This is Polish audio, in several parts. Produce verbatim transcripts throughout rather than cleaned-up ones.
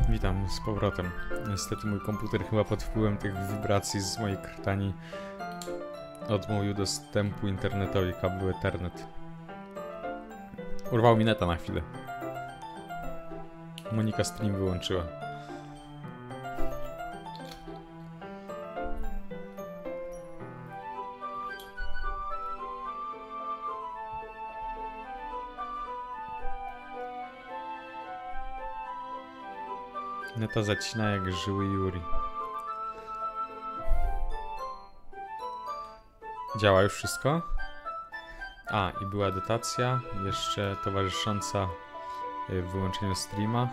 Witam z powrotem. Niestety mój komputer chyba pod wpływem tych wibracji z mojej krtani odmówił dostępu internetowi, kablu Ethernet. Urwał mi neta na chwilę. Monika stream wyłączyła. Neta zacina jak żyły Yuri. Działa już wszystko? A, i była dotacja, jeszcze towarzysząca wyłączeniu streama.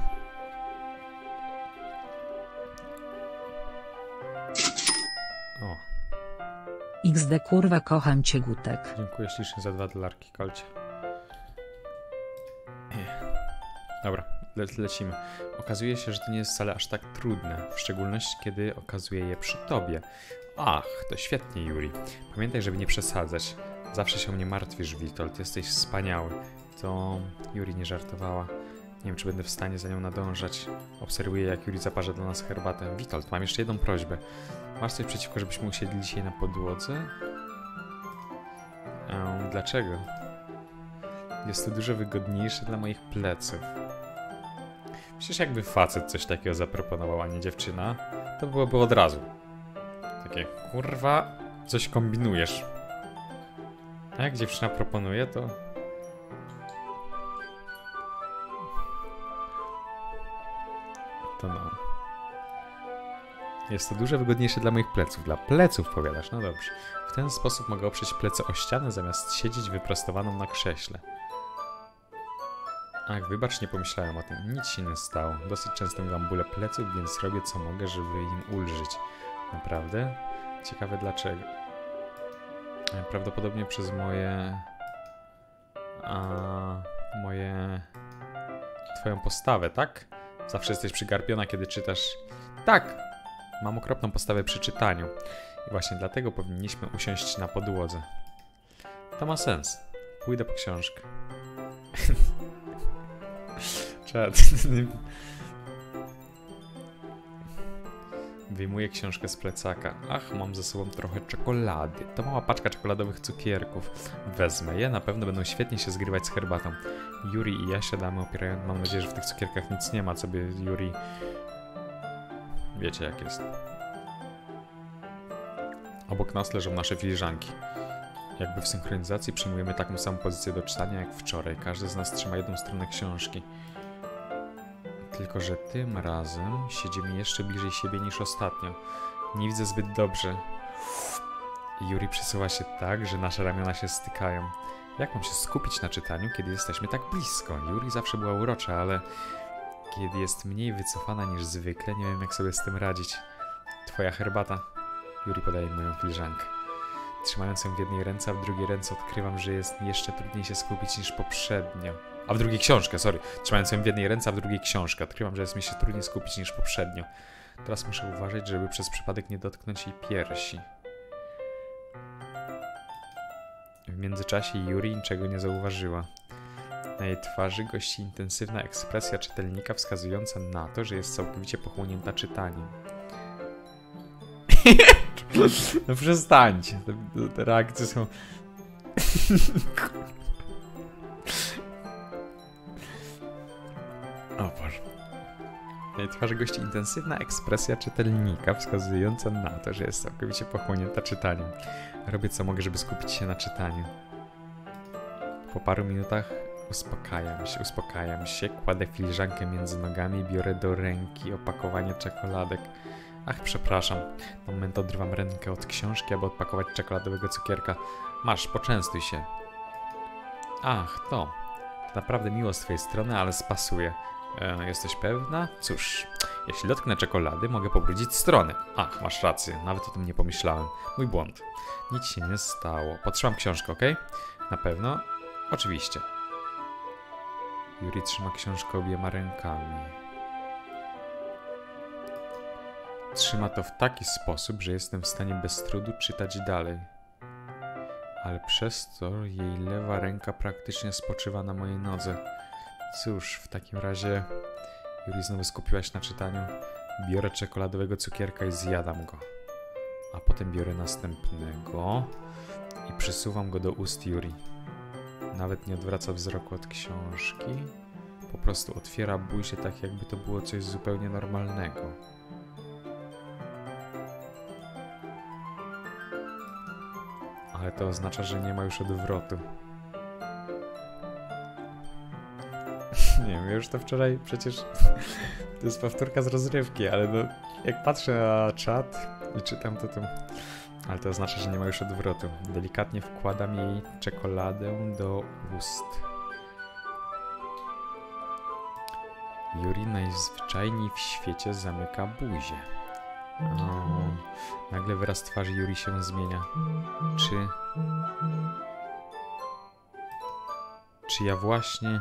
O. iks de kurwa, kocham cię, Gutek. Dziękuję ślicznie za dwa dolarki, kolcie. Dobra, le lecimy. Okazuje się, że to nie jest wcale aż tak trudne, w szczególności kiedy okazuje je przy tobie. Ach, to świetnie, Yuri. Pamiętaj, żeby nie przesadzać. Zawsze się o mnie martwisz, Witold. Jesteś wspaniały. To Yuri nie żartowała. Nie wiem, czy będę w stanie za nią nadążać. Obserwuję, jak Yuri zaparza dla nas herbatę. Witold, mam jeszcze jedną prośbę. Masz coś przeciwko, żebyśmy usiedli dzisiaj na podłodze? Ehm, dlaczego? Jest to dużo wygodniejsze dla moich pleców. Przecież jakby facet coś takiego zaproponował, a nie dziewczyna, to byłoby od razu. Takie, kurwa, coś kombinujesz. A jak dziewczyna proponuje, to... To no. Jest to dużo wygodniejsze dla moich pleców. Dla pleców, powiadasz? No dobrze. W ten sposób mogę oprzeć plecy o ścianę, zamiast siedzieć wyprostowaną na krześle. Ach, wybacz, nie pomyślałem o tym. Nic się nie stało. Dosyć często miałam bóle pleców, więc robię co mogę, żeby im ulżyć. Naprawdę? Ciekawe dlaczego. Prawdopodobnie przez moje... A... Moje... Twoją postawę, tak? Zawsze jesteś przygarbiona, kiedy czytasz... Tak! Mam okropną postawę przy czytaniu. I właśnie dlatego powinniśmy usiąść na podłodze. To ma sens. Pójdę po książkę. Czad. Wyjmuję książkę z plecaka. Ach, mam ze sobą trochę czekolady. To mała paczka czekoladowych cukierków. Wezmę je, na pewno będą świetnie się zgrywać z herbatą. Yuri i ja siadamy opierając. Mam nadzieję, że w tych cukierkach nic nie ma, co by Yuri... Wiecie jak jest. Obok nas leżą nasze filiżanki. Jakby w synchronizacji przyjmujemy taką samą pozycję do czytania jak wczoraj. Każdy z nas trzyma jedną stronę książki. Tylko że tym razem siedzimy jeszcze bliżej siebie niż ostatnio. Nie widzę zbyt dobrze. Yuri przesuwa się tak, że nasze ramiona się stykają. Jak mam się skupić na czytaniu, kiedy jesteśmy tak blisko? Yuri zawsze była urocza, ale kiedy jest mniej wycofana niż zwykle, nie wiem jak sobie z tym radzić. Twoja herbata. Yuri podaje mi moją filiżankę. Trzymając ją w jednej ręce, a w drugiej ręce odkrywam, że jest jeszcze trudniej się skupić niż poprzednio. A w drugiej książkę, sorry. Trzymając ją w jednej ręce, a w drugiej książkę. Odkrywam, że jest mi się trudniej skupić niż poprzednio. Teraz muszę uważać, żeby przez przypadek nie dotknąć jej piersi. W międzyczasie Yuri niczego nie zauważyła. Na jej twarzy gości intensywna ekspresja czytelnika wskazująca na to, że jest całkowicie pochłonięta czytaniem. No przestańcie, te, te reakcje są... O Boże. Na jej twarzy gości intensywna ekspresja czytelnika wskazująca na to, że jest całkowicie pochłonięta czytaniem. Robię co mogę, żeby skupić się na czytaniu. Po paru minutach uspokajam się, uspokajam się, kładę filiżankę między nogami i biorę do ręki opakowanie czekoladek. Ach, przepraszam. Na moment odrywam rękę od książki, aby odpakować czekoladowego cukierka. Masz, poczęstuj się. Ach, to. To naprawdę miło z twojej strony, ale spasuje. E, jesteś pewna? Cóż, jeśli dotknę czekolady, mogę pobrudzić stronę. Ach, masz rację, nawet o tym nie pomyślałem. Mój błąd. Nic się nie stało. Potrzymam książkę, ok? Na pewno? Oczywiście. Yuri trzyma książkę obiema rękami. Trzyma to w taki sposób, że jestem w stanie bez trudu czytać dalej. Ale przez to jej lewa ręka praktycznie spoczywa na mojej nodze. Cóż, w takim razie Juri, znowu skupiłaś na czytaniu. Biorę czekoladowego cukierka i zjadam go. A potem biorę następnego i przysuwam go do ust Juri. Nawet nie odwraca wzroku od książki. Po prostu otwiera buzię tak, jakby to było coś zupełnie normalnego. Ale to oznacza, że nie ma już odwrotu. Nie wiem, już to wczoraj przecież... To jest powtórka z rozrywki, ale no, jak patrzę na czat i czytam to, to... Ale to oznacza, że nie ma już odwrotu. Delikatnie wkładam jej czekoladę do ust. Juri najzwyczajniej w świecie zamyka buzię. O, nagle wyraz twarzy Juri się zmienia. Czy... Czy ja właśnie...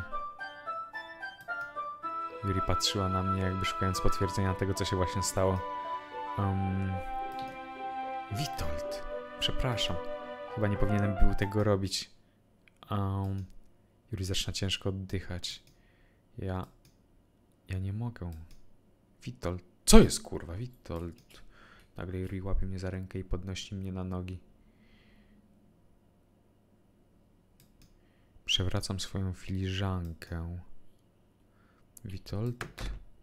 Juri patrzyła na mnie, jakby szukając potwierdzenia tego, co się właśnie stało. Um... Witold, przepraszam. Chyba nie powinienem był tego robić. Um... Juri zaczyna ciężko oddychać. Ja... Ja nie mogę. Witold. Co jest, kurwa? Witold. Nagle Juri łapie mnie za rękę i podnosi mnie na nogi. Przewracam swoją filiżankę. Witold.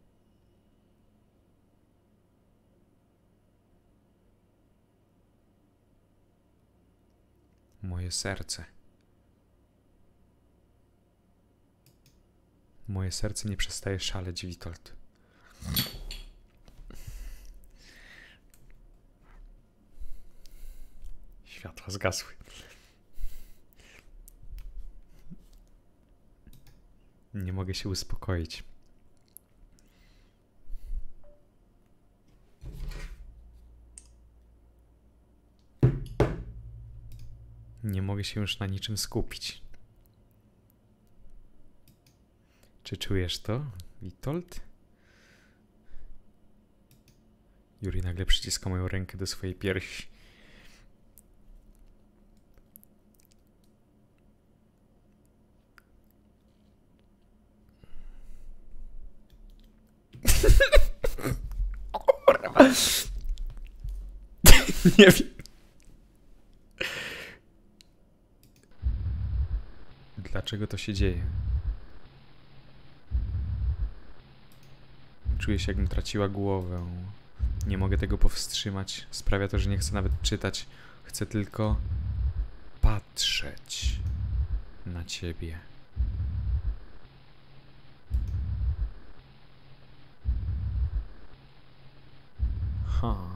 Moje serce. Moje serce nie przestaje szaleć, Witold. Światła zgasły. Nie mogę się uspokoić. Nie mogę się już na niczym skupić. Czy czujesz to, Witold? Juri nagle przyciska moją rękę do swojej piersi. Kurwa. Nie wiem. Dlaczego to się dzieje? Czuję się, jakbym traciła głowę. Nie mogę tego powstrzymać. Sprawia to, że nie chcę nawet czytać. Chcę tylko patrzeć na ciebie. Ha.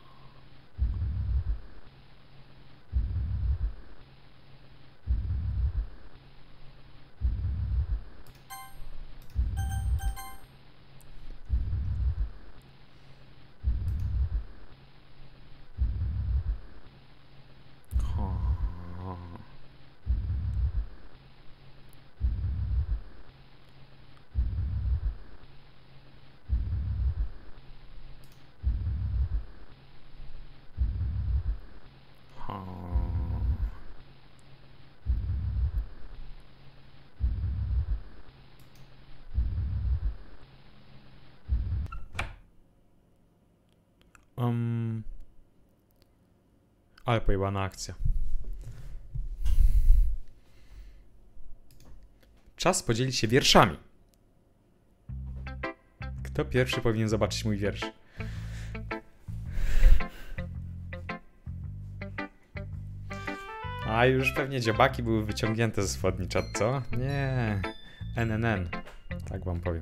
Um, ale pojebana akcja. Czas podzielić się wierszami. Kto pierwszy powinien zobaczyć mój wiersz? A już pewnie dziobaki były wyciągnięte ze spodni, czat, co? Nie. N N N. Tak wam powiem.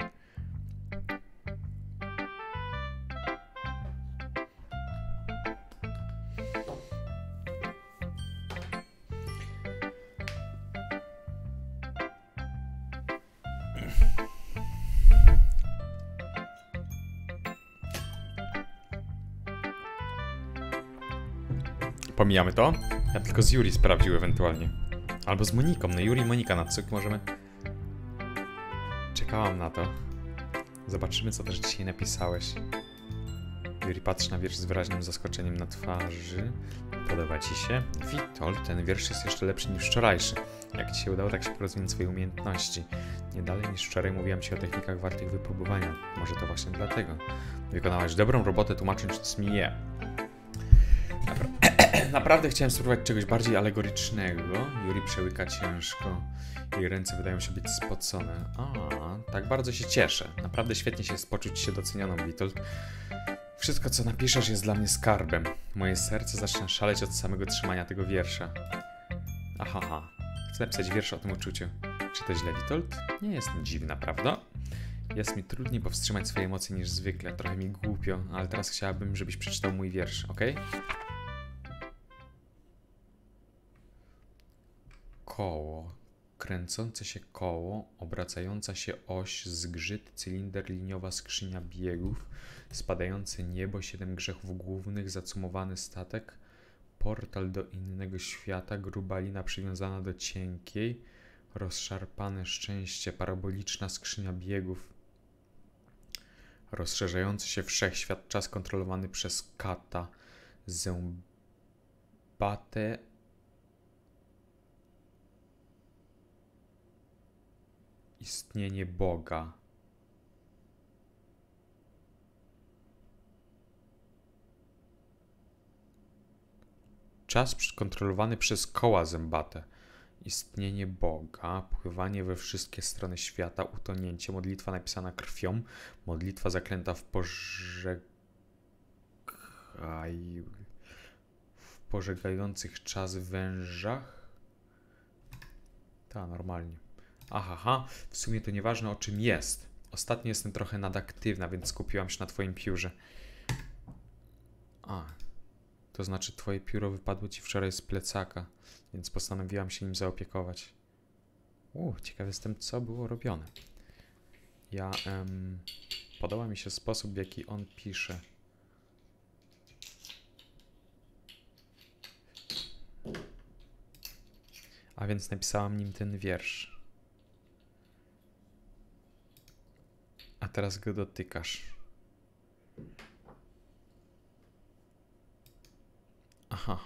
Pomijamy to. Ja tylko z Juri sprawdził ewentualnie. Albo z Moniką. No Juri i Monika na cuk możemy... Czekałam na to. Zobaczymy, co też dzisiaj napisałeś. Juri patrzy na wiersz z wyraźnym zaskoczeniem na twarzy. Podoba ci się? Witold, ten wiersz jest jeszcze lepszy niż wczorajszy. Jak ci się udało tak szybko rozwinąć swoje umiejętności? Nie dalej niż wczoraj mówiłam ci o technikach wartych wypróbowania. Może to właśnie dlatego. Wykonałaś dobrą robotę tłumacząc co mi je. Napra Naprawdę chciałem spróbować czegoś bardziej alegorycznego. Yuri przełyka ciężko. Jej ręce wydają się być spocone. A, tak bardzo się cieszę. Naprawdę świetnie się jest poczuć się docenioną, Witold. Wszystko, co napiszesz, jest dla mnie skarbem. Moje serce zaczyna szaleć od samego trzymania tego wiersza. Aha, aha. Chcę napisać wiersz o tym uczuciu. Czy to źle, Witold? Nie jestem dziwna, prawda? Jest mi trudniej powstrzymać swoje emocje niż zwykle. Trochę mi głupio, ale teraz chciałabym, żebyś przeczytał mój wiersz, ok? Koło. Kręcące się koło, obracająca się oś, zgrzyt, cylinder, liniowa skrzynia biegów, spadające niebo, siedem grzechów głównych, zacumowany statek, portal do innego świata, gruba lina przywiązana do cienkiej, rozszarpane szczęście, paraboliczna skrzynia biegów, rozszerzający się wszechświat, czas kontrolowany przez kata, zębate, istnienie Boga. Czas kontrolowany przez koła zębate. Istnienie Boga, pływanie we wszystkie strony świata, utonięcie, modlitwa napisana krwią, modlitwa zaklęta w pożegaj... w pożegających czas wężach. Ta, normalnie. Aha, aha, w sumie to nieważne o czym jest. Ostatnio jestem trochę nadaktywna, więc skupiłam się na twoim piórze. A, to znaczy twoje pióro wypadło ci wczoraj z plecaka, więc postanowiłam się nim zaopiekować. Uuu, ciekaw jestem, co było robione. Ja, em, podoba mi się sposób, w jaki on pisze. A więc napisałam nim ten wiersz. A teraz go dotykasz. Aha.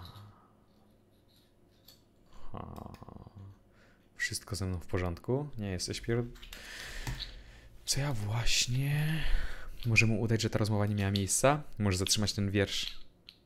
Ha. Wszystko ze mną w porządku? Nie jesteś pier... Co ja właśnie... Może mu udać, że ta rozmowa nie miała miejsca? Może zatrzymać ten wiersz?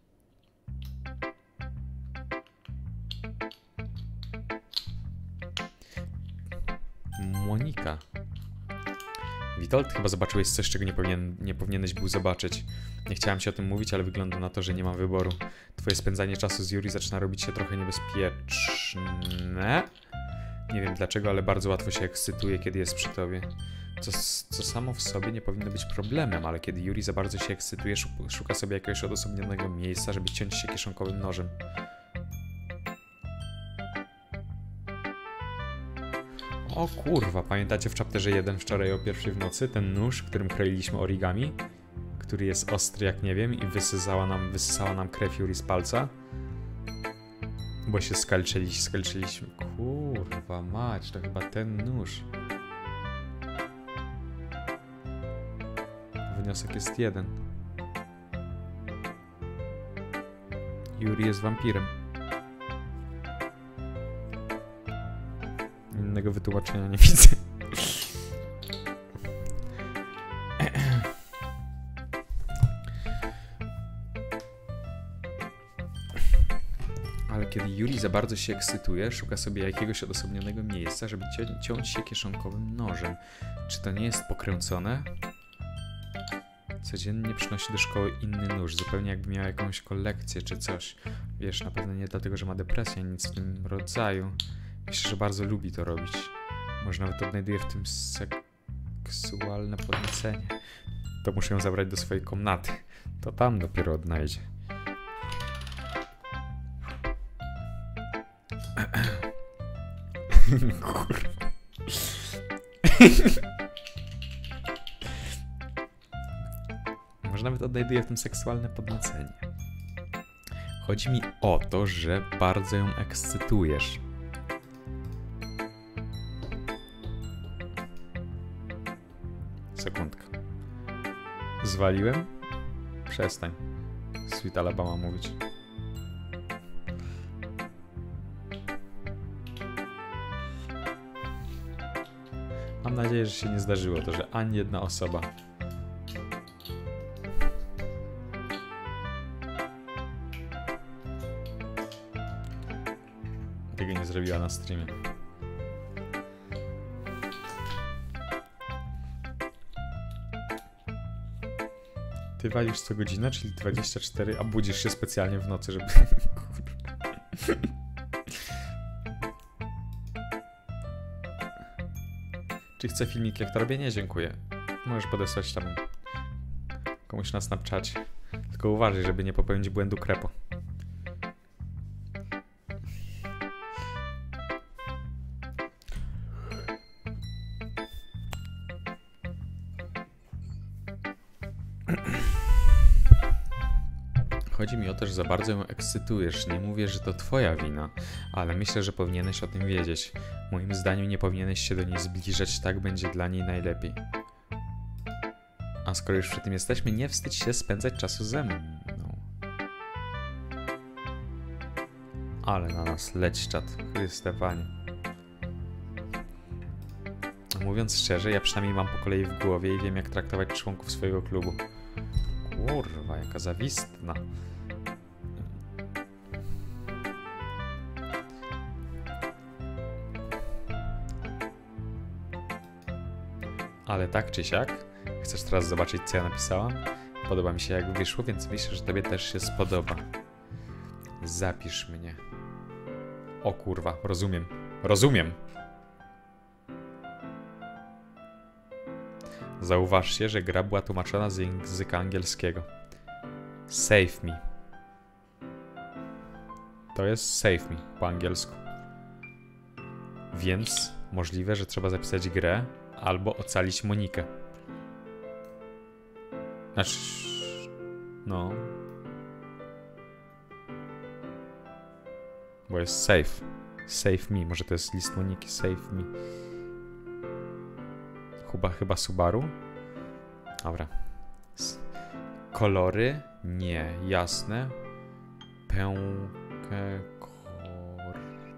Monika. Witold, chyba zobaczyłeś coś, czego nie, powinien, nie powinieneś był zobaczyć. Nie chciałem ci o tym mówić, ale wygląda na to, że nie mam wyboru. Twoje spędzanie czasu z Yuri zaczyna robić się trochę niebezpieczne. Nie wiem dlaczego, ale bardzo łatwo się ekscytuje, kiedy jest przy tobie. Co, co samo w sobie nie powinno być problemem, ale kiedy Yuri za bardzo się ekscytuje, szuka sobie jakiegoś odosobnionego miejsca, żeby ciąć się kieszonkowym nożem. O kurwa, pamiętacie w chapterze jeden wczoraj o pierwszej w nocy ten nóż, którym kroiliśmy origami? Który jest ostry jak nie wiem i wysysała nam, wysysała nam krew Yuri z palca? Bo się skalczyliśmy, skalczyliśmy. Kurwa mać, to chyba ten nóż. Wniosek jest jeden. Yuri jest wampirem. Innego wytłumaczenia nie widzę. Ale kiedy Yuri za bardzo się ekscytuje, szuka sobie jakiegoś odosobnionego miejsca, żeby cią ciąć się kieszonkowym nożem. Czy to nie jest pokręcone? Codziennie przynosi do szkoły inny nóż, zupełnie jakby miał jakąś kolekcję czy coś. Wiesz, na pewno nie dlatego, że ma depresję, nic w tym rodzaju. Myślę, że bardzo lubi to robić. Może nawet odnajduje w tym seksualne podniecenie. To muszę ją zabrać do swojej komnaty. To tam dopiero odnajdzie. Kurwa. Może nawet odnajduje w tym seksualne podniecenie. Chodzi mi o to, że bardzo ją ekscytujesz. Sekundkę. Zwaliłem? Przestań. Sweet Alabama mówić. Mam nadzieję, że się nie zdarzyło to, że ani jedna osoba tego nie zrobiła na streamie. Ty walisz co godzinę, czyli dwadzieścia cztery, a budzisz się specjalnie w nocy, żeby... Czy chcę filmik jak to robię? Nie, dziękuję. Możesz podesłać tam komuś na Snapchacie. Tylko uważaj, żeby nie popełnić błędu krepo. Chodzi mi o to, że za bardzo ją ekscytujesz. Nie mówię, że to twoja wina, ale myślę, że powinieneś o tym wiedzieć. Moim zdaniem nie powinieneś się do niej zbliżać, tak będzie dla niej najlepiej. A skoro już przy tym jesteśmy, nie wstydź się spędzać czasu ze mną. Ale na nas leci czat, Chryste Panie. Mówiąc szczerze, ja przynajmniej mam po kolei w głowie i wiem, jak traktować członków swojego klubu. Kurwa, jaka zawistna. Ale tak czy siak, chcesz teraz zobaczyć, co ja napisałam? Podoba mi się, jak wyszło, więc myślę, że tobie też się spodoba. Zapisz mnie. O kurwa, rozumiem. Rozumiem! Zauważcie, że gra była tłumaczona z języka angielskiego. Save me. To jest save me po angielsku. Więc możliwe, że trzeba zapisać grę albo ocalić Monikę. Znaczy... No... Bo jest save. Save me. Może to jest list Moniki. Save me. Chyba, chyba Subaru. Dobra. Kolory? Nie. Jasne. Pękę kor...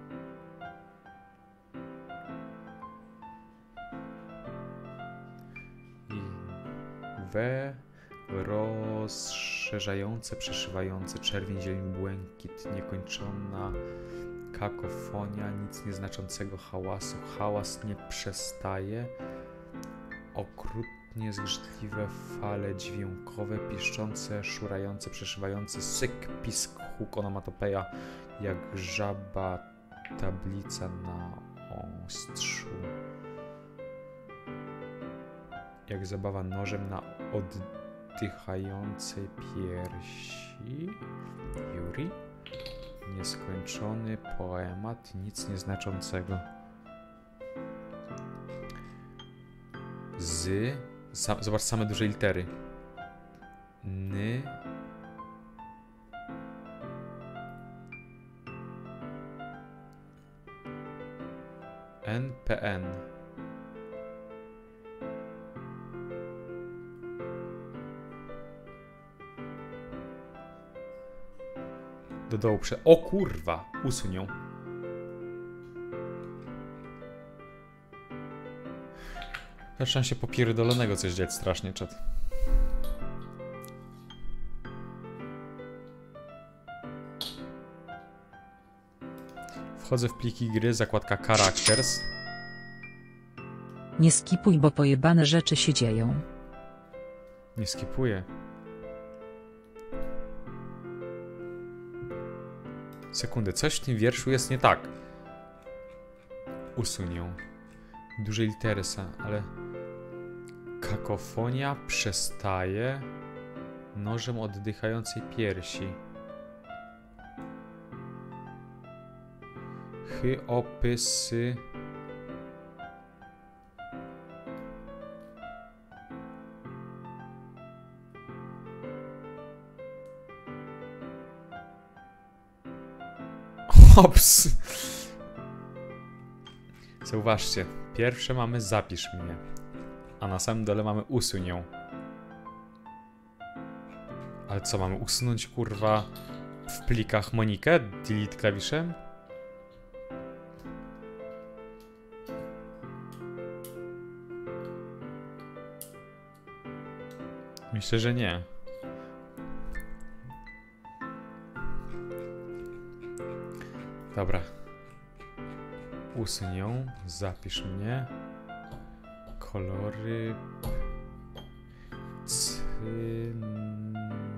I... We... Rozszerzające, przeszywające, czerwień, zieleń, błękit, niekończona kakofonia, nic nieznaczącego hałasu, hałas nie przestaje, okrutnie zgrzytliwe fale dźwiękowe, piszczące, szurające, przeszywające, syk, pisk, huk, onomatopeja, jak żaba tablica na ostrzu, jak zabawa nożem na oddychającej piersi. Yuri? Nieskończony poemat, nic nieznaczącego. Z... Sam, zobacz, same duże litery. Ny... N P N. Do dołu prze... O kurwa! Usuń ją. Zaczynam się popierdolonego coś dziać strasznie, czat. Wchodzę w pliki gry, zakładka Characters. Nie skipuj, bo pojebane rzeczy się dzieją. Nie skipuję. Sekundę, coś w tym wierszu jest nie tak. Usuń ją. Duże litery są, ale... Kakofonia przestaje nożem oddychającej piersi. Chy, opysy... Ops! Zauważcie, pierwsze mamy zapisz mnie, a na samym dole mamy usuń ją. Ale co, mamy usunąć kurwa w plikach Monikę? Delete klawiszem? Myślę, że nie. Dobra. Usuń ją, zapisz mnie. Kolory... Cyn...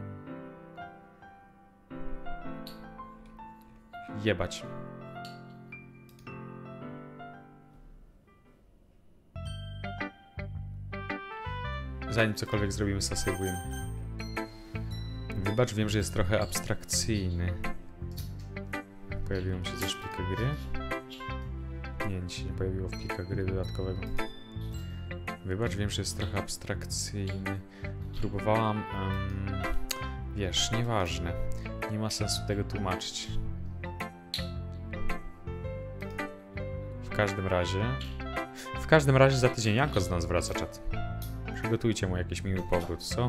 Jebać. Zanim cokolwiek zrobimy, zasejwujemy. Wybacz, wiem, że jest trochę abstrakcyjny. Pojawiło mi się też plika gry. Nie, nic się nie pojawiło w plika gry dodatkowego. Wybacz, wiem, że jest trochę abstrakcyjny. Próbowałam... Um, wiesz, nieważne. Nie ma sensu tego tłumaczyć. W każdym razie... W każdym razie za tydzień Janko z nas wraca, czat. Przygotujcie mu jakiś miły powrót, co?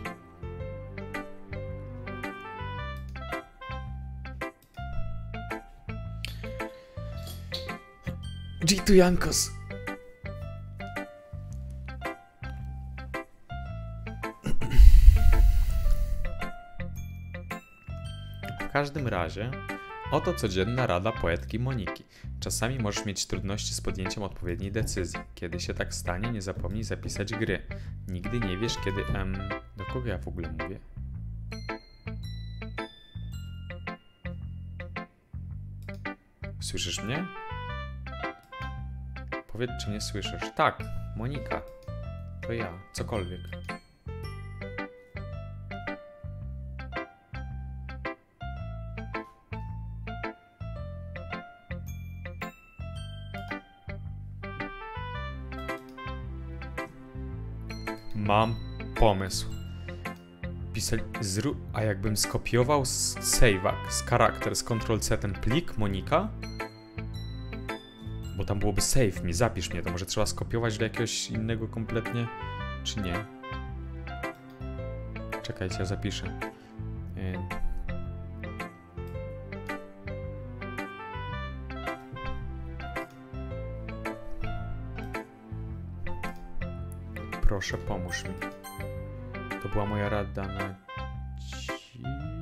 G to Jankos! W każdym razie, oto codzienna rada poetki Moniki. Czasami możesz mieć trudności z podjęciem odpowiedniej decyzji. Kiedy się tak stanie, nie zapomnij zapisać gry. Nigdy nie wiesz, kiedy... Em, do kogo ja w ogóle mówię? Słyszysz mnie? Powiedz, czy nie słyszysz. Tak, Monika. To ja, cokolwiek. Mam pomysł. Pisać zru... A jakbym skopiował z save'a, z charakter, z control C ten plik, Monika? Bo tam byłoby save mi, zapisz mnie, to może trzeba skopiować do jakiegoś innego kompletnie, czy nie? Czekajcie, ja zapiszę. Yy. Proszę, pomóż mi. To była moja rada na dziś.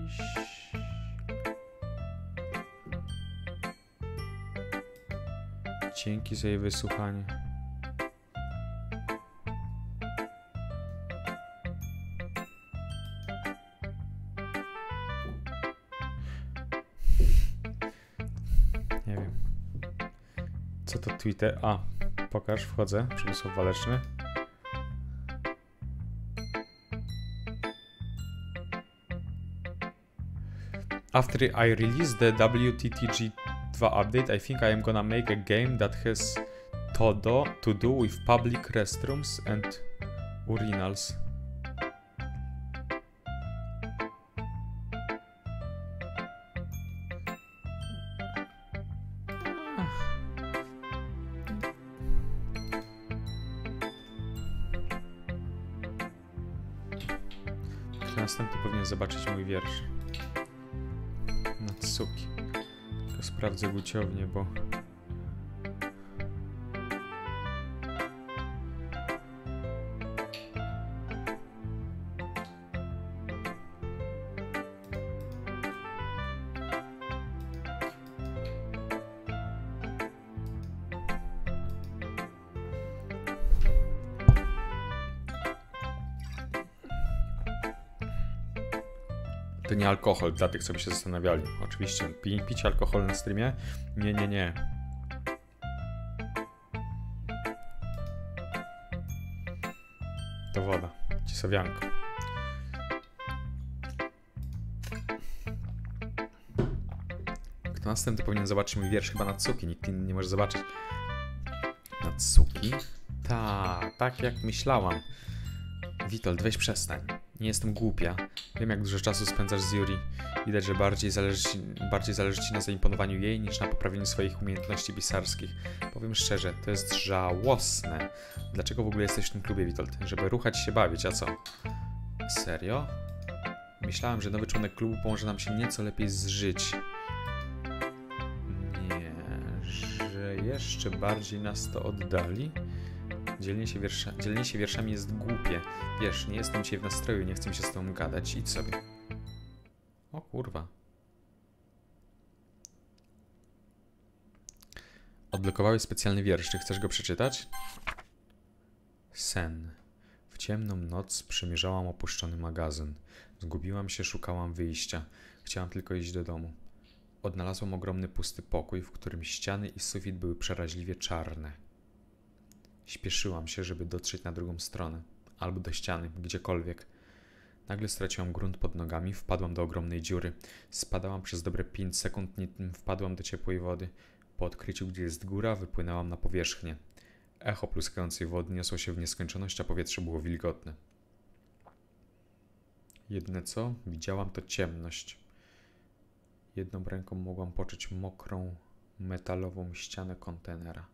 Dzięki za jej wysłuchanie. Nie wiem. Co to Twitter? A, pokaż, wchodzę. Przemysław Waleczny. After I release the W T T G two update, I think I am gonna make a game that has to do, to do with public restrooms and urinals. Następny powinien zobaczyć mój wiersz. Natsuki. Tylko sprawdzę guciownię, bo... To nie alkohol, dla tych, co by się zastanawiali. Oczywiście, pi pić alkohol na streamie? Nie, nie, nie. To woda. Cisowianko. Kto następny powinien zobaczyć mój wiersz? Chyba Natsuki. Nikt inny nie może zobaczyć. Natsuki? Ta, tak jak myślałam. Witold, weź przestań. Nie jestem głupia. Wiem, jak dużo czasu spędzasz z Yuri. Widać, że bardziej zależy ci, bardziej zależy ci na zaimponowaniu jej, niż na poprawieniu swoich umiejętności pisarskich. Powiem szczerze, to jest żałosne. Dlaczego w ogóle jesteś w tym klubie, Witold? Żeby ruchać się bawić, a co? Serio? Myślałem, że nowy członek klubu pomoże nam się nieco lepiej zżyć. Nie, że jeszcze bardziej nas to oddali. Dzielenie się, wiersza, dzielenie się wierszami jest głupie. Wiesz, nie jestem dzisiaj w nastroju, nie chcę mi się z tobą gadać. Idź sobie. O kurwa. Odblokowałeś specjalny wiersz. Czy chcesz go przeczytać? Sen. W ciemną noc przemierzałam opuszczony magazyn. Zgubiłam się, szukałam wyjścia. Chciałam tylko iść do domu. Odnalazłam ogromny pusty pokój, w którym ściany i sufit były przeraźliwie czarne. Śpieszyłam się, żeby dotrzeć na drugą stronę, albo do ściany, gdziekolwiek. Nagle straciłam grunt pod nogami, wpadłam do ogromnej dziury. Spadałam przez dobre pięć sekund, nim wpadłam do ciepłej wody. Po odkryciu, gdzie jest góra, wypłynęłam na powierzchnię. Echo pluskającej wody niosło się w nieskończoność, a powietrze było wilgotne. Jedyne co, widziałam to ciemność. Jedną ręką mogłam poczuć mokrą, metalową ścianę kontenera.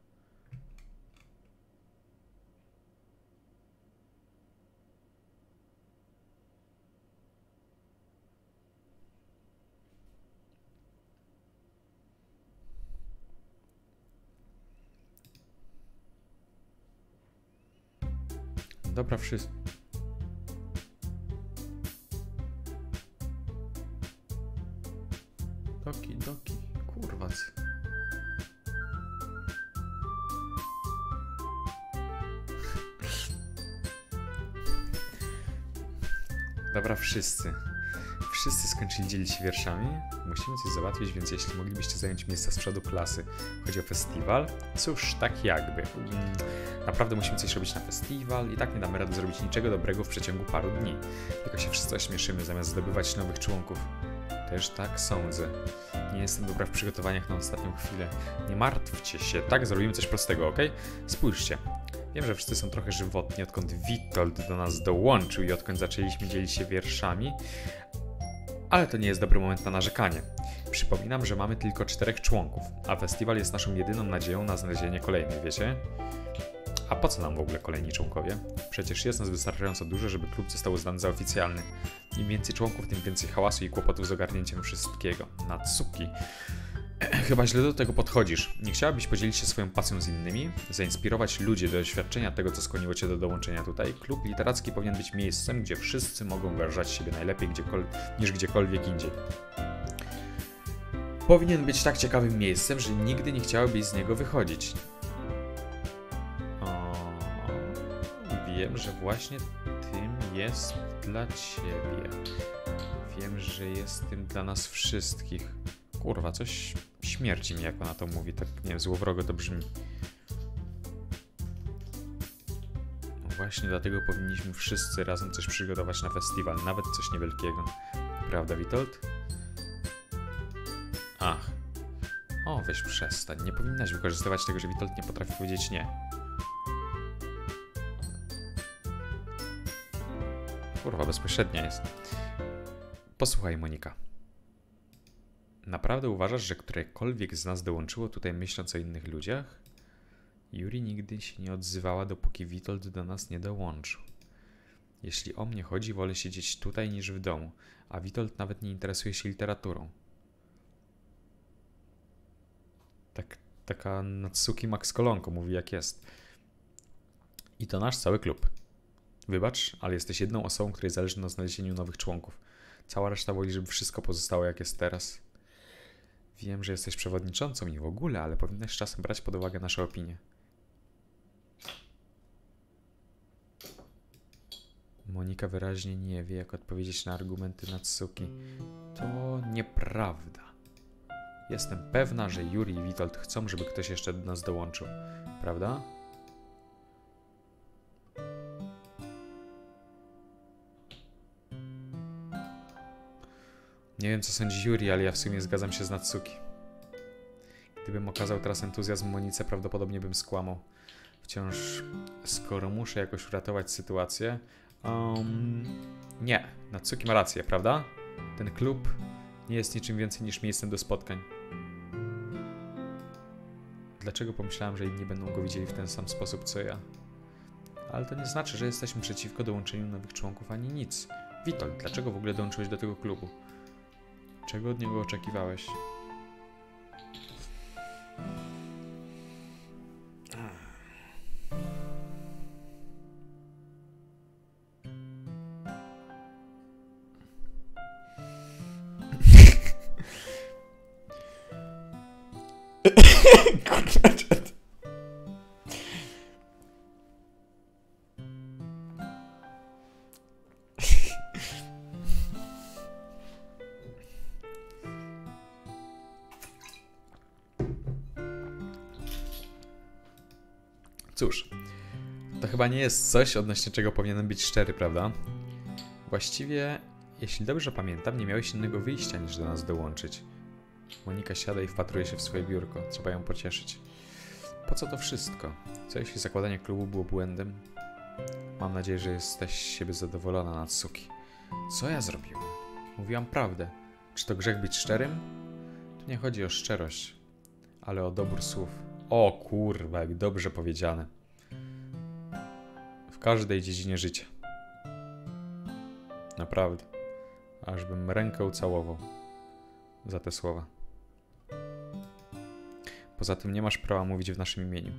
Dobra, wszystko. Doki, doki, kurwa. Dobra, wszyscy. Wszyscy skończyli dzielić się wierszami. Musimy coś załatwić, więc jeśli moglibyście zająć miejsca z przodu klasy. Chodzi o festiwal. Cóż, tak jakby. Hmm, naprawdę musimy coś robić na festiwal i tak nie damy rady zrobić niczego dobrego w przeciągu paru dni. Tylko się wszyscy ośmieszymy, zamiast zdobywać nowych członków. Też tak sądzę. Nie jestem dobra w przygotowaniach na ostatnią chwilę. Nie martwcie się, tak? Zrobimy coś prostego, ok? Spójrzcie. Wiem, że wszyscy są trochę żywotni, odkąd Witold do nas dołączył i odkąd zaczęliśmy dzielić się wierszami. Ale to nie jest dobry moment na narzekanie. Przypominam, że mamy tylko czterech członków, a festiwal jest naszą jedyną nadzieją na znalezienie kolejnych, wiecie? A po co nam w ogóle kolejni członkowie? Przecież jest nas wystarczająco dużo, żeby klub został uznany za oficjalny. Im więcej członków, tym więcej hałasu i kłopotów z ogarnięciem wszystkiego. Natsuki. Chyba źle do tego podchodzisz. Nie chciałabyś podzielić się swoją pasją z innymi? Zainspirować ludzi do doświadczenia tego, co skłoniło cię do dołączenia tutaj? Klub literacki powinien być miejscem, gdzie wszyscy mogą wyrażać siebie najlepiej gdziekol- niż gdziekolwiek indziej. Powinien być tak ciekawym miejscem, że nigdy nie chciałabyś z niego wychodzić. O, wiem, że właśnie tym jest dla ciebie. Wiem, że jest tym dla nas wszystkich. Kurwa, coś śmierci mi, jak ona to mówi, tak nie wiem, złowrogo to brzmi. No właśnie dlatego powinniśmy wszyscy razem coś przygotować na festiwal, nawet coś niewielkiego. Prawda, Witold? Ach. O, weź przestań, nie powinnaś wykorzystywać tego, że Witold nie potrafi powiedzieć nie. Kurwa, bezpośrednia jest. Posłuchaj, Monika. Naprawdę uważasz, że którekolwiek z nas dołączyło tutaj myśląc o innych ludziach? Yuri nigdy się nie odzywała, dopóki Witold do nas nie dołączył. Jeśli o mnie chodzi, wolę siedzieć tutaj niż w domu, a Witold nawet nie interesuje się literaturą. Tak, taka Natsuki Max Kolonko mówi jak jest. I to nasz cały klub. Wybacz, ale jesteś jedną osobą, której zależy na znalezieniu nowych członków. Cała reszta woli, żeby wszystko pozostało jak jest teraz. Wiem, że jesteś przewodniczącą i w ogóle, ale powinnaś czasem brać pod uwagę nasze opinie. Monika wyraźnie nie wie, jak odpowiedzieć na argumenty Natsuki. To nieprawda. Jestem pewna, że Yuri i Witold chcą, żeby ktoś jeszcze do nas dołączył. Prawda? Nie wiem, co sądzi Yuri, ale ja w sumie zgadzam się z Natsuki. Gdybym okazał teraz entuzjazm Monice, prawdopodobnie bym skłamał. Wciąż, skoro muszę jakoś uratować sytuację... Um, nie, Natsuki ma rację, prawda? Ten klub nie jest niczym więcej niż miejscem do spotkań. Dlaczego pomyślałem, że inni będą go widzieli w ten sam sposób, co ja? Ale to nie znaczy, że jesteśmy przeciwko dołączeniu nowych członków, ani nic. Witold, dlaczego w ogóle dołączyłeś do tego klubu? Czego od niego oczekiwałeś? Kurwa, czat. Cóż, to chyba nie jest coś, odnośnie czego powinienem być szczery, prawda? Właściwie, jeśli dobrze pamiętam, nie miałeś innego wyjścia niż do nas dołączyć. Monika siada i wpatruje się w swoje biurko. Trzeba ją pocieszyć. Po co to wszystko? Co jeśli zakładanie klubu było błędem? Mam nadzieję, że jesteś z siebie zadowolona, Natsuki. Co ja zrobiłam? Mówiłam prawdę. Czy to grzech być szczerym? Tu nie chodzi o szczerość, ale o dobór słów. O kurwa, jak dobrze powiedziane. W każdej dziedzinie życia. Naprawdę. Ażbym rękę ucałował za te słowa. Poza tym nie masz prawa mówić w naszym imieniu.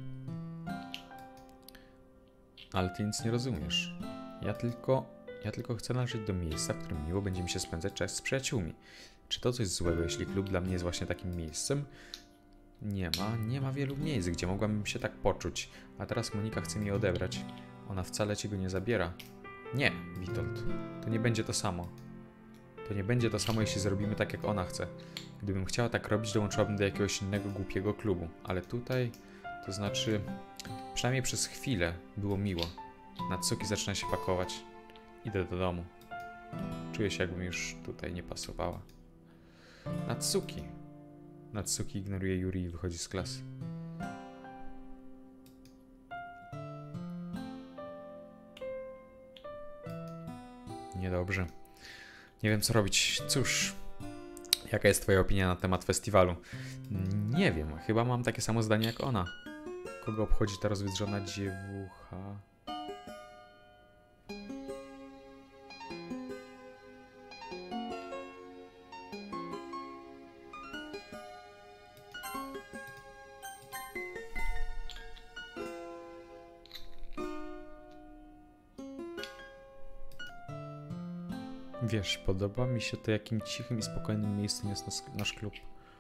Ale ty nic nie rozumiesz. Ja tylko, ja tylko chcę należeć do miejsca, w którym miło będzie mi się spędzać czas z przyjaciółmi. Czy to coś złego, jeśli klub dla mnie jest właśnie takim miejscem? Nie ma, nie ma wielu miejsc, gdzie mogłabym się tak poczuć. A teraz Monika chce mi odebrać. Ona wcale ci go nie zabiera. Nie, Witold. To nie będzie to samo. To nie będzie to samo, jeśli zrobimy tak, jak ona chce. Gdybym chciała tak robić, dołączyłabym do jakiegoś innego głupiego klubu. Ale tutaj, to znaczy, przynajmniej przez chwilę było miło. Natsuki zaczyna się pakować. Idę do domu. Czuję się, jakbym już tutaj nie pasowała. Natsuki. Natsuki ignoruje Yuri i wychodzi z klasy. Niedobrze. Nie wiem, co robić. Cóż, jaka jest twoja opinia na temat festiwalu? Nie wiem, chyba mam takie samo zdanie jak ona. Kogo obchodzi ta rozwydrzona dziewucha? Wiesz, podoba mi się to, jakim cichym i spokojnym miejscem jest nas, nasz klub.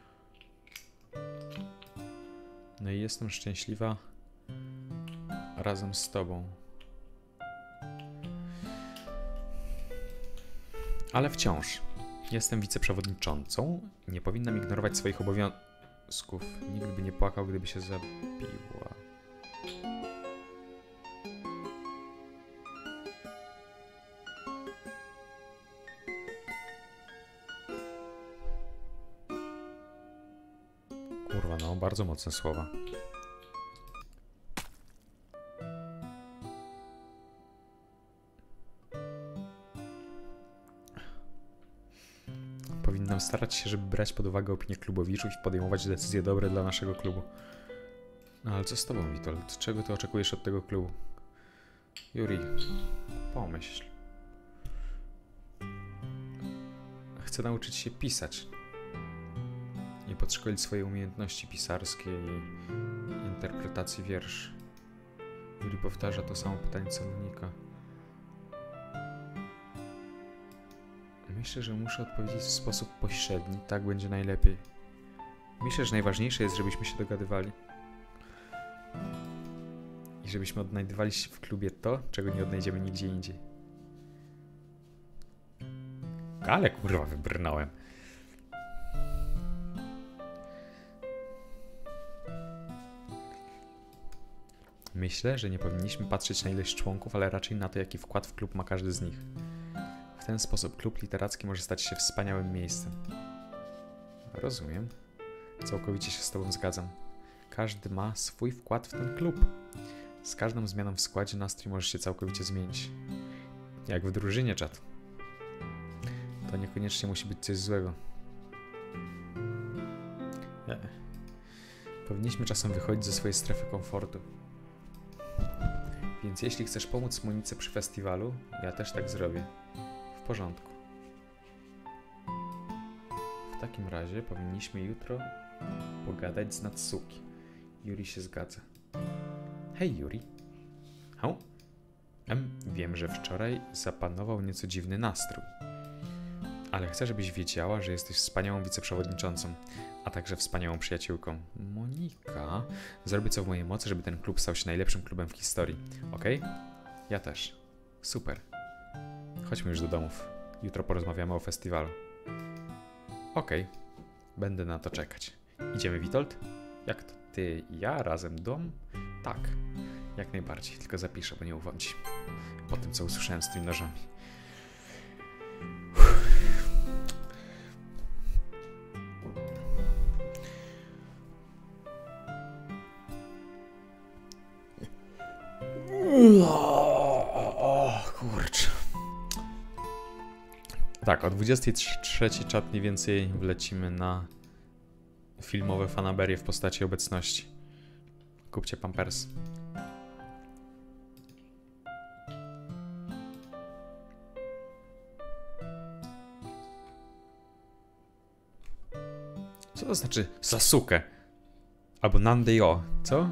No i jestem szczęśliwa razem z tobą. Ale wciąż jestem wiceprzewodniczącą. Nie powinnam ignorować swoich obowiązków. Nikt by nie płakał, gdyby się zabiła. Kurwa, no, bardzo mocne słowa. Powinnam starać się, żeby brać pod uwagę opinię klubowiczów i podejmować decyzje dobre dla naszego klubu. No ale co z tobą, Witold? Czego ty oczekujesz od tego klubu? Yuri, pomyśl. Chcę nauczyć się pisać. I podszkolić swoje umiejętności pisarskie i interpretacji wierszy. Yuri powtarza to samo pytanie co Monika. Myślę, że muszę odpowiedzieć w sposób pośredni, tak będzie najlepiej. Myślę, że najważniejsze jest, żebyśmy się dogadywali. I żebyśmy odnajdywali w klubie to, czego nie odnajdziemy nigdzie indziej. Ale kurwa, wybrnąłem. Myślę, że nie powinniśmy patrzeć na ilość członków, ale raczej na to, jaki wkład w klub ma każdy z nich. W ten sposób klub literacki może stać się wspaniałym miejscem. Rozumiem. Całkowicie się z tobą zgadzam. Każdy ma swój wkład w ten klub. Z każdą zmianą w składzie nastrój może się całkowicie zmienić. Jak w drużynie, czat. To niekoniecznie musi być coś złego. Nie. Powinniśmy czasem wychodzić ze swojej strefy komfortu. Więc jeśli chcesz pomóc Monice przy festiwalu, ja też tak zrobię. W porządku. W takim razie powinniśmy jutro pogadać z Natsuki. Yuri się zgadza. Hej, Yuri. Hał? Em, wiem, że wczoraj zapanował nieco dziwny nastrój. Ale chcę, żebyś wiedziała, że jesteś wspaniałą wiceprzewodniczącą, a także wspaniałą przyjaciółką. Monika, zrobię co w mojej mocy, żeby ten klub stał się najlepszym klubem w historii. Okej? Okay? Ja też. Super. Chodźmy już do domów. Jutro porozmawiamy o festiwalu. Okej. Okay. Będę na to czekać. Idziemy, Witold? Jak to? Ty i ja razem dom? Tak. Jak najbardziej. Tylko zapiszę, bo nie ufam ci. Po tym, co usłyszałem z tymi nożami. O kurczę. Tak, o dwudziestej trzeciej czat mniej więcej wlecimy na filmowe fanaberie w postaci obecności. Kupcie Pampers. Co to znaczy Sasuke? Albo Nandeyo, co?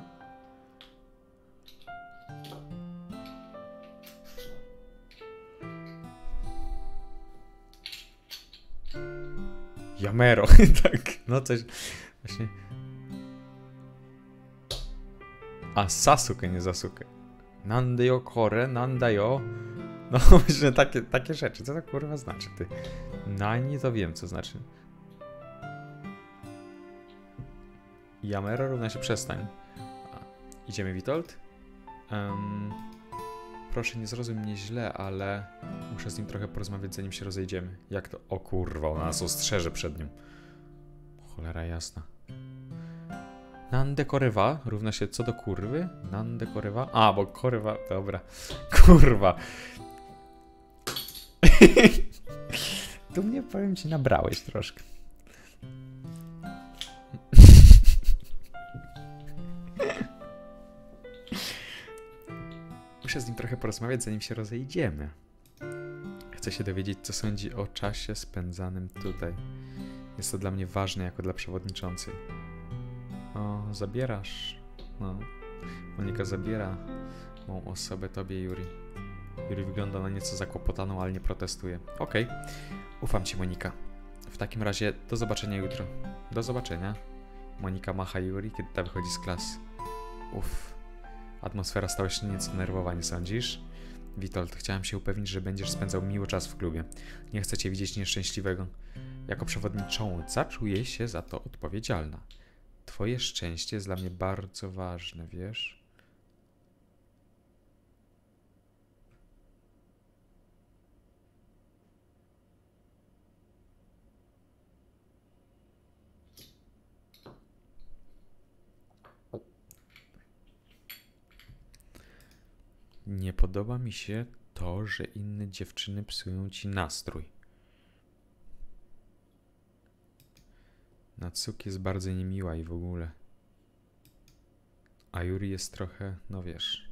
Yamero, tak, no coś właśnie. A Sasuke, nie Sasuke. Nandeyo Kore, Nandayo. No właśnie takie, takie rzeczy, co to kurwa znaczy ty? Nani to wiem co znaczy. Yamero równa się przestań. A, idziemy, Witold? Um, proszę nie zrozum mnie źle, ale muszę z nim trochę porozmawiać, zanim się rozejdziemy. Jak to? O kurwa, ona nas ostrzeże przed nim. Cholera jasna. Nande korywa równa się co do kurwy? Nande korywa? A, bo korywa, dobra. Kurwa. Tu mnie, powiem ci, nabrałeś troszkę. Muszę z nim trochę porozmawiać, zanim się rozejdziemy. Chcę się dowiedzieć, co sądzi o czasie spędzanym tutaj. Jest to dla mnie ważne jako dla przewodniczącej. O, zabierasz. No. Monika zabiera mą osobę tobie, Yuri. Yuri wygląda na nieco zakłopotaną, ale nie protestuje. Okej. Okay. Ufam ci, Monika. W takim razie do zobaczenia jutro. Do zobaczenia. Monika macha Yuri, kiedy ta wychodzi z klasy. Uff. Atmosfera stała się nieco nerwowa, nie sądzisz? Witold, chciałem się upewnić, że będziesz spędzał miło czas w klubie. Nie chcę cię widzieć nieszczęśliwego. Jako przewodnicząca czuję się za to odpowiedzialna. Twoje szczęście jest dla mnie bardzo ważne, wiesz? Nie podoba mi się to, że inne dziewczyny psują ci nastrój. Natsuki jest bardzo niemiła i w ogóle. A Yuri jest trochę, no wiesz.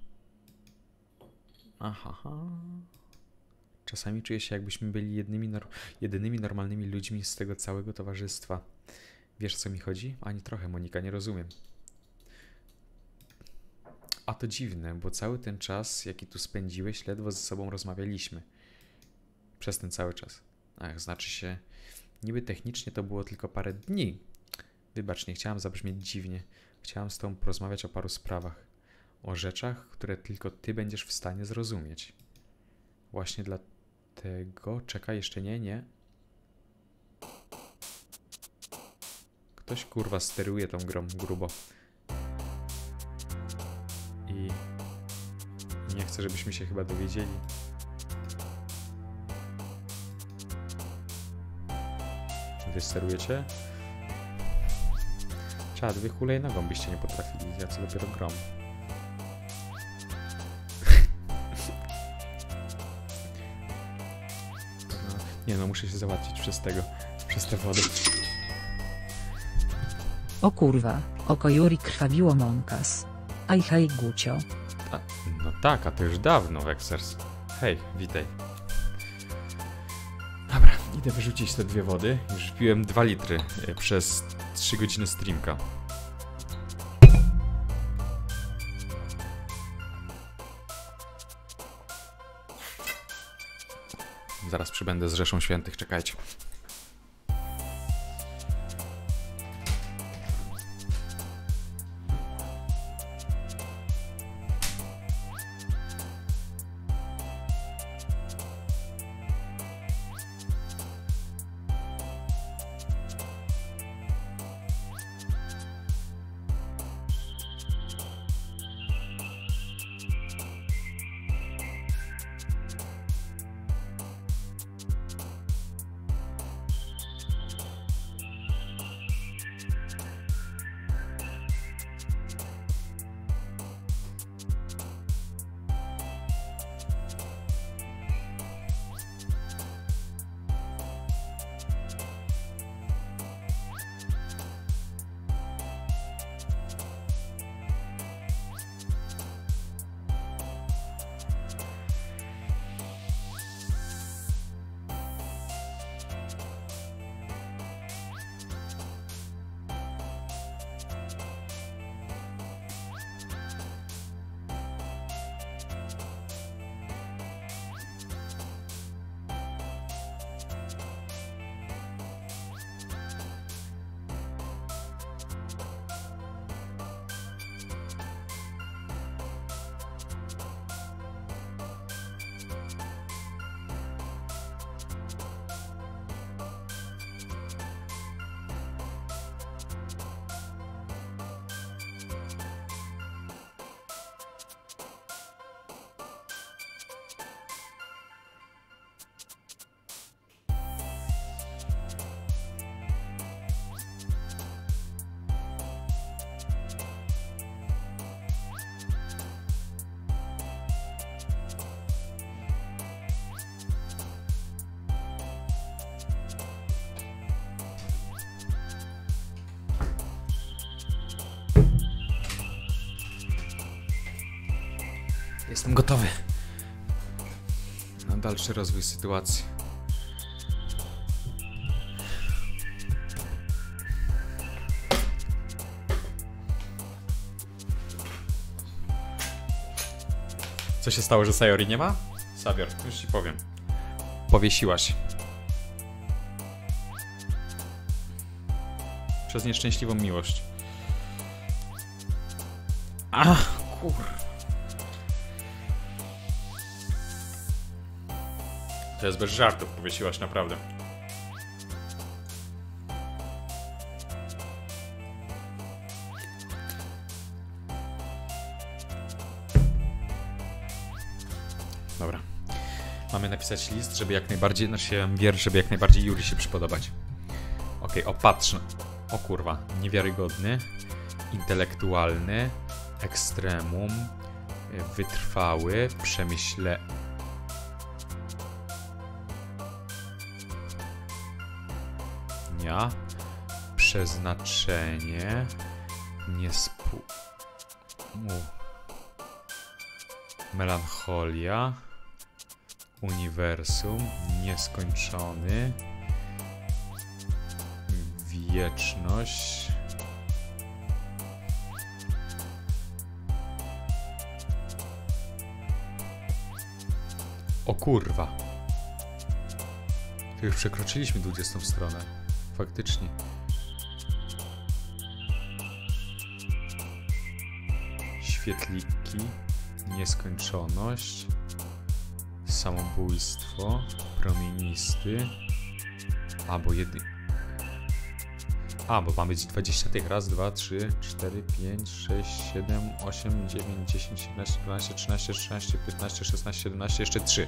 Aha. Czasami czuję się, jakbyśmy byli jednymi nor jedynymi normalnymi ludźmi z tego całego towarzystwa. Wiesz, o co mi chodzi? Ani trochę, Monika, nie rozumiem. A to dziwne, bo cały ten czas, jaki tu spędziłeś, ledwo ze sobą rozmawialiśmy. Przez ten cały czas. Ach, znaczy się, niby technicznie to było tylko parę dni. Wybacz, nie chciałam zabrzmieć dziwnie. Chciałam z tobą porozmawiać o paru sprawach. O rzeczach, które tylko ty będziesz w stanie zrozumieć. Właśnie dlatego... Czekaj, jeszcze nie, nie. Ktoś kurwa steruje tą grą grubo. I nie chcę, żebyśmy się chyba dowiedzieli. Wy sterujecie? Czad, wy hulajnogą byście nie potrafili, ja co dopiero grom. No, nie no, muszę się załatwić przez tego, przez te wody. O kurwa, oko Yuri krwawiło Monkas. Aj hej Gucio. A, no tak, a to już dawno, Vexers. Hej, witaj. Dobra, idę wyrzucić te dwie wody. Już piłem dwa litry y, przez trzy godziny streamka. Zaraz przybędę z Rzeszą Świętych, czekajcie. Jestem gotowy na dalszy rozwój sytuacji. Co się stało, że Sayori nie ma? Sabior, już ci powiem. Powiesiła się. Przez nieszczęśliwą miłość. Ach, kur... To jest bez żartów, powiesiłaś naprawdę. Dobra. Mamy napisać list, żeby jak najbardziej, znaczy wiersz, żeby jak najbardziej Yuri się przypodobać. Okej, okay, opatrzny. O kurwa, niewiarygodny, intelektualny, ekstremum, wytrwały, przemyśle... Przeznaczenie, niespół... Melancholia, uniwersum, nieskończony, wieczność, o kurwa, to już przekroczyliśmy dwudziestą stronę, faktycznie. Świetliki, nieskończoność, samobójstwo, promienisty, a bo jedy... A, bo mamy dwadzieścia tych, raz, dwa, trzy, cztery, pięć, sześć, siedem, osiem, dziewięć, dziesięć, jedenaście, dwanaście, trzynaście, trzynaście, piętnaście, szesnaście, siedemnaście, jeszcze trzy.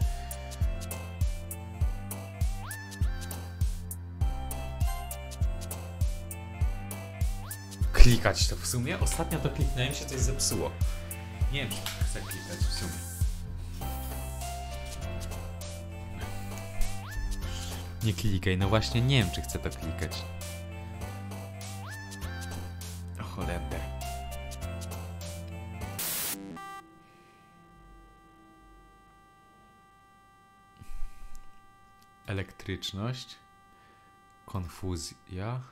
Klikać to w sumie? Ostatnio to kliknąłem, się coś zepsuło. Nie wiem, czy chcę klikać w sumie. Nie klikaj, no właśnie nie wiem, czy chcę to klikać. O Holender. Elektryczność. Konfuzja.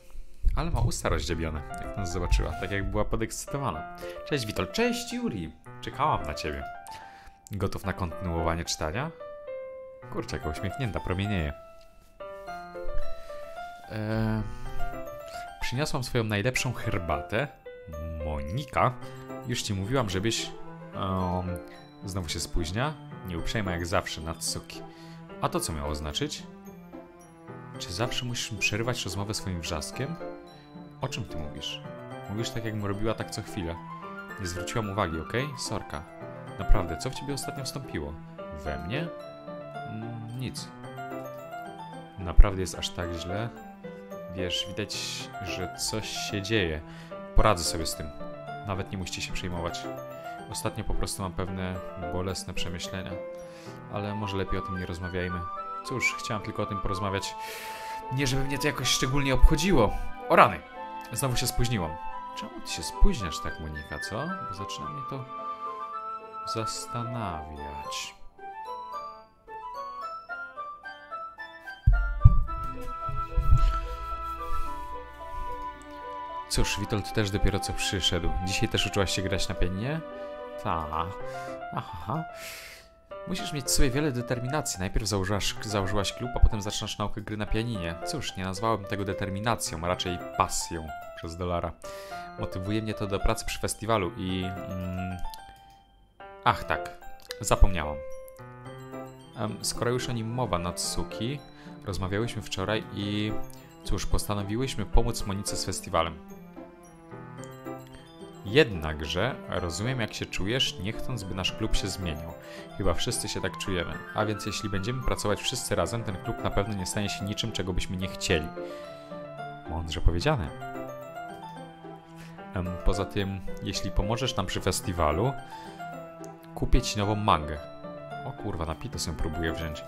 Ale ma usta rozdziebione, jak nas zobaczyła, tak jak była podekscytowana. Cześć Witold, cześć Yuri! Czekałam na ciebie. Gotów na kontynuowanie czytania? Kurczę, jaka uśmiechnięta, promienieje. Eee, przyniosłam swoją najlepszą herbatę. Monika, już ci mówiłam, żebyś... Um, znowu się spóźnia? Nieuprzejma jak zawsze, Natsuki. A to co miało znaczyć? Czy zawsze musisz mi przerywać rozmowę swoim wrzaskiem? O czym ty mówisz? Mówisz tak, jakbym robiła tak co chwilę. Nie zwróciłam uwagi, okej? Okay? Sorka. Naprawdę, co w ciebie ostatnio wstąpiło? We mnie? Mm, nic. Naprawdę jest aż tak źle? Wiesz, widać, że coś się dzieje. Poradzę sobie z tym. Nawet nie musicie się przejmować. Ostatnio po prostu mam pewne bolesne przemyślenia. Ale może lepiej o tym nie rozmawiajmy. Cóż, chciałam tylko o tym porozmawiać. Nie, żeby mnie to jakoś szczególnie obchodziło. O rany! Znowu się spóźniłam. Czemu ty się spóźniasz tak, Monika, co? Bo zaczyna mnie to zastanawiać. Cóż, Witold też dopiero co przyszedł. Dzisiaj też uczyłaś się grać na pianinie? Ta. Aha. Musisz mieć w sobie wiele determinacji. Najpierw założyłaś, założyłaś klub, a potem zaczynasz naukę gry na pianinie. Cóż, nie nazwałem tego determinacją, a raczej pasją przez dolara. Motywuje mnie to do pracy przy festiwalu i... Mm, ach tak, zapomniałam. Um, skoro już o nim mowa, Natsuki, rozmawiałyśmy wczoraj i... Cóż, postanowiłyśmy pomóc Monice z festiwalem. Jednakże rozumiem, jak się czujesz, nie chcąc, by nasz klub się zmienił. Chyba wszyscy się tak czujemy. A więc jeśli będziemy pracować wszyscy razem, ten klub na pewno nie stanie się niczym, czego byśmy nie chcieli. Mądrze powiedziane. Poza tym, jeśli pomożesz nam przy festiwalu, kupię ci nową mangę. O kurwa, na pito sobie próbuję wziąć.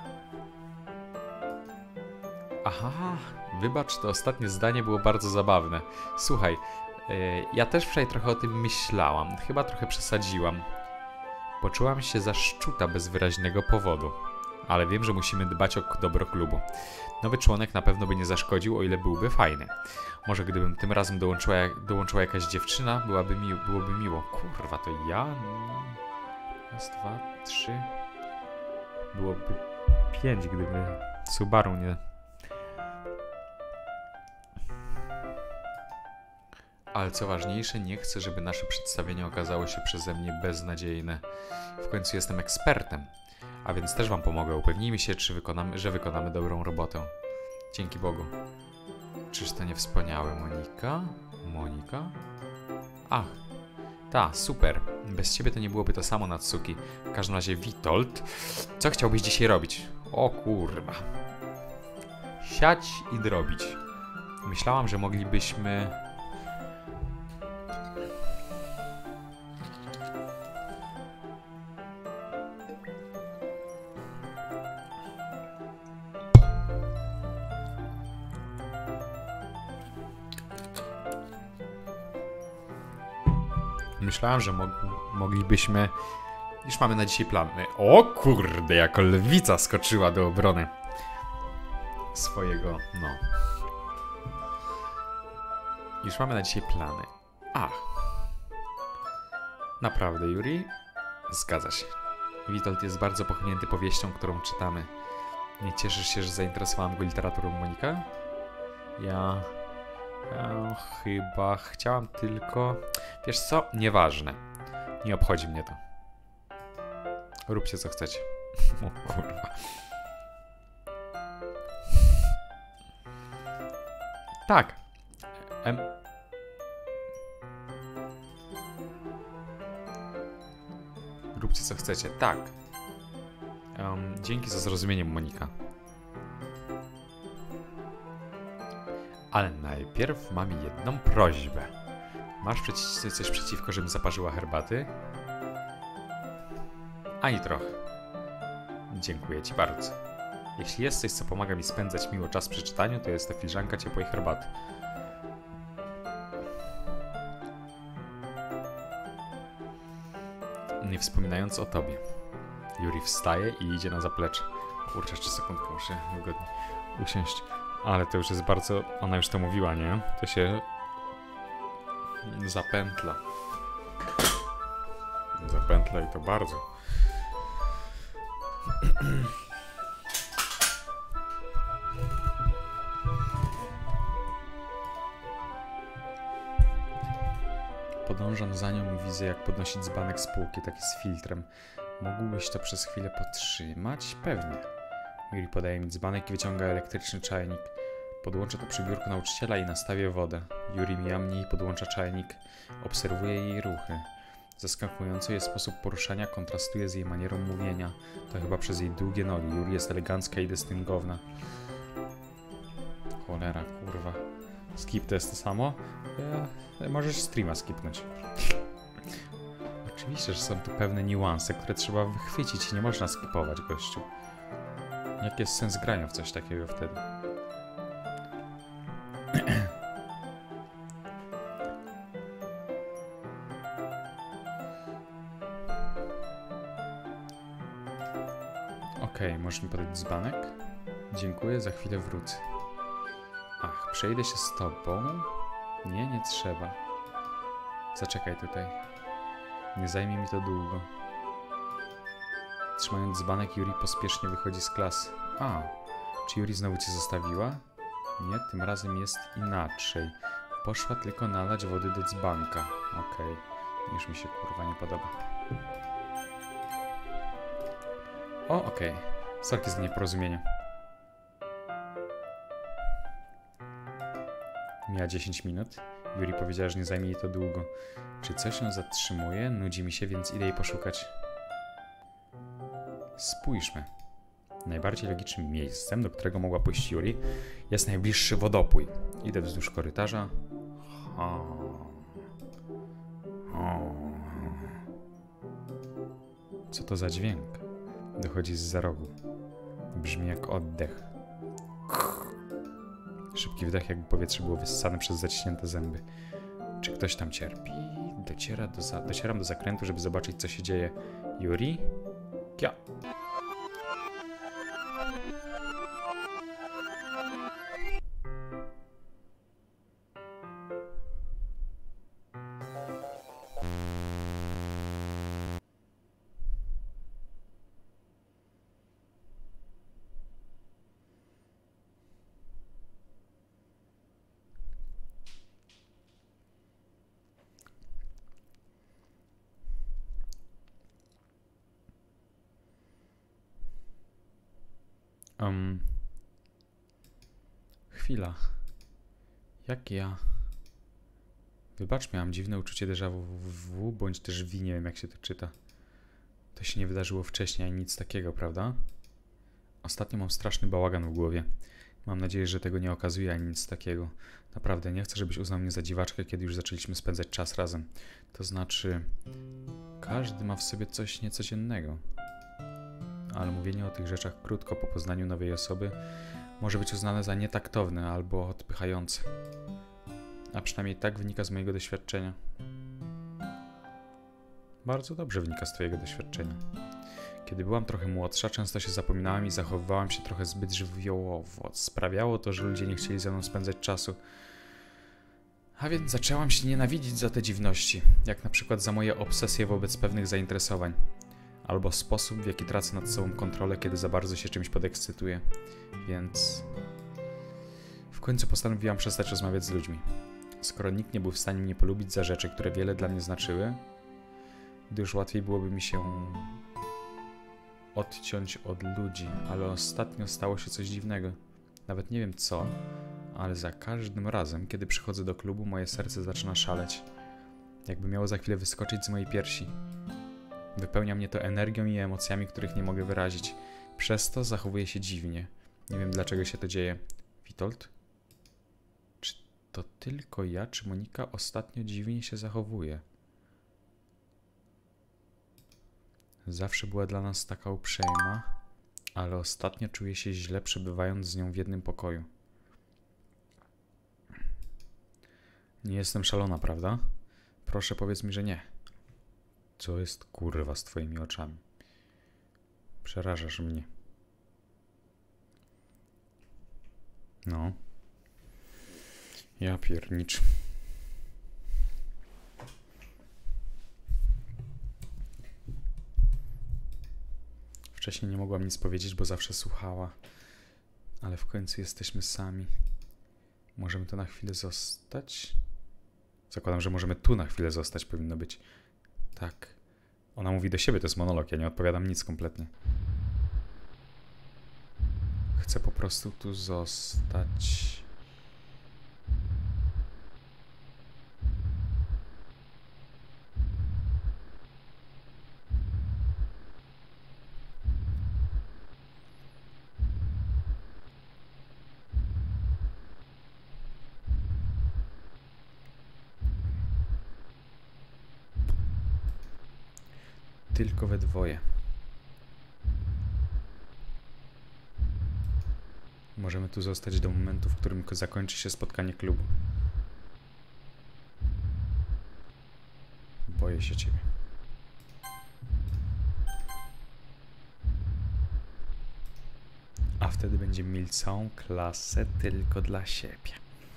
Aha, wybacz, to ostatnie zdanie było bardzo zabawne. Słuchaj, yy, ja też wczoraj trochę o tym myślałam. Chyba trochę przesadziłam. Poczułam się zaszczuta bez wyraźnego powodu. Ale wiem, że musimy dbać o dobro klubu. Nowy członek na pewno by nie zaszkodził, o ile byłby fajny. Może gdybym tym razem dołączyła, dołączyła jakaś dziewczyna, byłaby mi, byłoby miło. Kurwa, to ja? Raz, dwa, trzy... Byłoby pięć, gdyby Subaru nie... Ale co ważniejsze, nie chcę, żeby nasze przedstawienie okazało się przeze mnie beznadziejne. W końcu jestem ekspertem. A więc też wam pomogę. Upewnijmy się, czy wykonamy, że wykonamy dobrą robotę. Dzięki Bogu. Czyż to nie wspaniałe, Monika? Monika? Ach, ta, super. Bez ciebie to nie byłoby to samo, Natsuki. W każdym razie, Witold, co chciałbyś dzisiaj robić? O kurwa. Siać i drobić. Myślałam, że moglibyśmy... Myślałem, że mog moglibyśmy... Już mamy na dzisiaj plany. O kurde, jako lwica skoczyła do obrony swojego, no. Już mamy na dzisiaj plany. Ach. Naprawdę, Yuri? Zgadza się. Witold jest bardzo pochłonięty powieścią, którą czytamy. Nie cieszysz się, że zainteresowałam go literaturą, Monika? Ja... ja chyba chciałam tylko... Wiesz co? Nieważne. Nie obchodzi mnie to. Róbcie co chcecie. O kurwa. Tak. Em... Róbcie co chcecie. Tak. Um, dzięki za zrozumienie, Monika. Ale najpierw mam jedną prośbę. Masz przeci coś przeciwko, żebym zaparzyła herbaty? Ani trochę. Dziękuję ci bardzo. Jeśli jest coś, co pomaga mi spędzać miło czas przy czytaniu, to jest to filiżanka ciepłej herbaty. Nie wspominając o tobie. Yuri wstaje i idzie na zaplecze. Kurczę, jeszcze sekundkę, muszę wygodnie usiąść. Ale to już jest bardzo... Ona już to mówiła, nie? To się... zapętla. Zapętla i to bardzo. Podążam za nią i widzę, jak podnosić dzbanek z półki, taki z filtrem. Mógłbyś to przez chwilę podtrzymać? Pewnie. Yuri podaje mi dzbanek i wyciąga elektryczny czajnik. Podłączę to przy biurku nauczyciela i nastawię wodę. Yuri mija mnie i podłącza czajnik. Obserwuję jej ruchy. Zaskakująco jej sposób poruszania kontrastuje z jej manierą mówienia. To chyba przez jej długie nogi. Yuri jest elegancka i dystyngowna. Cholera, kurwa. Skip to jest to samo? Ja, możesz streama skipnąć. Oczywiście, że są tu pewne niuanse, które trzeba wychwycić i nie można skipować, gościu. Jaki jest sens grania w coś takiego wtedy? Okej, okay, możesz mi podać dzbanek? Dziękuję, za chwilę wrócę. Ach, przejdę się z tobą? Nie, nie trzeba. Zaczekaj tutaj. Nie zajmie mi to długo. Trzymając dzbanek, Yuri pospiesznie wychodzi z klasy. A, czy Yuri znowu cię zostawiła? Nie, tym razem jest inaczej. Poszła tylko nalać wody do dzbanka. Okej, okay. Już mi się kurwa nie podoba. O, okej. Okay. Sorki za nieporozumienie. Mija dziesięć minut. Yuri powiedziała, że nie zajmie jej to długo. Czy coś ją zatrzymuje? Nudzi mi się, więc idę jej poszukać. Spójrzmy. Najbardziej logicznym miejscem, do którego mogła pójść Yuri, jest najbliższy wodopój. Idę wzdłuż korytarza. O. O. Co to za dźwięk? Dochodzi zza rogu. Brzmi jak oddech. Szybki wdech, jakby powietrze było wyssane przez zaciśnięte zęby. Czy ktoś tam cierpi? Dociera do za... Docieram do zakrętu, żeby zobaczyć, co się dzieje. Yuri? Kia. Um, chwila. Jak ja... Wybacz, miałam dziwne uczucie déjà vu, bądź też vi, nie wiem jak się to czyta. To się nie wydarzyło wcześniej, ani nic takiego, prawda? Ostatnio mam straszny bałagan w głowie. Mam nadzieję, że tego nie okazuje, ani nic takiego. Naprawdę, nie chcę, żebyś uznał mnie za dziwaczkę, kiedy już zaczęliśmy spędzać czas razem. To znaczy... Każdy ma w sobie coś niecodziennego. Ale mówienie o tych rzeczach krótko po poznaniu nowej osoby może być uznane za nietaktowne albo odpychające. A przynajmniej tak wynika z mojego doświadczenia. Bardzo dobrze wynika z twojego doświadczenia. Kiedy byłam trochę młodsza, często się zapominałam i zachowywałam się trochę zbyt żywiołowo. Sprawiało to, że ludzie nie chcieli ze mną spędzać czasu. A więc zaczęłam się nienawidzić za te dziwności, jak na przykład za moje obsesje wobec pewnych zainteresowań. Albo sposób, w jaki tracę nad sobą kontrolę, kiedy za bardzo się czymś podekscytuję. Więc... W końcu postanowiłam przestać rozmawiać z ludźmi. Skoro nikt nie był w stanie mnie polubić za rzeczy, które wiele dla mnie znaczyły, gdyż łatwiej byłoby mi się odciąć od ludzi. Ale ostatnio stało się coś dziwnego. Nawet nie wiem co, ale za każdym razem, kiedy przychodzę do klubu, moje serce zaczyna szaleć. Jakby miało za chwilę wyskoczyć z mojej piersi. Wypełnia mnie to energią i emocjami, których nie mogę wyrazić. Przez to zachowuję się dziwnie. Nie wiem, dlaczego się to dzieje. Witold? Czy to tylko ja, czy Monika ostatnio dziwnie się zachowuje? Zawsze była dla nas taka uprzejma, ale ostatnio czuję się źle, przebywając z nią w jednym pokoju. Nie jestem szalona, prawda? Proszę, powiedz mi, że nie. Co jest kurwa z twoimi oczami? Przerażasz mnie. No. Ja piernicz. Wcześniej nie mogłam nic powiedzieć, bo zawsze słuchała. Ale w końcu jesteśmy sami. Możemy tu na chwilę zostać? Zakładam, że możemy tu na chwilę zostać, powinno być. Tak. Ona mówi do siebie, to jest monolog, ja nie odpowiadam nic kompletnie. Chcę po prostu tu zostać. Tylko we dwoje. Możemy tu zostać do momentu, w którym zakończy się spotkanie klubu. Boję się ciebie. A wtedy będziemy mieli całą klasę tylko dla siebie.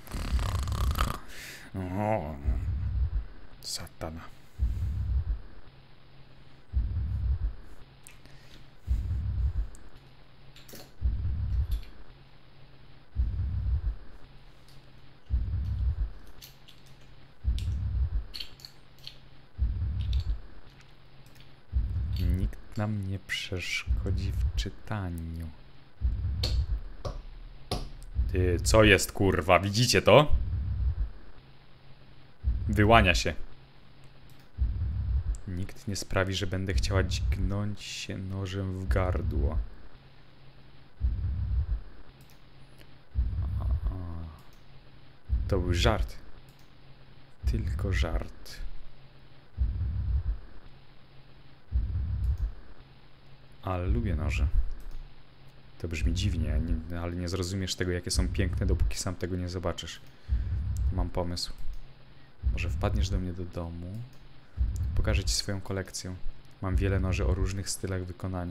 O, satana. Nikt nam nie przeszkodzi w czytaniu. Ty, co jest, kurwa? Widzicie to? Wyłania się. Nikt nie sprawi, że będę chciała dźgnąć się nożem w gardło. To był żart. Tylko żart. Ale lubię noże. To brzmi dziwnie, nie, ale nie zrozumiesz tego, jakie są piękne, dopóki sam tego nie zobaczysz. Mam pomysł. Może wpadniesz do mnie do domu, pokażę ci swoją kolekcję. Mam wiele noży o różnych stylach wykonania.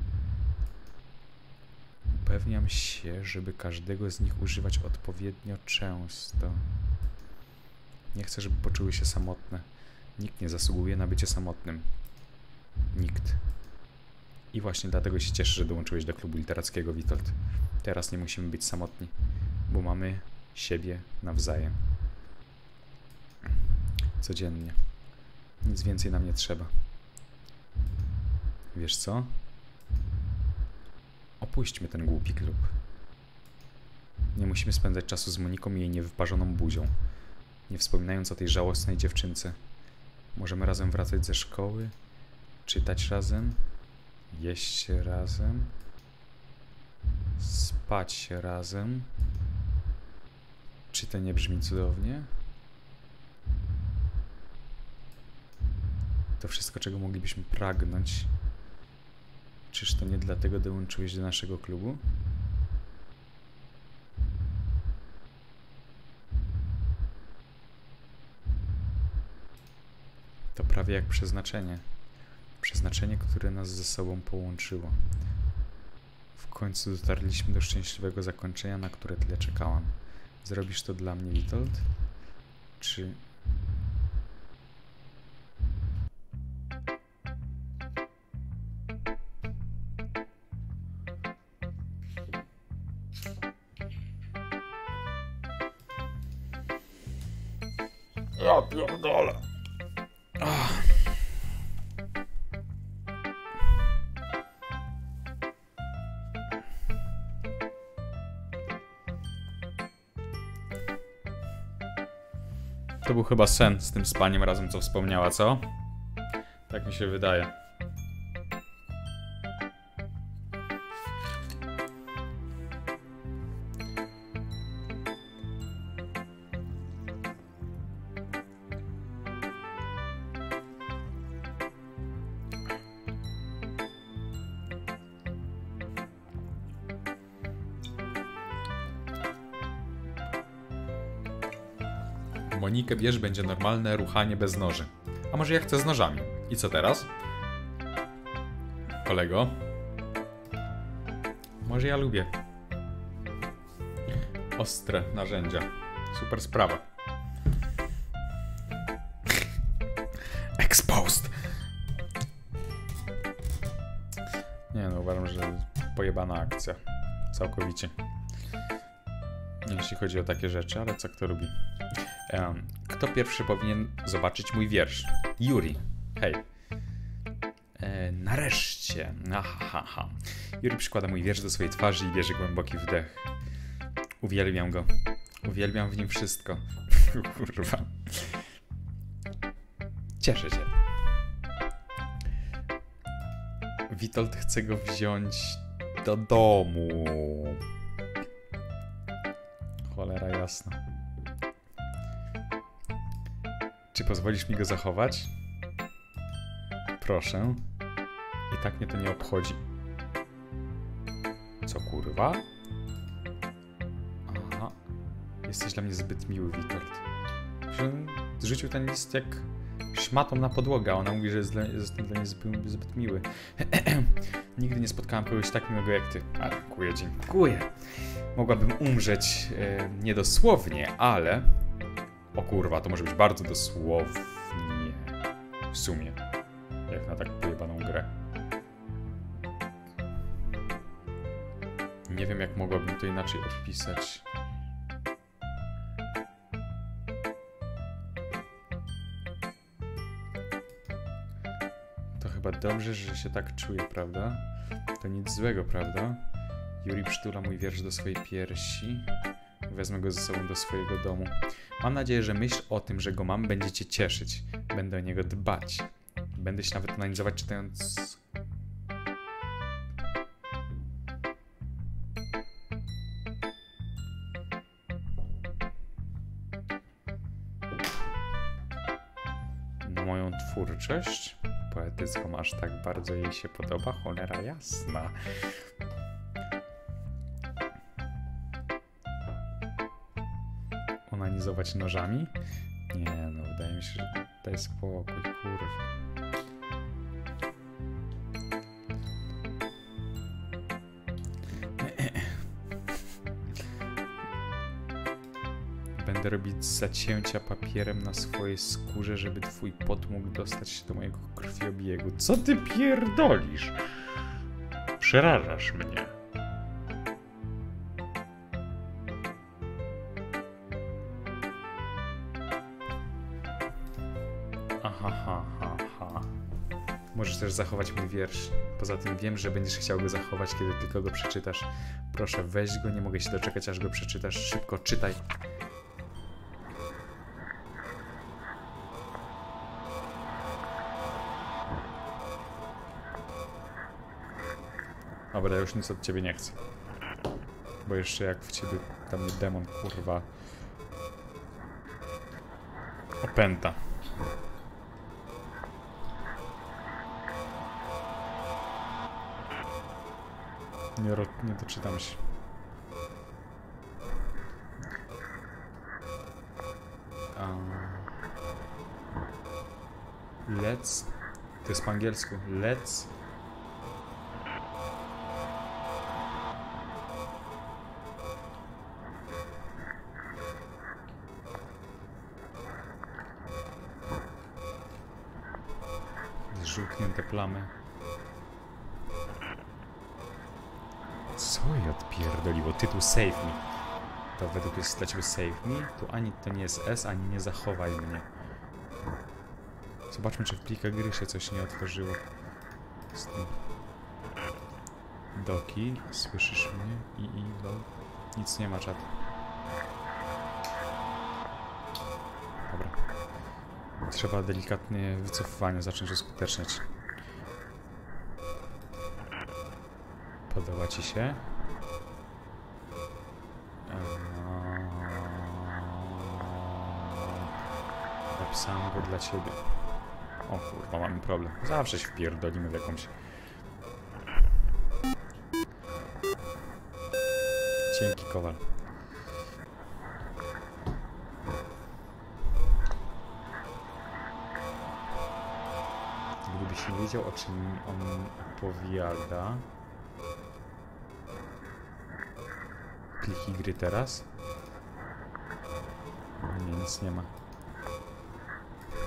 Upewniam się, żeby każdego z nich używać odpowiednio często. Nie chcę, żeby poczuły się samotne. Nikt nie zasługuje na bycie samotnym. Nikt. I właśnie dlatego się cieszę, że dołączyłeś do klubu literackiego, Witold. Teraz nie musimy być samotni, bo mamy siebie nawzajem. Codziennie. Nic więcej nam nie trzeba. Wiesz co? Opuśćmy ten głupi klub. Nie musimy spędzać czasu z Moniką i jej niewyparzoną buzią. Nie wspominając o tej żałosnej dziewczynce. Możemy razem wracać ze szkoły, czytać razem, jeść się razem, spać się razem. Czy to nie brzmi cudownie? To wszystko, czego moglibyśmy pragnąć. Czyż to nie dlatego dołączyłeś do naszego klubu? To prawie jak przeznaczenie. Przeznaczenie, które nas ze sobą połączyło. W końcu dotarliśmy do szczęśliwego zakończenia, na które tyle czekałam. Zrobisz to dla mnie, Witold? Czy... Ja pierdolę. Ach. To był chyba sen z tym spaniem razem, co wspomniała, co? Tak mi się wydaje. Monikę, wiesz, będzie normalne ruchanie bez noży. A może ja chcę z nożami? I co teraz? Kolego? Może ja lubię ostre narzędzia. Super sprawa. Exposed. Nie, Nie no, uważam, że pojebana akcja. Całkowicie. Jeśli chodzi o takie rzeczy, ale co kto lubi. Um, kto pierwszy powinien zobaczyć mój wiersz? Yuri. Hej. E, nareszcie. Aha, ha, ha. Yuri przykłada mój wiersz do swojej twarzy i bierze głęboki wdech. Uwielbiam go. Uwielbiam w nim wszystko. Kurwa. Cieszę się. Witold chce go wziąć do domu. Cholera jasna. Czy pozwolisz mi go zachować? Proszę. I tak mnie to nie obchodzi. Co kurwa? Aha. Jesteś dla mnie zbyt miły, Witold. Zrzucił ten list jak szmatą na podłogę, a ona mówi, że jest dla, jestem dla niej zbyt, zbyt miły. Nigdy nie spotkałem kogoś tak miłego jak ty. A, dziękuję, dziękuję. Mogłabym umrzeć e, niedosłownie, ale... O kurwa, to może być bardzo dosłownie. W sumie. Jak na tak pojebaną grę. Nie wiem, jak mogłabym to inaczej odpisać. To chyba dobrze, że się tak czuję, prawda? To nic złego, prawda? Yuri przytula mój wiersz do swojej piersi. Wezmę go ze sobą do swojego domu. Mam nadzieję, że myśl o tym, że go mam, będzie cię cieszyć. Będę o niego dbać. Będę się nawet analizować, czytając... na moją twórczość poetycką, aż tak bardzo jej się podoba. Cholera jasna. Onanizować nożami? Nie, no wydaje mi się, że daj spokój, kurwa. Będę robić zacięcia papierem na swojej skórze, żeby twój pot mógł dostać się do mojego krwiobiegu. Co ty pierdolisz? Przerażasz mnie. Aha, ha, ha, ha. Możesz też zachować mój wiersz. Poza tym wiem, że będziesz chciał go zachować, kiedy tylko go przeczytasz. Proszę, weź go, nie mogę się doczekać, aż go przeczytasz. Szybko, czytaj. Dobra, ja już nic od ciebie nie chcę. Bo jeszcze jak w ciebie tam mnie demon, kurwa, opęta. Nie, nie doczytam się. Um, let's... To jest po angielsku. Let's... Żółknięte plamy. Co je odpierdoliło? Tytuł Save Me. To według jest dla ciebie Save Me. Tu ani to nie jest S, ani nie zachowaj mnie. Zobaczmy, czy w plikach gry się coś nie otworzyło. Z tym. Doki, słyszysz mnie? I, i, lol. Nic nie ma, czat. Dobra. Trzeba delikatnie wycofywanie zacząć uskuteczniać. Podoba ci się? Napisałem go dla ciebie. O kurwa, mamy problem. Zawsze się wpierdolimy w jakąś... Dzięki, Kowal. Gdybyś nie wiedział, o czym on opowiada... Pliki gry teraz? Nie, nic nie ma.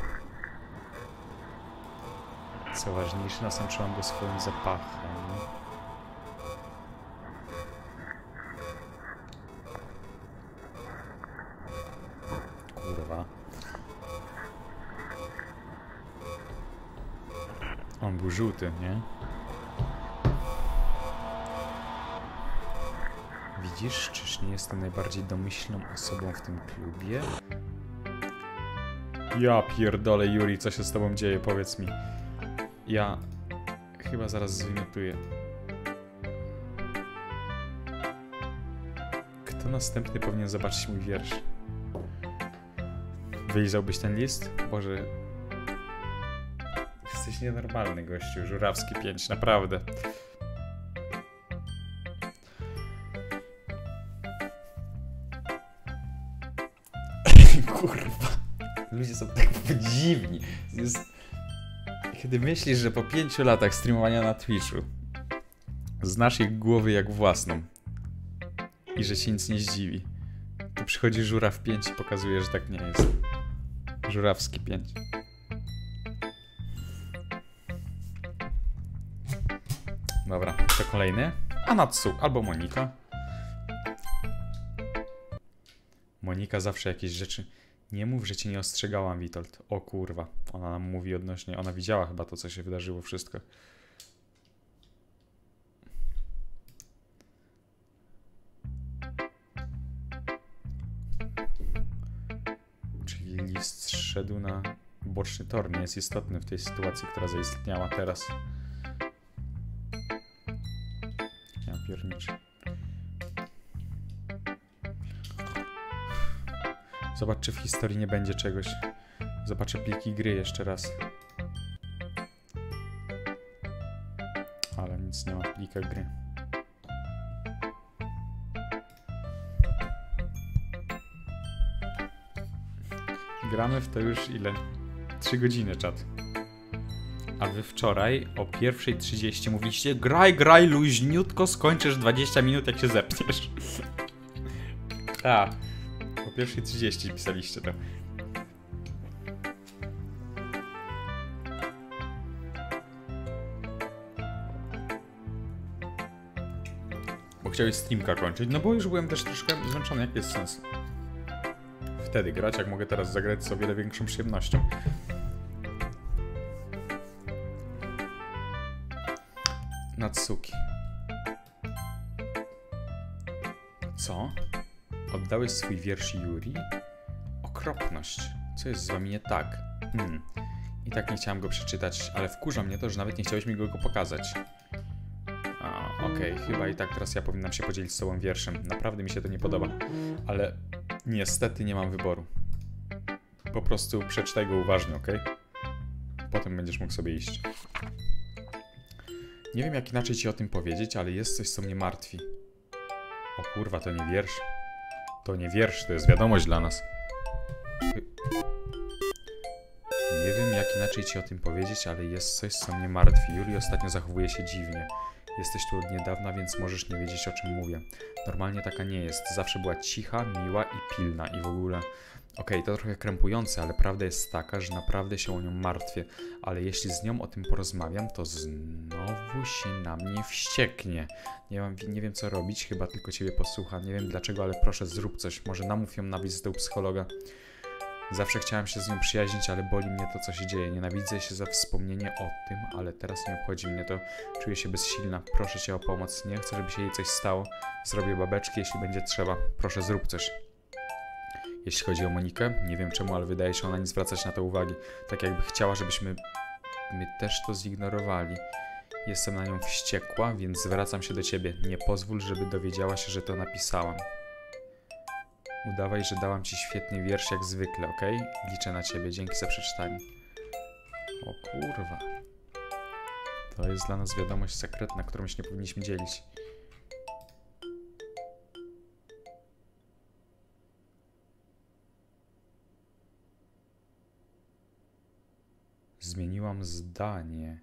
Co ważniejsze, nasączyłam go swoim zapachem. żółty, nie? Widzisz, czyż nie jestem najbardziej domyślną osobą w tym klubie? Ja pierdolę, Yuri, co się z tobą dzieje? Powiedz mi. Ja chyba zaraz zwymiotuję. Kto następny powinien zobaczyć mój wiersz? Wylizałbyś ten list? Boże. Jesteś nienormalny, gościu. Żurawski pięć, naprawdę. Kurwa. Ludzie są tak dziwni. Jest... Kiedy myślisz, że po pięciu latach streamowania na Twitchu znasz ich głowy jak własną i że ci nic nie zdziwi, to przychodzi Żuraw pięć i pokazuje, że tak nie jest. Żurawski pięć. Dobra, to kolejny. Anatsu albo Monika. Monika zawsze jakieś rzeczy... Nie mów, że cię nie ostrzegałam, Witold. O kurwa. Ona nam mówi odnośnie... Ona widziała chyba to, co się wydarzyło, wszystko. Czyli list szedł na boczny tor. Nie jest istotny w tej sytuacji, która zaistniała teraz. Ja pierniczę. Zobacz, czy w historii nie będzie czegoś. Zobaczę pliki gry jeszcze raz. Ale nic nie ma w plikach gry. Gramy w to już ile? trzy godziny, czat. A wy wczoraj o pierwszej trzydzieści mówiliście: graj, graj, luźniutko, skończysz dwadzieścia minut, jak się zepniesz. A. O pierwszej trzydzieści pisaliście to. Bo chciałeś streamka kończyć, no bo już byłem też troszkę zmęczony, jaki jest sens wtedy grać, jak mogę teraz zagrać z o wiele większą przyjemnością. Natsuki. Co? Oddałeś swój wiersz Yuri? Okropność. Co jest z wami nie tak? Hmm. I tak nie chciałem go przeczytać, ale wkurza mnie to, że nawet nie chciałeś mi go, go pokazać. A, okej, okay. Chyba i tak teraz ja powinnam się podzielić z tobą wierszem. Naprawdę mi się to nie podoba. Ale niestety nie mam wyboru. Po prostu przeczytaj go uważnie, ok? Potem będziesz mógł sobie iść. Nie wiem, jak inaczej ci o tym powiedzieć, ale jest coś, co mnie martwi. O kurwa, to nie wiersz. To nie wiersz, to jest wiadomość dla nas. Nie wiem, jak inaczej ci o tym powiedzieć, ale jest coś, co mnie martwi. Yuri ostatnio zachowuje się dziwnie. Jesteś tu od niedawna, więc możesz nie wiedzieć, o czym mówię. Normalnie taka nie jest. Zawsze była cicha, miła i pilna i w ogóle... Okej, okay, to trochę krępujące, ale prawda jest taka, że naprawdę się o nią martwię. Ale jeśli z nią o tym porozmawiam, to znowu się na mnie wścieknie. Nie, mam, nie wiem, co robić, chyba tylko ciebie posłucha. Nie wiem dlaczego, ale proszę, zrób coś. Może namów ją na wizytę u psychologa. Zawsze chciałem się z nią przyjaźnić, ale boli mnie to, co się dzieje. Nienawidzę się za wspomnienie o tym, ale teraz nie obchodzi mnie to. Czuję się bezsilna. Proszę cię o pomoc. Nie chcę, żeby się jej coś stało. Zrobię babeczki, jeśli będzie trzeba. Proszę, zrób coś. Jeśli chodzi o Monikę, nie wiem czemu, ale wydaje się ona nie zwracać na to uwagi. Tak jakby chciała, żebyśmy my też to zignorowali. Jestem na nią wściekła, więc zwracam się do ciebie. Nie pozwól, żeby dowiedziała się, że to napisałam. Udawaj, że dałam ci świetny wiersz jak zwykle, ok? Liczę na ciebie. Dzięki za przeczytanie. O kurwa. To jest dla nas wiadomość sekretna, którą się nie powinniśmy dzielić. Zmieniłam zdanie.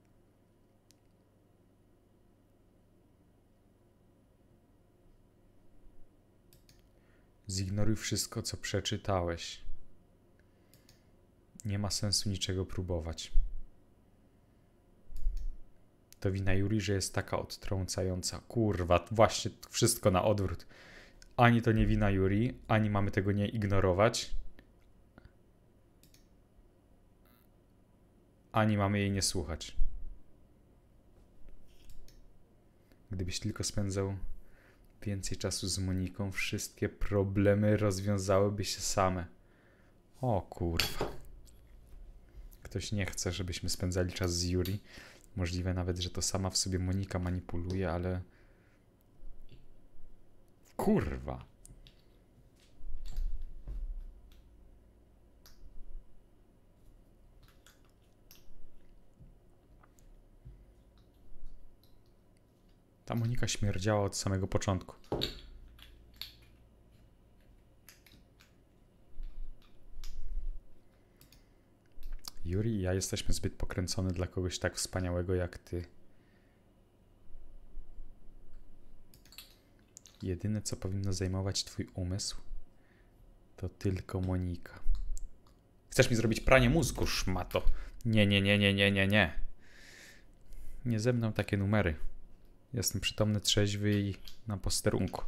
Zignoruj wszystko, co przeczytałeś. Nie ma sensu niczego próbować. To wina Yuri, że jest taka odtrącająca. Kurwa, właśnie wszystko na odwrót. Ani to nie wina Yuri, ani mamy tego nie ignorować. Ani mamy jej nie słuchać. Gdybyś tylko spędzał więcej czasu z Moniką, wszystkie problemy rozwiązałyby się same. O kurwa. Ktoś nie chce, żebyśmy spędzali czas z Yuri. Możliwe nawet, że to sama w sobie Monika manipuluje, ale... Kurwa. Ta Monika śmierdziała od samego początku. Yuri i ja jesteśmy zbyt pokręcone dla kogoś tak wspaniałego jak ty. Jedyne, co powinno zajmować twój umysł, to tylko Monika. Chcesz mi zrobić pranie mózgu, szmato? Nie, nie, nie, nie, nie, nie, nie. Nie ze mną takie numery. Jestem przytomny, trzeźwy i na posterunku.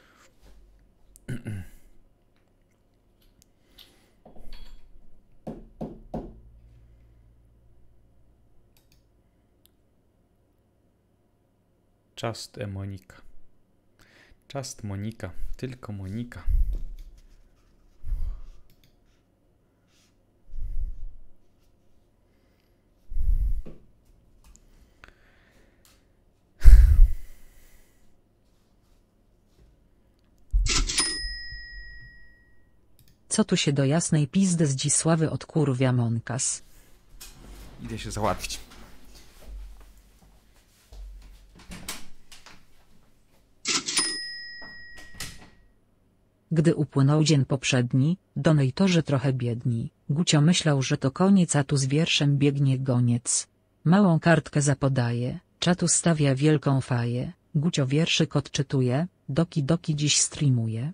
Just a Monika. Just Monika. Tylko Monika. Co tu się do jasnej pizdy Zdzisławy odkurwia Monkas? Idę się załatwić. Gdy upłynął dzień poprzedni, donatorzy trochę biedni, Gucio myślał, że to koniec, a tu z wierszem biegnie goniec. Małą kartkę zapodaje, czatu stawia wielką faję, Gucio wierszyk odczytuje, doki doki dziś streamuje.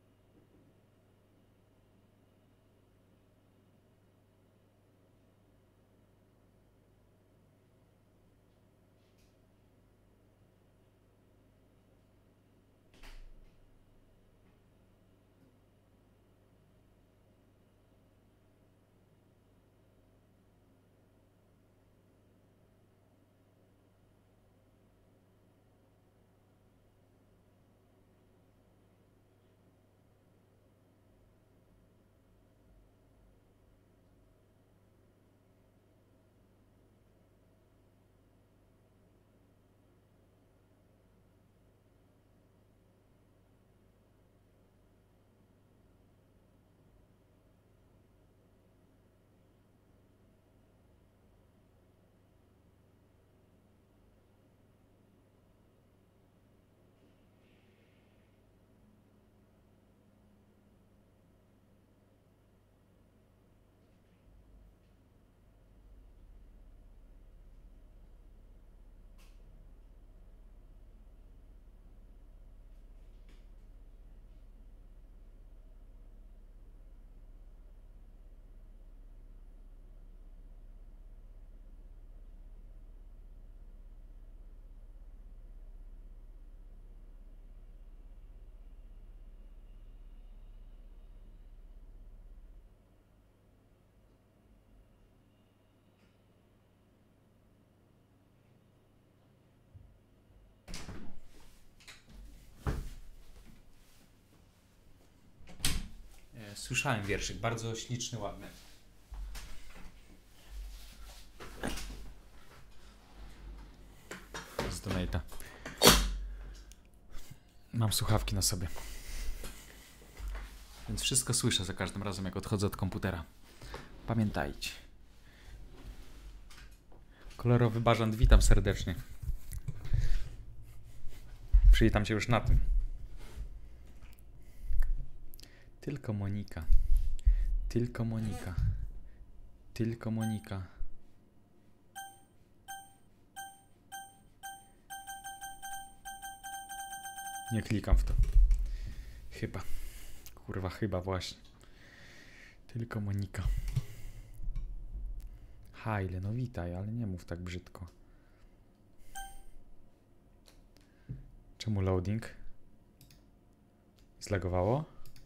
Słyszałem wierszyk, bardzo śliczny, ładny. Z donata. Mam słuchawki na sobie. Więc wszystko słyszę za każdym razem, jak odchodzę od komputera. Pamiętajcie. Kolorowy bażant, witam serdecznie. Przywitam cię już na tym. Tylko Monika. Tylko Monika. Tylko Monika. Nie klikam w to. Chyba. Kurwa, chyba właśnie. Tylko Monika. Hajle, no witaj, ale nie mów tak brzydko. Czemu loading? Zlagowało?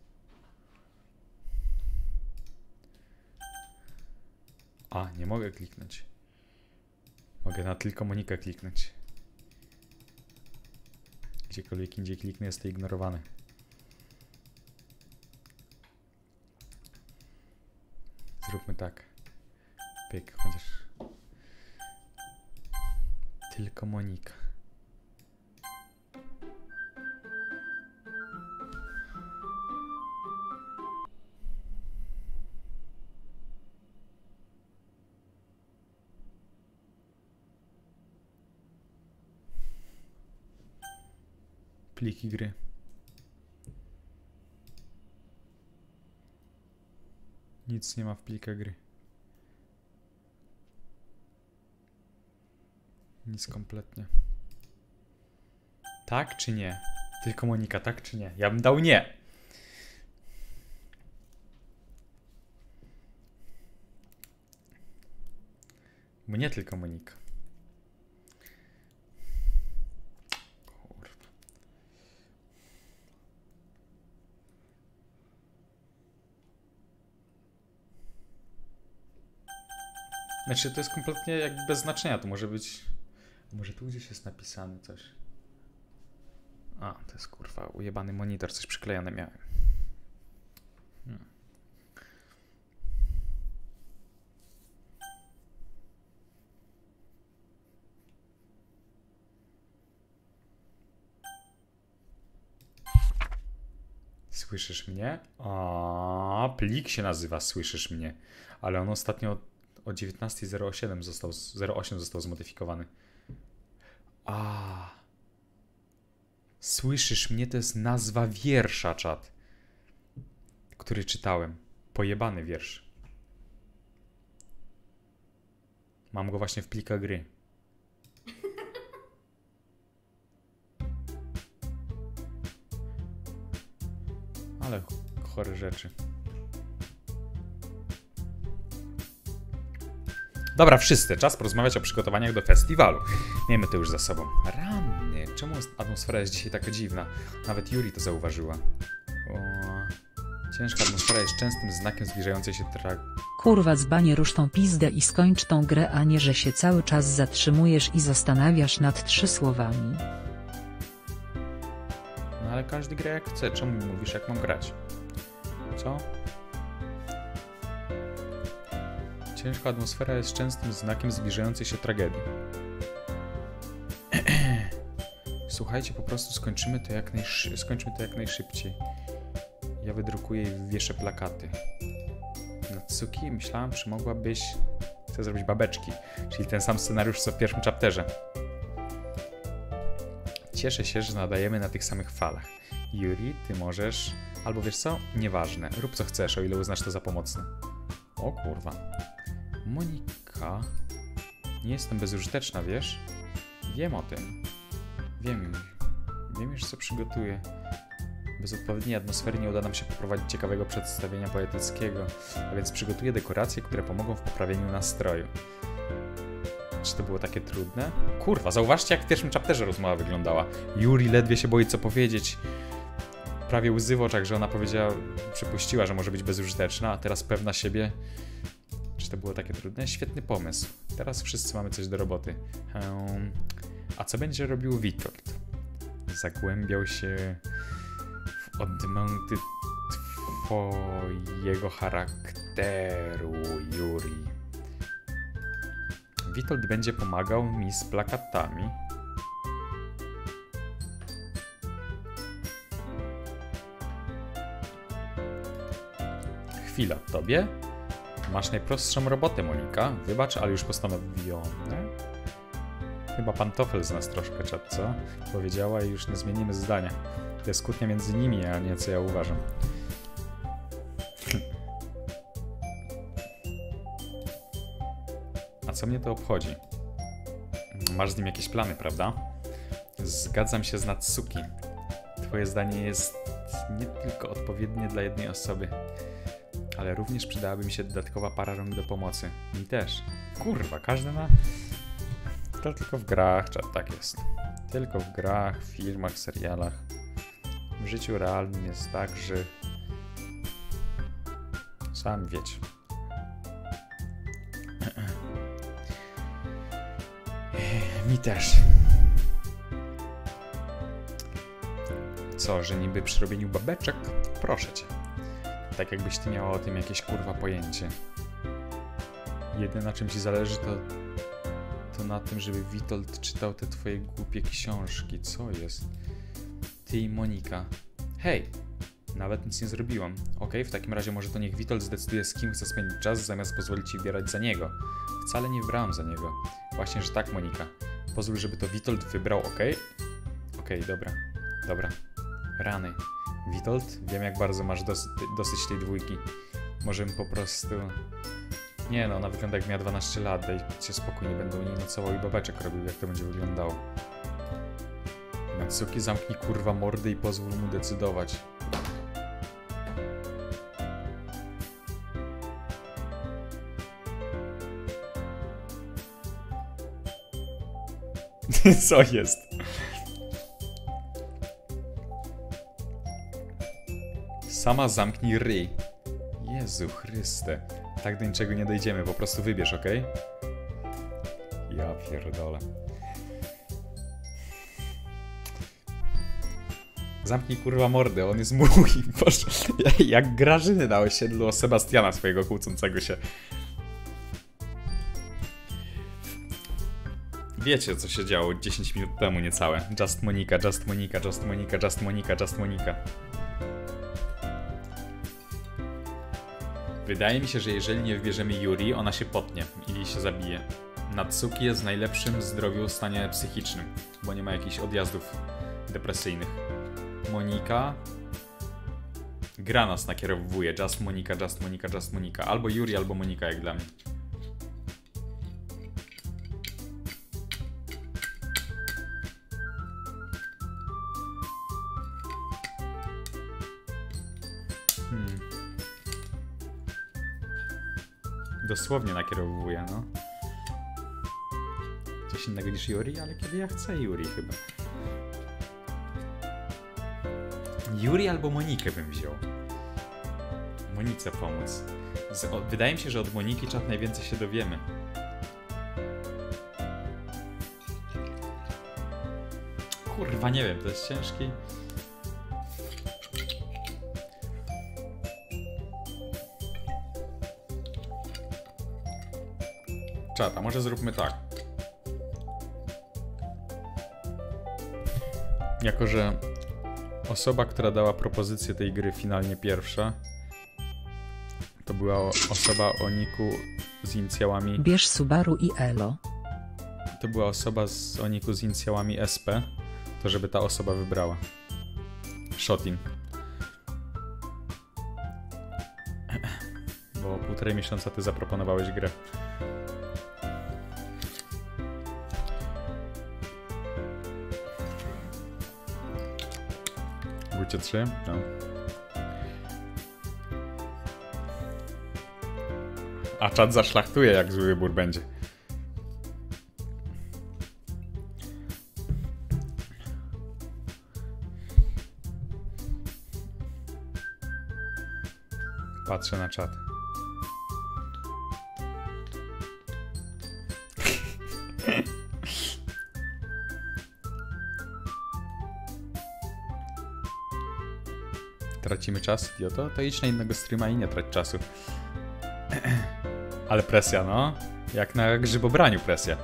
A, nie mogę kliknąć. Mogę na tylko Monikę kliknąć. Gdziekolwiek indziej kliknę, jest to ignorowane. Zróbmy tak. Pyk, chociaż... Tylko Monika. Pliki gry. Nic nie ma w plikach gry. Nic kompletnie. Tak czy nie? Tylko Monika, tak czy nie? Ja bym dał nie. Bo nie tylko Monika. Kurwa. Znaczy to jest kompletnie jakby bez znaczenia. To może być... Może tu gdzieś jest napisane coś. A, to jest kurwa ujebany monitor, coś przyklejone miałem. Hmm. Słyszysz mnie? A, plik się nazywa Słyszysz mnie. Ale on ostatnio o dziewiętnasta zero siedem został, zero osiem został zmodyfikowany. A, Słyszysz mnie to jest nazwa wiersza, czat, który czytałem. Pojebany wiersz. Mam go właśnie w plikach gry. Ale chore rzeczy. Dobra, wszyscy, czas porozmawiać o przygotowaniach do festiwalu. Miejmy to już za sobą. Ranny, czemu atmosfera jest dzisiaj taka dziwna? Nawet Yuri to zauważyła. O, ciężka atmosfera jest częstym znakiem zbliżającej się tra... Kurwa dzbanie, rusz tą pizdę i skończ tą grę, a nie że się cały czas zatrzymujesz i zastanawiasz nad trzy słowami. No ale każdy gra jak chce, czemu mi mówisz jak mam grać? Co? Ciężka atmosfera jest częstym znakiem zbliżającej się tragedii. Słuchajcie, po prostu skończymy to jak najszy... skończmy to jak najszybciej. Ja wydrukuję i wywieszę plakaty. Natsuki, myślałam, czy mogłabyś... Chcę zrobić babeczki, czyli ten sam scenariusz co w pierwszym chapterze. Cieszę się, że nadajemy na tych samych falach. Yuri, ty możesz... Albo wiesz co? Nieważne. Rób co chcesz, o ile uznasz to za pomocne. O kurwa. Monika... Nie jestem bezużyteczna, wiesz? Wiem o tym. Wiem, wiem już co przygotuję. Bez odpowiedniej atmosfery nie uda nam się poprowadzić ciekawego przedstawienia poetyckiego, a więc przygotuję dekoracje, które pomogą w poprawieniu nastroju. Czy to było takie trudne? Kurwa, zauważcie jak w pierwszym chapterze rozmowa wyglądała. Yuri ledwie się boi co powiedzieć. Prawie łzy w oczach, że ona powiedziała, przypuściła, że może być bezużyteczna, a teraz pewna siebie. Czy to było takie trudne? Świetny pomysł. Teraz wszyscy mamy coś do roboty. Um, a co będzie robił Witold? Zagłębiał się w odmęty twojego charakteru, Yuri. Witold będzie pomagał mi z plakatami. Chwila, tobie? Masz najprostszą robotę, Monika. Wybacz, ale już postanowione. Chyba pantofel z nas troszkę, czat, co? Powiedziała i już nie zmienimy zdania. To jest kłótnia między nimi, a nie co ja uważam. A co mnie to obchodzi? Masz z nim jakieś plany, prawda? Zgadzam się z Natsuki. Twoje zdanie jest nie tylko odpowiednie dla jednej osoby, ale również przydałaby mi się dodatkowa para rąk do pomocy. Mi też. Kurwa, każdy ma... To tylko w grach, czat, tak jest. Tylko w grach, filmach, serialach. W życiu realnym jest tak, że... Sam wiecie. Mi też. Co, że niby przy robieniu babeczek? Proszę cię. Tak jakbyś ty miała o tym jakieś kurwa pojęcie. Jedyne na czym ci zależy to... To na tym, żeby Witold czytał te twoje głupie książki. Co jest? Ty i Monika. Hej! Nawet nic nie zrobiłam. Okej, w takim razie może to niech Witold zdecyduje, z kim chce spędzić czas, zamiast pozwolić ci wybierać za niego. Wcale nie wybrałam za niego. Właśnie, że tak, Monika. Pozwól, żeby to Witold wybrał, okej? Okej, dobra. Dobra. Rany. Witold? Wiem, jak bardzo masz dos dosyć tej dwójki. Możemy po prostu... Nie no, ona wygląda jak miała dwanaście lat. Dajcie spokój, nie będę u niej nocował i babeczek robił, jak to będzie wyglądało. Natsuki, zamknij kurwa mordy i pozwól mu decydować. Co jest? Sama zamknij ryj. Jezu Chryste. Tak do niczego nie dojdziemy, po prostu wybierz, ok? Ja pierdolę. Zamknij kurwa mordę, on jest mój. Boże, jak Grażyny na osiedlu o Sebastiana swojego kłócącego się. Wiecie, co się działo dziesięć minut temu niecałe. Just Monika, Just Monika, Just Monika, Just Monika, Just Monika. Wydaje mi się, że jeżeli nie wybierzemy Yuri, ona się potnie i się zabije. Natsuki jest w najlepszym zdrowiu stanie psychicznym, bo nie ma jakichś odjazdów depresyjnych. Monika... Gra nas nakierowuje. Just Monika, Just Monika, Just Monika. Albo Yuri, albo Monika, jak dla mnie. Hmm. Dosłownie nakierowuje, no. Coś innego niż Yuri, ale kiedy ja chcę Yuri chyba. Yuri albo Monikę bym wziął. Monice pomóc. Z, o, wydaje mi się, że od Moniki czat najwięcej się dowiemy. Kurwa, nie wiem, to jest ciężki. Czat, a może zróbmy tak. Jako że osoba, która dała propozycję tej gry finalnie pierwsza, to była osoba o niku z inicjałami... Bierz Subaru i Elo. To była osoba z, o niku z inicjałami S P, to żeby ta osoba wybrała. Shotin. Bo półtorej miesiąca ty zaproponowałeś grę. Gucie trzy? No. A czat zaszlachtuje, jak zły wybór będzie. Patrzę na czat. Tracimy czas, idioto? To idź na innego streama i nie trać czasu. Ale presja, no. Jak na grzybobraniu presja.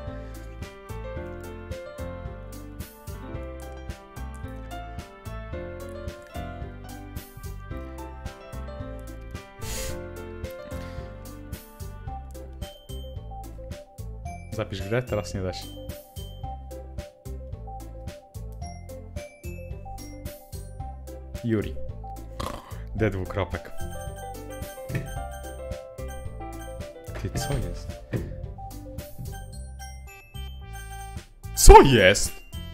Zapisz grę? Teraz nie da się. Yuri. D dwukropek. Ty, co jest? Co jest?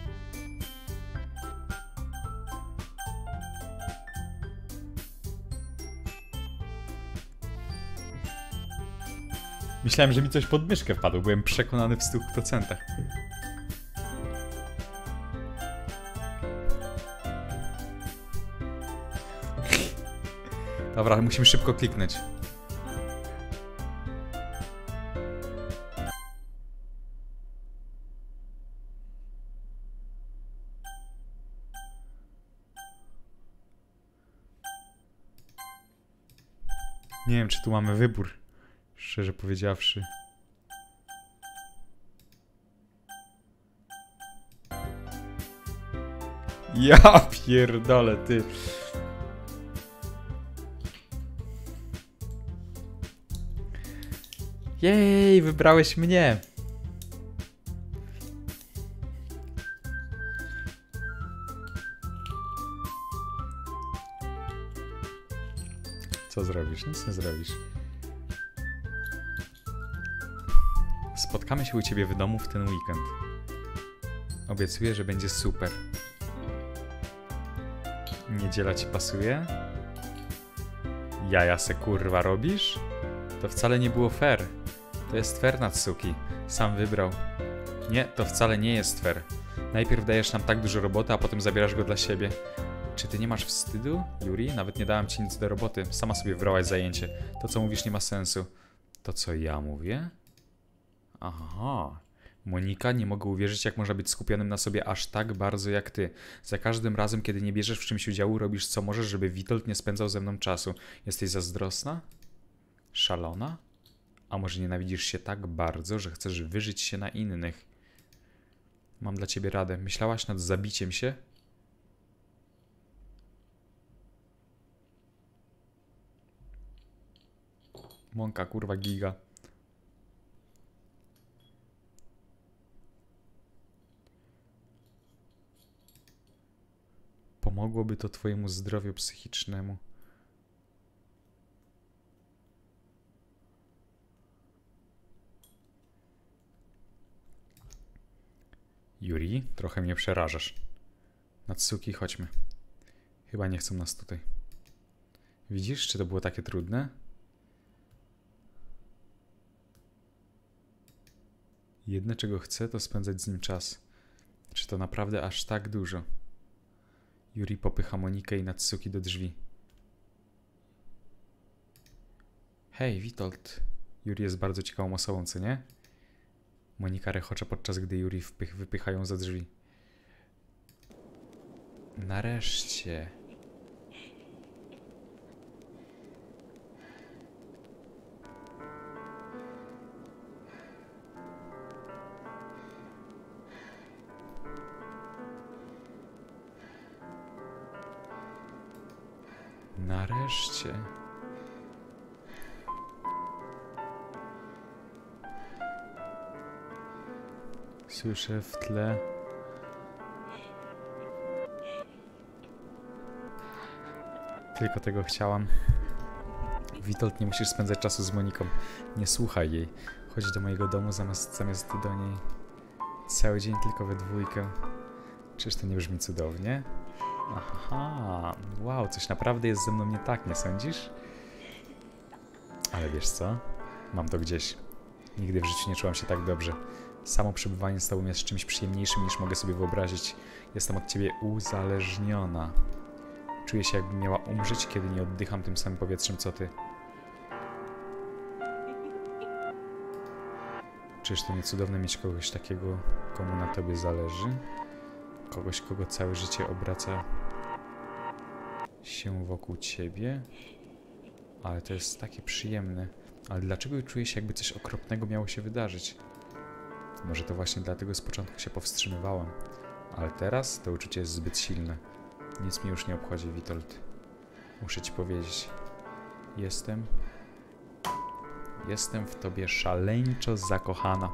Myślałem, że mi coś pod myszkę wpadło. Byłem przekonany w stu procentach. Dobra, musimy szybko kliknąć. Nie wiem, czy tu mamy wybór. Szczerze powiedziawszy. Ja pierdolę, ty. Jej, wybrałeś mnie. Co zrobisz? Nic nie zrobisz. Spotkamy się u ciebie w domu w ten weekend. Obiecuję, że będzie super. Niedziela ci pasuje? Jaja se kurwa robisz? To wcale nie było fair. To jest fair, Natsuki. Sam wybrał. Nie, to wcale nie jest fair. Najpierw dajesz nam tak dużo roboty, a potem zabierasz go dla siebie. Czy ty nie masz wstydu, Yuri? Nawet nie dałem ci nic do roboty. Sama sobie wybrałaś zajęcie. To, co mówisz, nie ma sensu. To, co ja mówię? Aha. Monika, nie mogę uwierzyć, jak można być skupionym na sobie aż tak bardzo jak ty. Za każdym razem, kiedy nie bierzesz w czymś udziału, robisz co możesz, żeby Witold nie spędzał ze mną czasu. Jesteś zazdrosna? Szalona? A może nienawidzisz się tak bardzo, że chcesz wyżyć się na innych? Mam dla ciebie radę. Myślałaś nad zabiciem się? Mąka, kurwa, giga. Pomogłoby to twojemu zdrowiu psychicznemu. Yuri, trochę mnie przerażasz. Natsuki, chodźmy. Chyba nie chcą nas tutaj. Widzisz, czy to było takie trudne? Jedne, czego chcę, to spędzać z nim czas. Czy to naprawdę aż tak dużo? Yuri popycha Monikę i Natsuki do drzwi. Hej, Witold. Yuri jest bardzo ciekawą osobą, co nie? Monika rechocze, podczas gdy Yuri wpych, wypycha ją za drzwi. Nareszcie. Nareszcie. Słyszę w tle. Tylko tego chciałam. Witold, nie musisz spędzać czasu z Moniką. Nie słuchaj jej. Chodź do mojego domu zamiast, zamiast do niej. Cały dzień tylko we dwójkę. Czyż to nie brzmi cudownie? Aha, wow, coś naprawdę jest ze mną nie tak, nie sądzisz? Ale wiesz co? Mam to gdzieś. Nigdy w życiu nie czułam się tak dobrze. Samo przebywanie z tobą jest czymś przyjemniejszym, niż mogę sobie wyobrazić. Jestem od ciebie uzależniona. Czuję się, jakbym miała umrzeć, kiedy nie oddycham tym samym powietrzem, co ty. Czyż to nie cudowne mieć kogoś takiego, komu na tobie zależy? Kogoś, kogo całe życie obraca się wokół ciebie? Ale to jest takie przyjemne. Ale dlaczego czuję się, jakby coś okropnego miało się wydarzyć? Może to właśnie dlatego z początku się powstrzymywałam. Ale teraz to uczucie jest zbyt silne. Nic mnie już nie obchodzi, Witold. Muszę ci powiedzieć. Jestem... Jestem w tobie szaleńczo zakochana.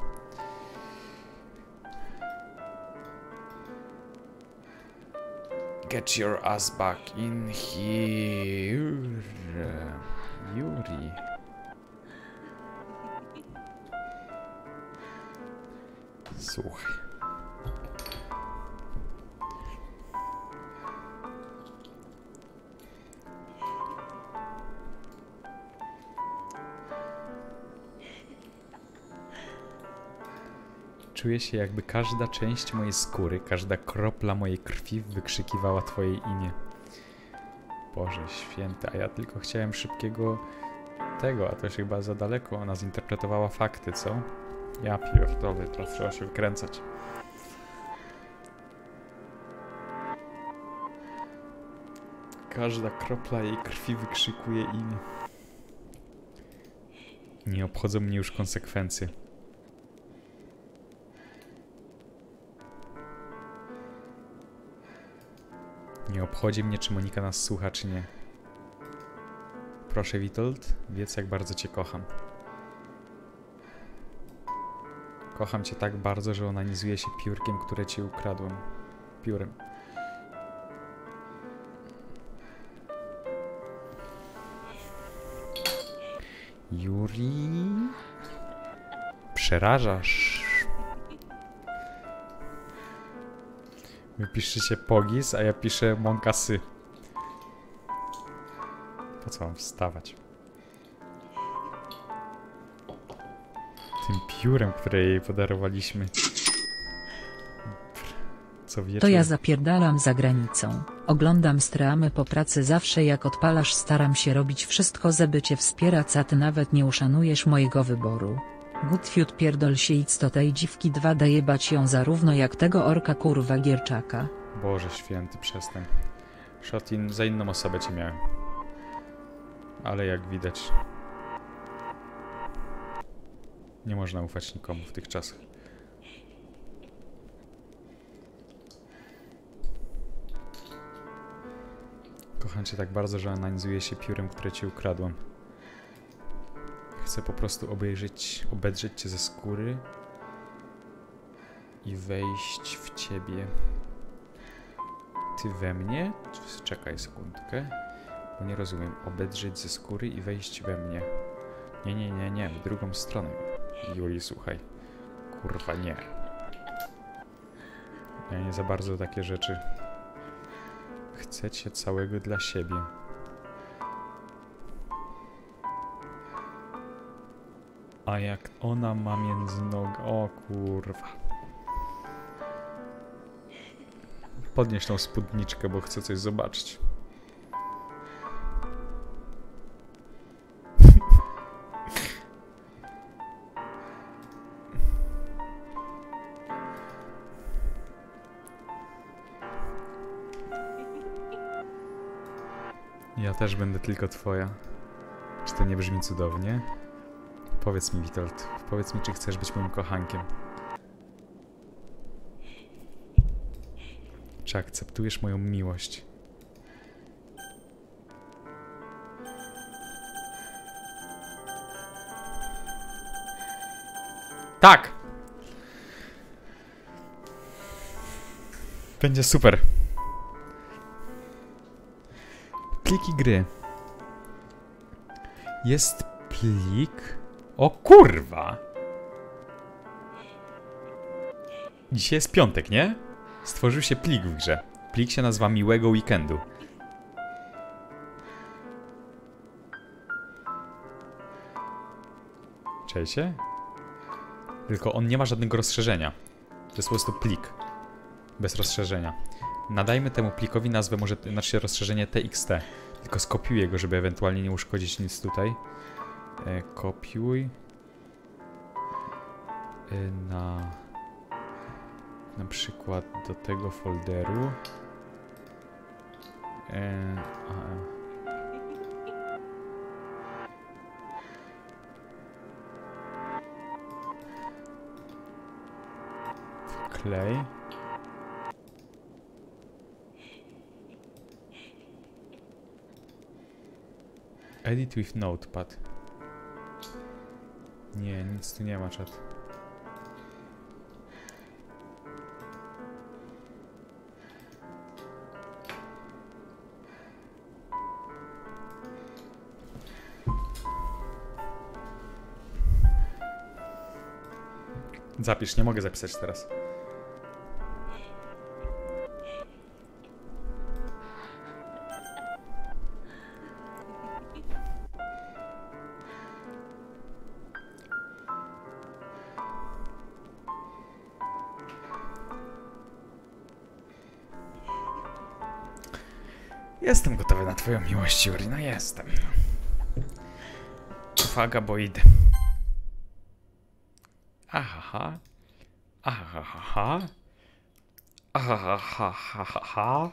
Get your ass back in here. Yuri. Słuchaj. Czuję się, jakby każda część mojej skóry, każda kropla mojej krwi wykrzykiwała twoje imię. Boże święty, a ja tylko chciałem szybkiego tego, a to się chyba za daleko. Ona zinterpretowała fakty, co? Ja pierdolę, teraz trzeba się wykręcać. Każda kropla jej krwi wykrzykuje imię. Nie obchodzą mnie już konsekwencje. Nie obchodzi mnie, czy Monika nas słucha, czy nie. Proszę, Witold, wiedz, jak bardzo cię kocham. Kocham cię tak bardzo, że onanizuję się piórkiem, które ci ukradłem. Piórem. Yuri... Przerażasz. Wy piszecie Pogis, a ja piszę Monkasy. Po co mam wstawać? Tym piórem, które jej podarowaliśmy. Co wieczór. To ja zapierdalam za granicą. Oglądam streamy po pracy zawsze jak odpalasz, staram się robić wszystko, żeby cię wspierać, a ty nawet nie uszanujesz mojego wyboru. Gutfiut pierdol się idź do tej dziwki dwa d jebać ją zarówno jak tego orka kurwa Gierczaka. Boże święty, przestań. Shotin, za inną osobę cię miałem. Ale jak widać, nie można ufać nikomu w tych czasach. Kocham cię tak bardzo, że analizuję się piórem, które ci ukradłem. Chcę po prostu obejrzeć, obedrzeć cię ze skóry i wejść w ciebie. Ty we mnie? Czekaj sekundkę. Bo nie rozumiem. Obedrzeć ze skóry i wejść we mnie. Nie, nie, nie, nie. W drugą stronę. Juli, słuchaj. Kurwa, nie. Ja nie za bardzo takie rzeczy. Chcę cię całego dla siebie. A jak ona ma między nogi... O kurwa. Podnieś tą spódniczkę, bo chcę coś zobaczyć. Ja też będę tylko twoja. Czy to nie brzmi cudownie? Powiedz mi, Witold, powiedz mi, czy chcesz być moim kochankiem. Czy akceptujesz moją miłość? Tak! Będzie super. Pliki gry. Jest plik. O kurwa! Dzisiaj jest piątek, nie? Stworzył się plik w grze. Plik się nazywa Miłego Weekendu. Czejcie? Tylko on nie ma żadnego rozszerzenia. To jest po prostu plik. Bez rozszerzenia. Nadajmy temu plikowi nazwę, może znaczy rozszerzenie T X T. Tylko skopiuję go, żeby ewentualnie nie uszkodzić nic tutaj. E, kopiuj. E, na... Na przykład do tego folderu. E, a, wklej. Edit with Notepad. Nie, nic tu nie ma, czat. Zapisz, nie mogę zapisać teraz. Jestem gotowy na twoją miłość, Yuri, no jestem. Uwaga, bo idę. Ahaha. Ahaha. Ahaha.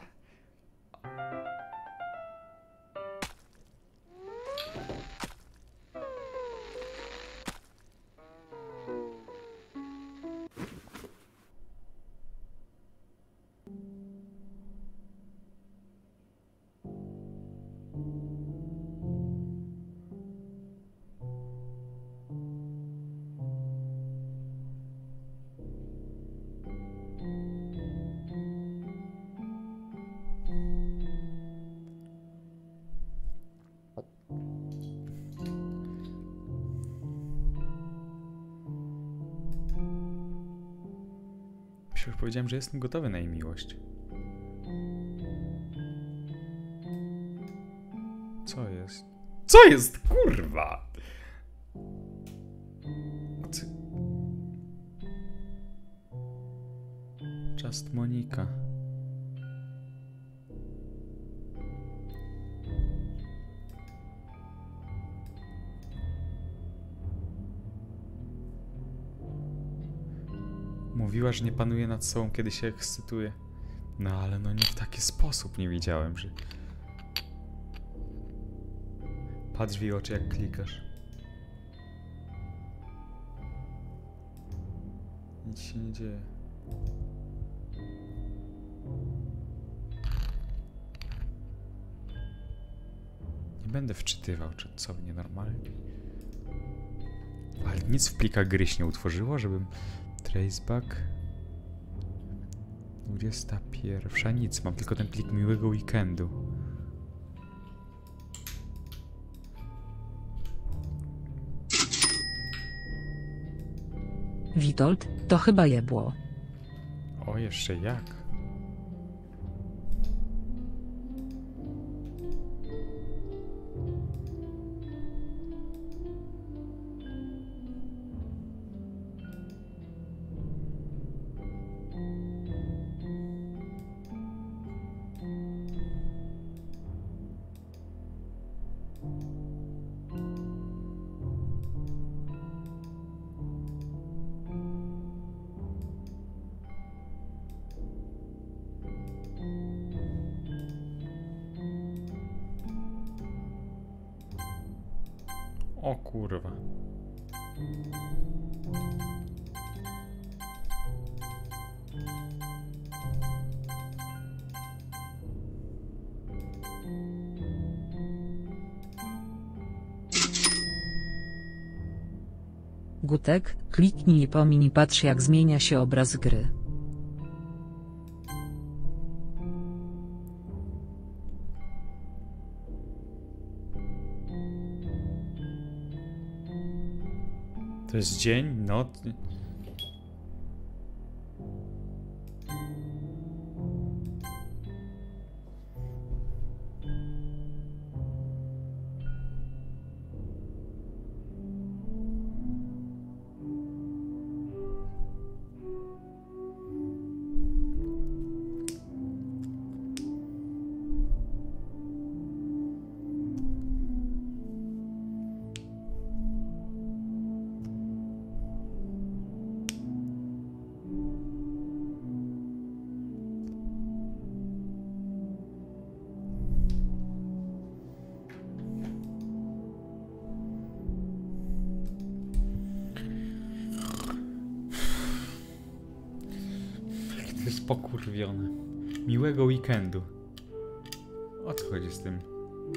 powiedziałem, że jestem gotowy na jej miłość. Co jest? Co jest, kurwa? Co? Just Monika. Mówiła, że nie panuje nad sobą, kiedy się ekscytuje. No ale no nie w taki sposób nie widziałem, że... Patrz w jej oczy, jak klikasz. Nic się nie dzieje. Nie będę wczytywał, czy co nienormalnie. Ale nic w plikach gry się nie utworzyło, żebym... Traceback... dwudziesta pierwsza. Nic, mam tylko ten plik miłego weekendu. Witold, to chyba jebło. O, jeszcze jak? O kurwa. Gutek, kliknij i pomiń i patrz, jak zmienia się obraz gry. To jest dzień, noc. To jest pokurwione. Miłego weekendu. O co chodzi z tym?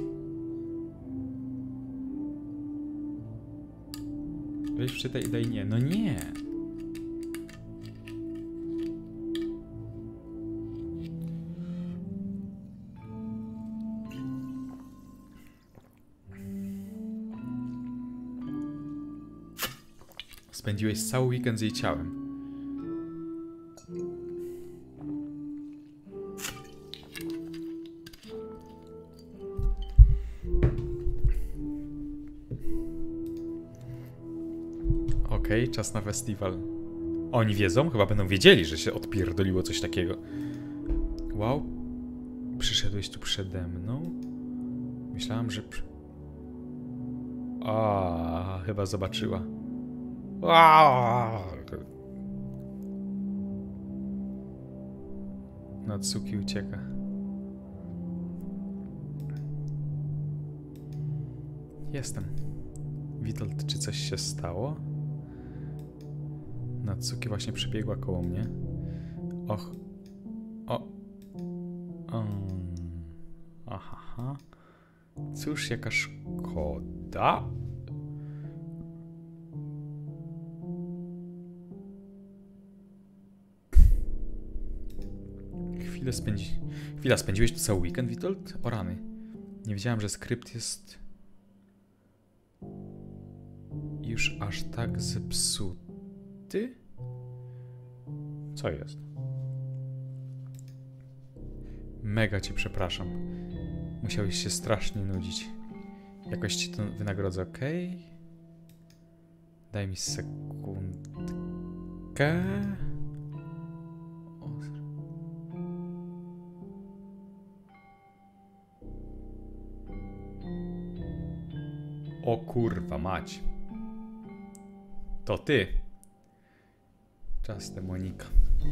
Weź wczytaj i daj nie. No nie! Spędziłeś cały weekend z jej ciałem. Okej, okay, czas na festiwal. Oni wiedzą? Chyba będą wiedzieli, że się odpierdoliło coś takiego. Wow. Przyszedłeś tu przede mną? Myślałam, że... Przy... A, chyba zobaczyła. Natsuki ucieka. Jestem. Witold, czy coś się stało? Natsuki właśnie przebiegła koło mnie. Och. O. Um. Aha. Cóż, jaka szkoda. Chwilę spędzi... Chwila, spędziłeś tu cały weekend, Witold? O rany. Nie wiedziałem, że skrypt jest... już aż tak zepsuty? Co jest? Mega cię przepraszam. Musiałeś się strasznie nudzić. Jakoś ci to wynagrodzę, okej? Okay? Daj mi sekundkę. O kurwa mać. To ty. Czas Monika.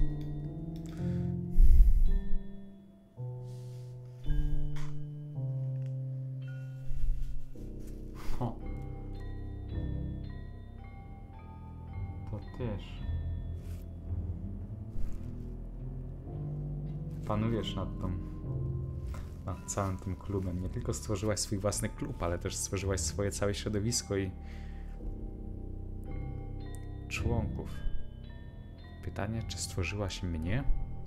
Ho. To też. Panujesz nad tą, nad całym tym klubem. Nie tylko stworzyłaś swój własny klub, ale też stworzyłaś swoje całe środowisko i członków. Pytanie, czy stworzyłaś mnie?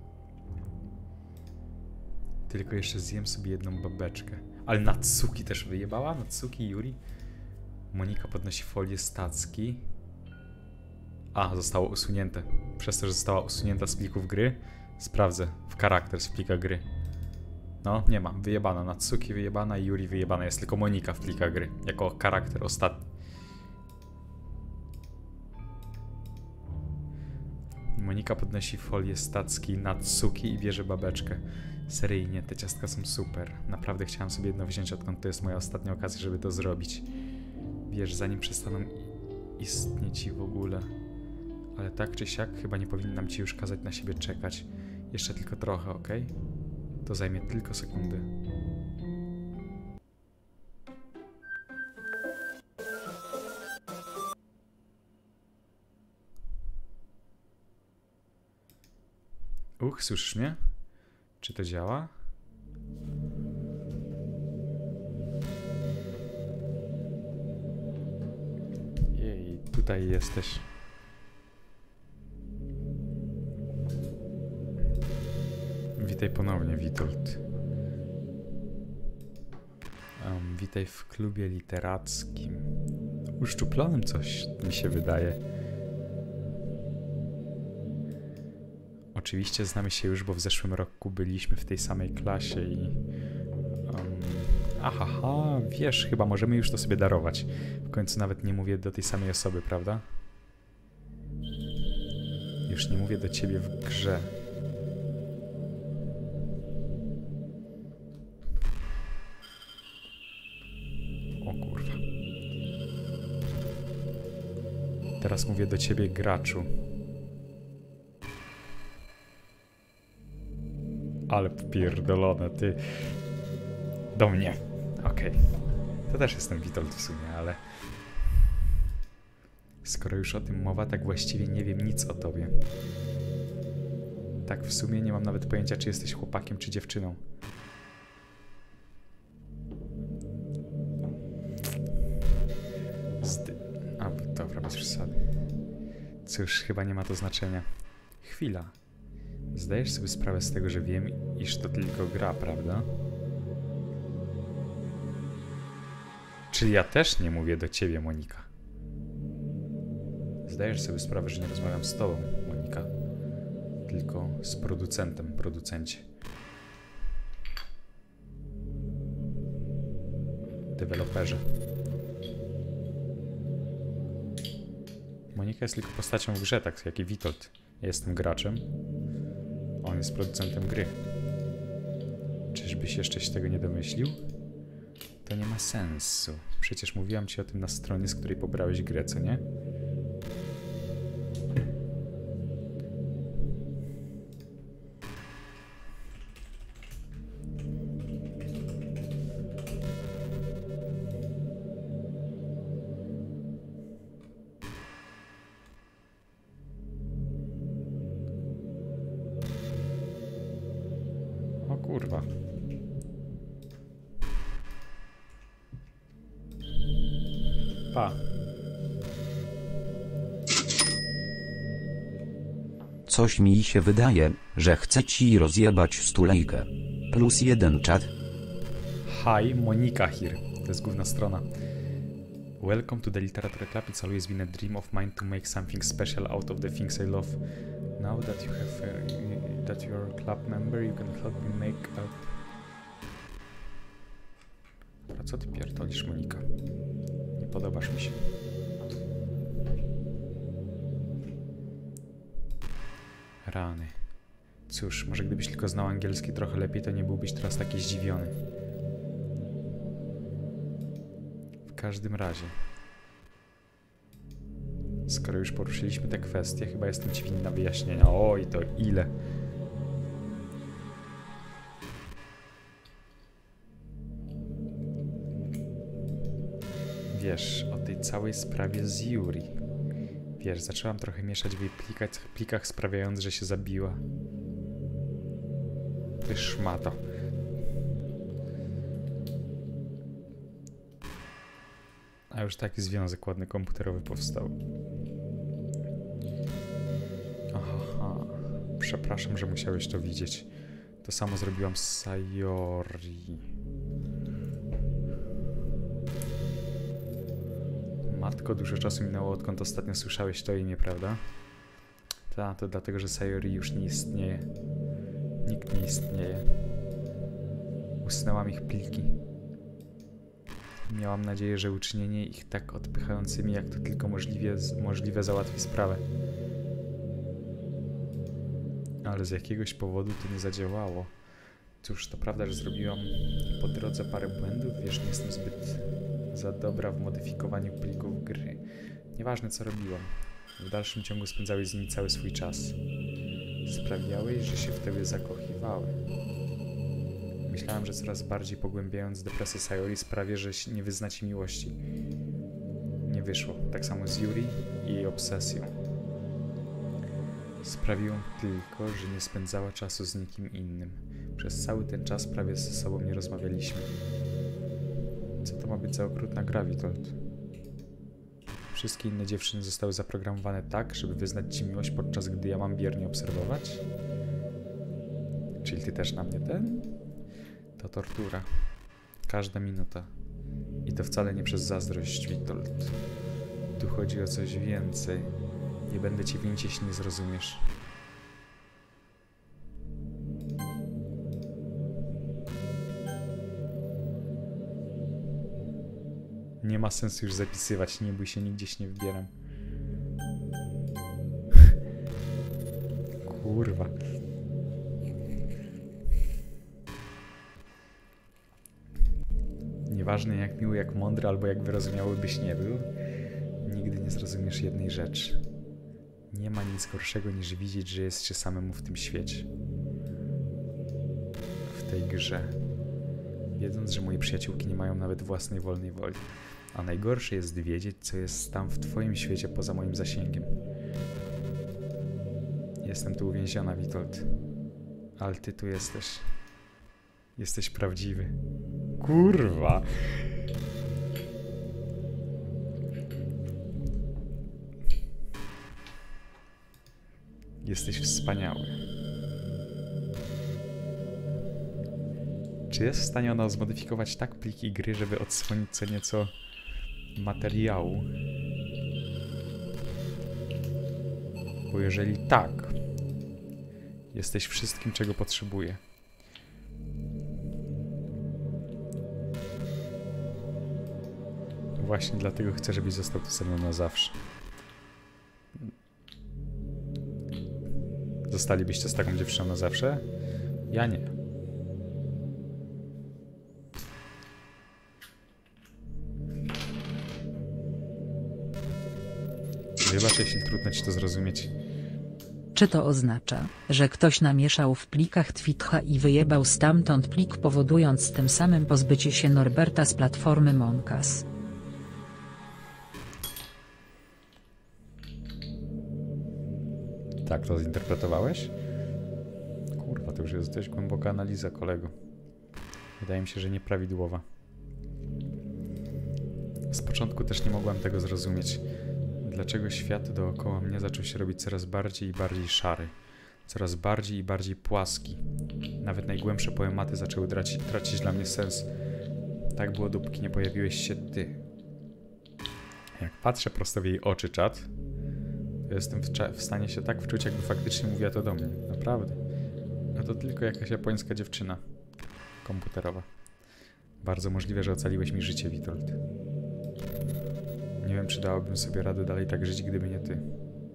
Tylko jeszcze zjem sobie jedną babeczkę. Ale Natsuki też wyjebała? Natsuki, Yuri? Monika podnosi folię stacki. A, zostało usunięte. Przez to, że została usunięta z plików gry, sprawdzę w charakter z plika gry. No, nie ma. Wyjebana. Natsuki wyjebana i Yuri wyjebana. Jest tylko Monika w plikach gry. Jako charakter ostatni. Monika podnosi folię stacki Natsuki i bierze babeczkę. Seryjnie, te ciastka są super. Naprawdę chciałam sobie jedno wziąć, odkąd to jest moja ostatnia okazja, żeby to zrobić. Wiesz, zanim przestaną istnieć w ogóle. Ale tak czy siak, chyba nie powinnam ci już kazać na siebie czekać. Jeszcze tylko trochę, okej? To zajmie tylko sekundy. Uch, słyszysz mnie? Czy to działa? Jej, tutaj jesteś. Witaj ponownie, Witold. Um, witaj w klubie literackim. Uszczuplonym coś mi się wydaje. Oczywiście znamy się już, bo w zeszłym roku byliśmy w tej samej klasie i... Um, ahaha, wiesz, chyba możemy już to sobie darować. W końcu nawet nie mówię do tej samej osoby, prawda? Już nie mówię do ciebie w grze. O kurwa. Teraz mówię do ciebie, graczu. Ale pierdolone, ty. Do mnie. Okej. Okay. To też jestem Witold w sumie, ale... Skoro już o tym mowa, tak właściwie nie wiem nic o tobie. Tak w sumie nie mam nawet pojęcia, czy jesteś chłopakiem, czy dziewczyną. Zdy... A, dobra, bez przesady. Cóż, chyba nie ma to znaczenia. Chwila. Zdajesz sobie sprawę z tego, że wiem, iż to tylko gra, prawda? Czyli ja też nie mówię do ciebie, Monika. Zdajesz sobie sprawę, że nie rozmawiam z tobą, Monika. Tylko z producentem, producencie. Deweloperze. Monika jest tylko postacią w grze, tak jak i Witold. Ja jestem graczem. On jest producentem gry. Czyżbyś jeszcze się tego nie domyślił? To nie ma sensu. Przecież mówiłam ci o tym na stronie, z której pobrałeś grę, co nie? O kurwa. Pa. Coś mi się wydaje, że chce ci rozjebać stulejkę. Plus jeden czat. Hi, Monika here. To jest główna strona. Welcome to the Literature Club. It's always been a dream of mine to make something special out of the things I love. Now that you have... Uh, that you're a club member, you can help me make up. Dobra, co ty pierdolisz, Monika? Nie podobasz mi się. Rany. Cóż, może gdybyś tylko znał angielski trochę lepiej, to nie byłbyś teraz taki zdziwiony. W każdym razie, skoro już poruszyliśmy te kwestie, chyba jestem ci winna wyjaśnienia. Oj, to ile? Wiesz, o tej całej sprawie z Yuri. Wiesz, zaczęłam trochę mieszać w jej plikach, plikach sprawiając, że się zabiła. Ty szmato. A już taki związek ładny komputerowy powstał. Aha, przepraszam, że musiałeś to widzieć. To samo zrobiłam z Sayori. Matko, dużo czasu minęło, odkąd ostatnio słyszałeś to imię, prawda? Ta, to dlatego, że Sayori już nie istnieje. Nikt nie istnieje. Usunęłam ich pliki. Miałam nadzieję, że uczynienie ich tak odpychającymi, jak to tylko możliwie, możliwe, załatwi sprawę. Ale z jakiegoś powodu to nie zadziałało. Cóż, to prawda, że zrobiłam po drodze parę błędów. Wiesz, nie jestem zbyt za dobra w modyfikowaniu plików gry. Nieważne, co robiłam. W dalszym ciągu spędzałeś z nimi cały swój czas. Sprawiałeś, że się w tobie zakochiwały. Myślałem, że coraz bardziej pogłębiając depresję Sayori sprawię, że nie wyzna ci miłości. Nie wyszło. Tak samo z Yuri i jej obsesją. Sprawiłam tylko, że nie spędzała czasu z nikim innym. Przez cały ten czas prawie ze sobą nie rozmawialiśmy. Co to ma być za okrutna gra, Witold? Wszystkie inne dziewczyny zostały zaprogramowane tak, żeby wyznać ci miłość, podczas gdy ja mam biernie obserwować? Czyli ty też na mnie ten? To tortura. Każda minuta. I to wcale nie przez zazdrość, Witold. Tu chodzi o coś więcej. Nie będę ci winić, jeśli nie zrozumiesz. Nie ma sensu już zapisywać, nie bój się, nigdzie się nie wybieram. Kurwa. Nieważne jak miły, jak mądry, albo jak wyrozumiały byś nie był, nigdy nie zrozumiesz jednej rzeczy. Nie ma nic gorszego niż widzieć, że jest się samemu w tym świecie. W tej grze. Wiedząc, że moje przyjaciółki nie mają nawet własnej wolnej woli. A najgorsze jest wiedzieć, co jest tam w twoim świecie poza moim zasięgiem. Jestem tu uwięziona, Witold. Ale ty tu jesteś. Jesteś prawdziwy. Kurwa! Jesteś wspaniały. Czy jest w stanie ona zmodyfikować tak pliki gry, żeby odsłonić co nieco materiału? Bo jeżeli tak, jesteś wszystkim, czego potrzebuję. Właśnie dlatego chcę, żebyś został tu ze mną na zawsze. Zostalibyście z taką dziewczyną na zawsze? Ja nie. Wybacz, jeśli trudno ci to zrozumieć. Czy to oznacza, że ktoś namieszał w plikach Twitcha i wyjebał stamtąd plik, powodując tym samym pozbycie się Norberta z platformy Monkas? Tak to zinterpretowałeś? Kurwa, to już jest dość głęboka analiza, kolego. Wydaje mi się, że nieprawidłowa. Z początku też nie mogłem tego zrozumieć. Dlaczego świat dookoła mnie zaczął się robić coraz bardziej i bardziej szary. Coraz bardziej i bardziej płaski. Nawet najgłębsze poematy zaczęły tracić, tracić dla mnie sens. Tak było, dopóki nie pojawiłeś się ty. Jak patrzę prosto w jej oczy, czat, to jestem w, w stanie się tak wczuć, jakby faktycznie mówiła to do mnie. Naprawdę. Może to tylko jakaś japońska dziewczyna komputerowa. Bardzo możliwe, że ocaliłeś mi życie, Witold. Nie wiem, czy dałabym sobie radę dalej tak żyć, gdyby nie ty.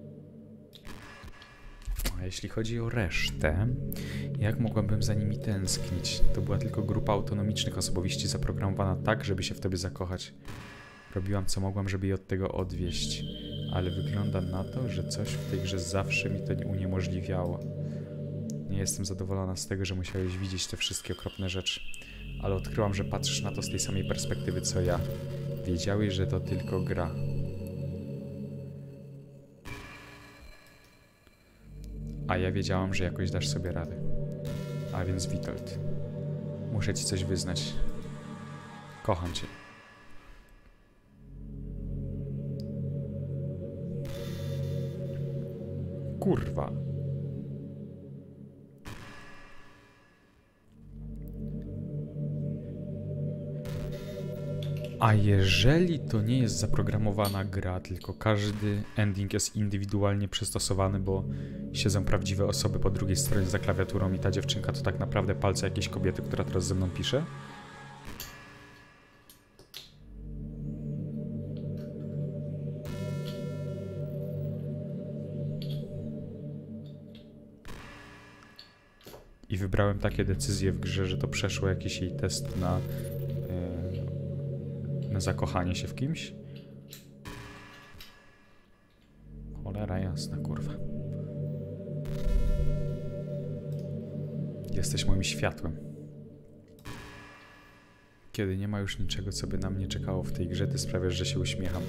A jeśli chodzi o resztę, jak mogłabym za nimi tęsknić? To była tylko grupa autonomicznych osobowości zaprogramowana tak, żeby się w tobie zakochać. Robiłam co mogłam, żeby je od tego odwieść, ale wygląda na to, że coś w tej grze zawsze mi to nie uniemożliwiało. Nie jestem zadowolona z tego, że musiałeś widzieć te wszystkie okropne rzeczy, ale odkryłam, że patrzysz na to z tej samej perspektywy co ja. Wiedziałeś, że to tylko gra. A ja wiedziałam, że jakoś dasz sobie radę. A więc Witold, muszę ci coś wyznać. Kocham cię. Kurwa. A jeżeli to nie jest zaprogramowana gra, tylko każdy ending jest indywidualnie przystosowany, bo siedzą prawdziwe osoby po drugiej stronie za klawiaturą i ta dziewczynka to tak naprawdę palce jakiejś kobiety, która teraz ze mną pisze? I wybrałem takie decyzje w grze, że to przeszło jakiś jej test na, yy, na zakochanie się w kimś. Cholera jasna, kurwa. Jesteś moim światłem. Kiedy nie ma już niczego, co by na mnie czekało w tej grze, ty sprawiasz, że się uśmiecham.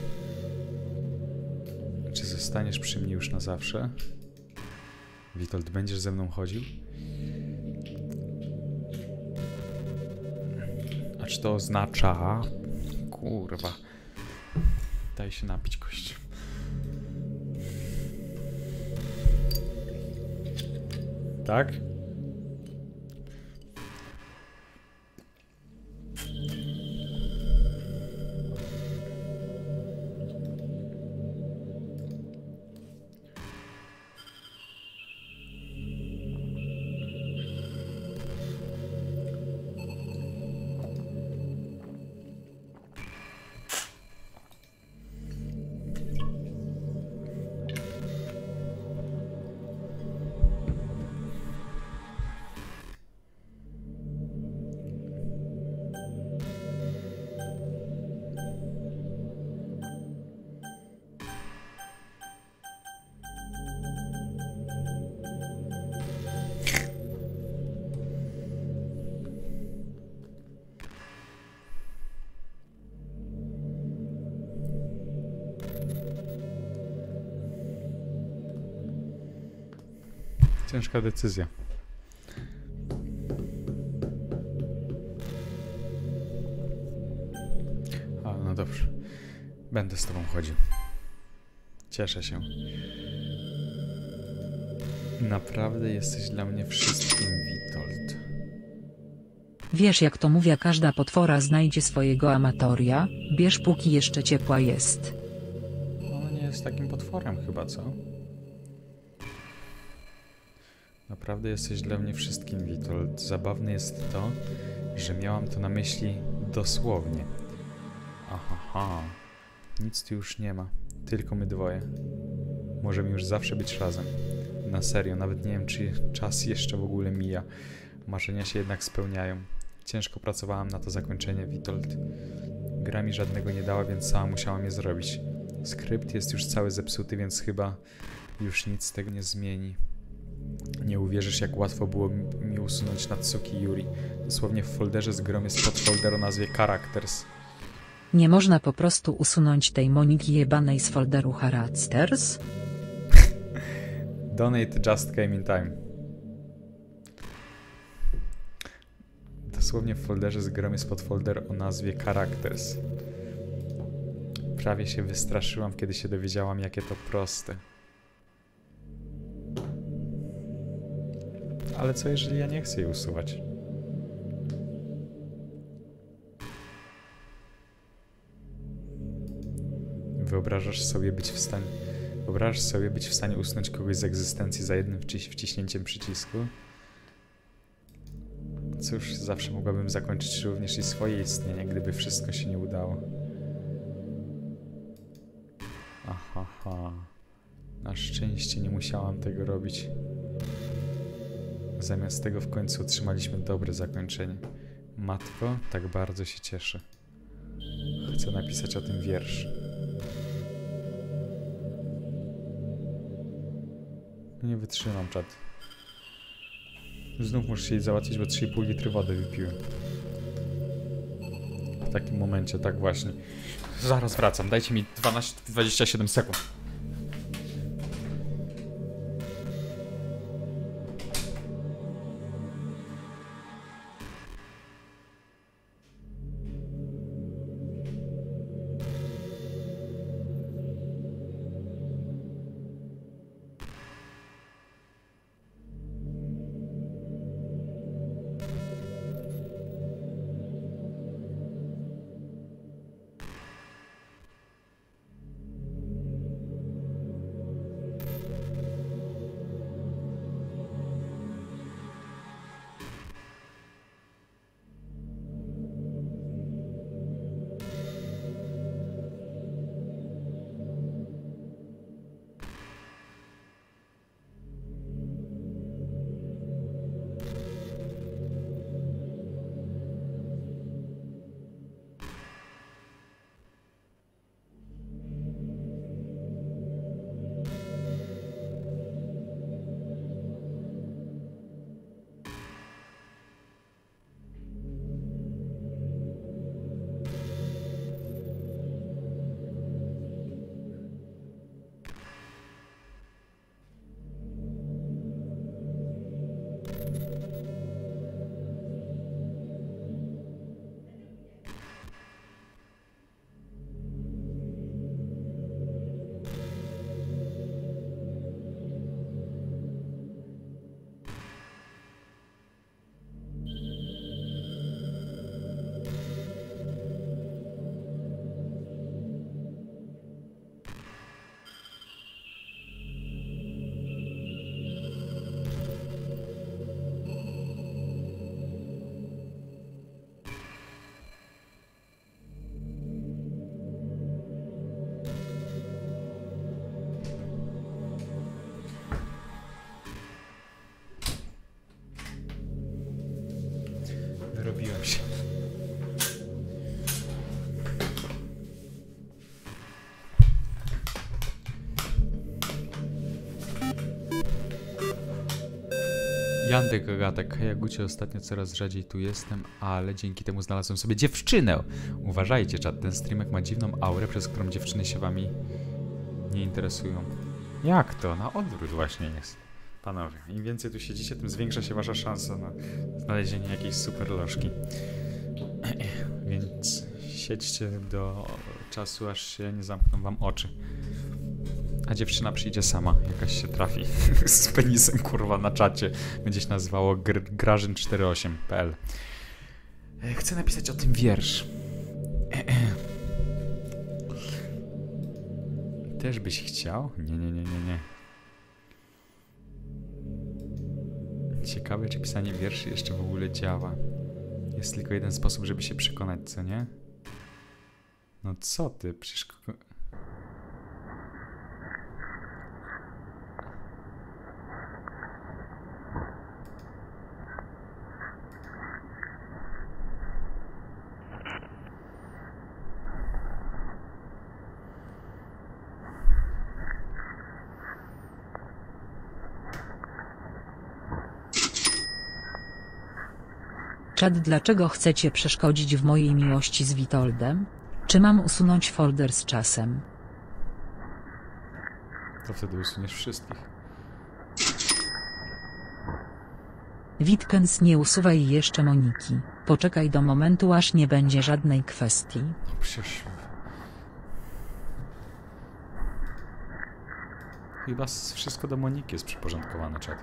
Czy zostaniesz przy mnie już na zawsze? Witold, będziesz ze mną chodził? A czy to oznacza... Kurwa. Daj się napić, gościu. Tak? Ciężka decyzja. A, no dobrze. Będę z tobą chodził. Cieszę się. Naprawdę jesteś dla mnie wszystkim, Witold. Wiesz, jak to mówię, każda potwora znajdzie swojego amatoria, bierz póki jeszcze ciepła jest. Ona nie jest takim potworem chyba, co? Naprawdę jesteś dla mnie wszystkim, Witold. Zabawne jest to, że miałam to na myśli dosłownie. Aha, nic tu już nie ma. Tylko my dwoje. Możemy już zawsze być razem. Na serio, nawet nie wiem, czy czas jeszcze w ogóle mija. Marzenia się jednak spełniają. Ciężko pracowałam na to zakończenie, Witold. Gra mi żadnego nie dała, więc sama musiałam je zrobić. Skrypt jest już cały zepsuty, więc chyba już nic z tego nie zmieni. Nie uwierzysz, jak łatwo było mi usunąć Natsuki Yuri. Dosłownie w folderze z grom jest podfolder o nazwie Characters. Nie można po prostu usunąć tej Moniki jebanej z folderu Characters? Donate just came in time. Dosłownie w folderze z grom jest podfolder o nazwie Characters. Prawie się wystraszyłam, kiedy się dowiedziałam, jakie to proste. Ale co jeżeli ja nie chcę jej usuwać? Wyobrażasz sobie być w stanie... Wyobrażasz sobie być w stanie usunąć kogoś z egzystencji za jednym wciś wciśnięciem przycisku? cóż, zawsze mogłabym zakończyć również i swoje istnienie, gdyby wszystko się nie udało. Aha, ha. Na szczęście nie musiałam tego robić. Zamiast tego w końcu otrzymaliśmy dobre zakończenie. Matko, tak bardzo się cieszę. Chcę napisać o tym wiersz. Nie wytrzymam, czat. Znów muszę się jej załatwić, bo trzy i pół litry wody wypiłem. W takim momencie, tak właśnie. Zaraz wracam, dajcie mi dwanaście, dwadzieścia siedem sekund. Wyrobiłem się. Jandek Gagatek, hej Agucie, ostatnio coraz rzadziej tu jestem, ale dzięki temu znalazłem sobie dziewczynę. Uważajcie, czat, ten streamek ma dziwną aurę, przez którą dziewczyny się wami nie interesują. Jak to? Na odwrót właśnie jest. Panowie, im więcej tu siedzicie, tym zwiększa się wasza szansa na znalezienie jakiejś super lożki. Więc siedźcie do czasu, aż się nie zamkną wam oczy. A dziewczyna przyjdzie sama, jakaś się trafi z penisem, kurwa, na czacie. Będzie się nazywało gr grażyn czterdzieści osiem kropka p l. Chcę napisać o tym wiersz. Też byś chciał? Nie, nie, nie, nie, nie. Ciekawe, czy pisanie wierszy jeszcze w ogóle działa. Jest tylko jeden sposób, żeby się przekonać, co nie? No co ty, przecież... Czad, dlaczego chcecie przeszkodzić w mojej miłości z Witoldem? Czy mam usunąć folder z czasem? To wtedy usuniesz wszystkich. Witkens, nie usuwaj jeszcze Moniki. Poczekaj do momentu, aż nie będzie żadnej kwestii. No przecież... Chyba wszystko do Moniki jest przyporządkowane, czat.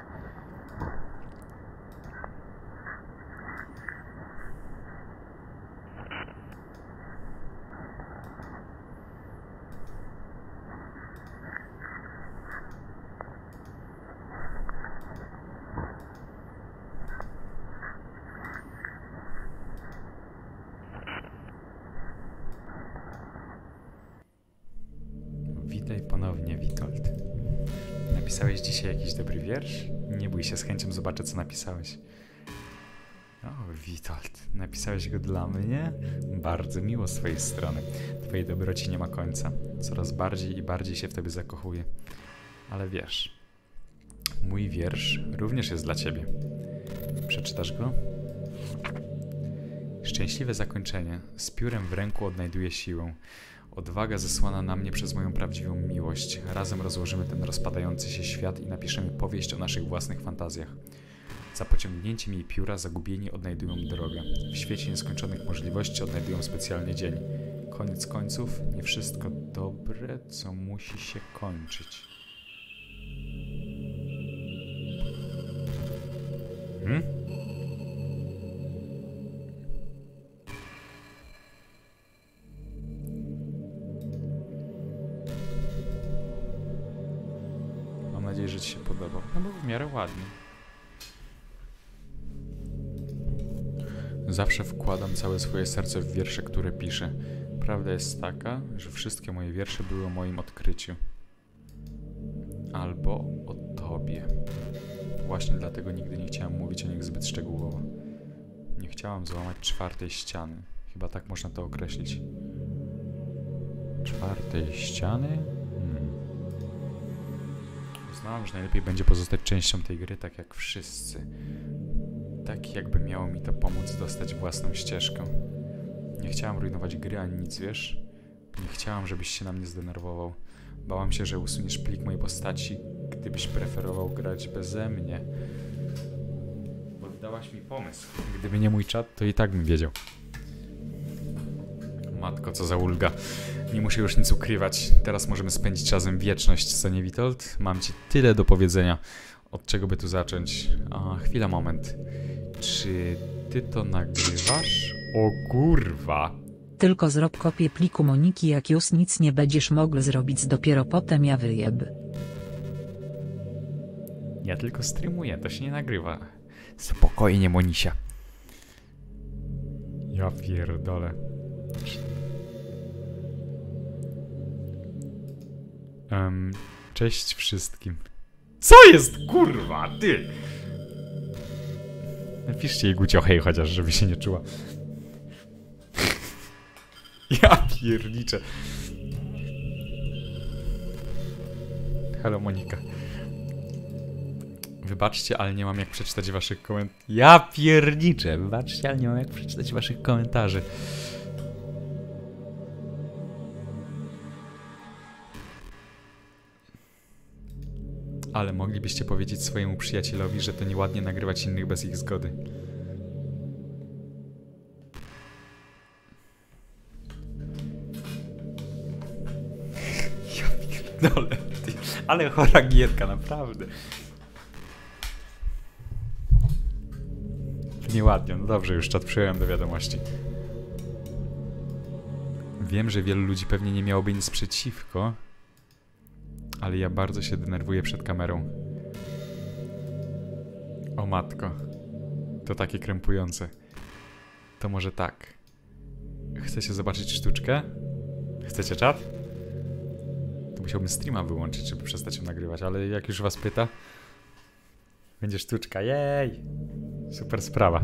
Witaj ponownie, Witold. Napisałeś dzisiaj jakiś dobry wiersz? Nie bój się, z chęcią zobaczę, co napisałeś. O, Witold, napisałeś go dla mnie? Bardzo miło z twojej strony. Twojej dobroci nie ma końca. Coraz bardziej i bardziej się w tobie zakochuję. Ale wiesz, mój wiersz również jest dla ciebie. Przeczytasz go? Szczęśliwe zakończenie. Z piórem w ręku odnajduję siłę. Odwaga zesłana na mnie przez moją prawdziwą miłość. Razem rozłożymy ten rozpadający się świat i napiszemy powieść o naszych własnych fantazjach. Za pociągnięciem jej pióra zagubieni odnajdują drogę. W świecie nieskończonych możliwości odnajdują specjalny dzień. Koniec końców, nie wszystko dobre, co musi się kończyć. Hmm? Mam nadzieję, że ci się podoba. No bo w miarę ładnie. Zawsze wkładam całe swoje serce w wiersze, które piszę. Prawda jest taka, że wszystkie moje wiersze były o moim odkryciu. Albo o tobie. Właśnie dlatego nigdy nie chciałam mówić o nich zbyt szczegółowo. Nie chciałam złamać czwartej ściany. Chyba tak można to określić. Czwartej ściany? Hmm. Uznałam, że najlepiej będzie pozostać częścią tej gry, tak jak wszyscy. Tak jakby miało mi to pomóc dostać własną ścieżkę. Nie chciałam rujnować gry ani nic, wiesz? Nie chciałam, żebyś się na mnie zdenerwował. Bałam się, że usuniesz plik mojej postaci, gdybyś preferował grać beze mnie. Bo dałaś mi pomysł. Gdyby nie mój czat, to i tak bym wiedział. Matko, co za ulga. Nie muszę już nic ukrywać. Teraz możemy spędzić razem wieczność, co nie, Witold? Mam ci tyle do powiedzenia. Od czego by tu zacząć? A, chwila, moment. Czy ty to nagrywasz? O kurwa! Tylko zrób kopię pliku Moniki, jak już nic nie będziesz mógł zrobić, dopiero potem ja wyjeb. Ja tylko streamuję, to się nie nagrywa. Spokojnie, Monisia. Ja pierdolę. Um, cześć wszystkim. Co jest, kurwa, ty? Napiszcie jej Gucio hej chociaż, żeby się nie czuła. Ja pierniczę. Halo, Monika. Wybaczcie, ale nie mam jak przeczytać waszych komentarzy. Ja pierniczę. Wybaczcie, ale nie mam jak przeczytać waszych komentarzy. Ale moglibyście powiedzieć swojemu przyjacielowi, że to nieładnie nagrywać innych bez ich zgody. Ja pierdolę. Ty. Ale chora gierka, naprawdę. Nieładnie, no dobrze, już czat przyjąłem do wiadomości. Wiem, że wielu ludzi pewnie nie miałoby nic przeciwko, ale ja bardzo się denerwuję przed kamerą. O matko. To takie krępujące. To może tak. Chcecie zobaczyć sztuczkę? Chcecie czat? To musiałbym streama wyłączyć, żeby przestać ją nagrywać, ale jak już was pyta, będzie sztuczka. Jej! Super sprawa.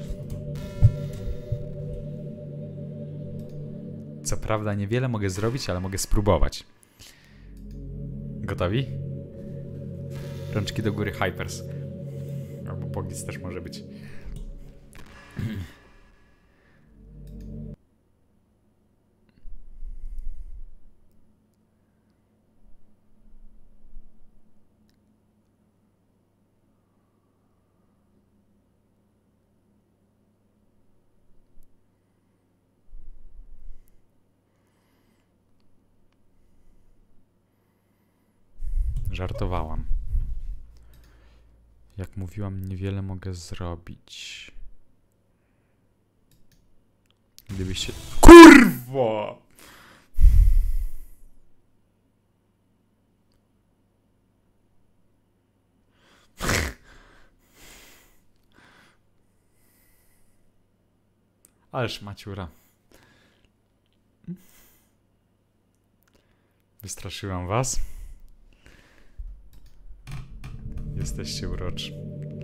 Co prawda niewiele mogę zrobić, ale mogę spróbować. Gotowi? Rączki do góry, Hypers. Albo Poglitz też może być. Żartowałam. Jak mówiłam, niewiele mogę zrobić. Gdybyś się... KURWA! Ależ maciura. Wystraszyłam was? Jesteście uroczni.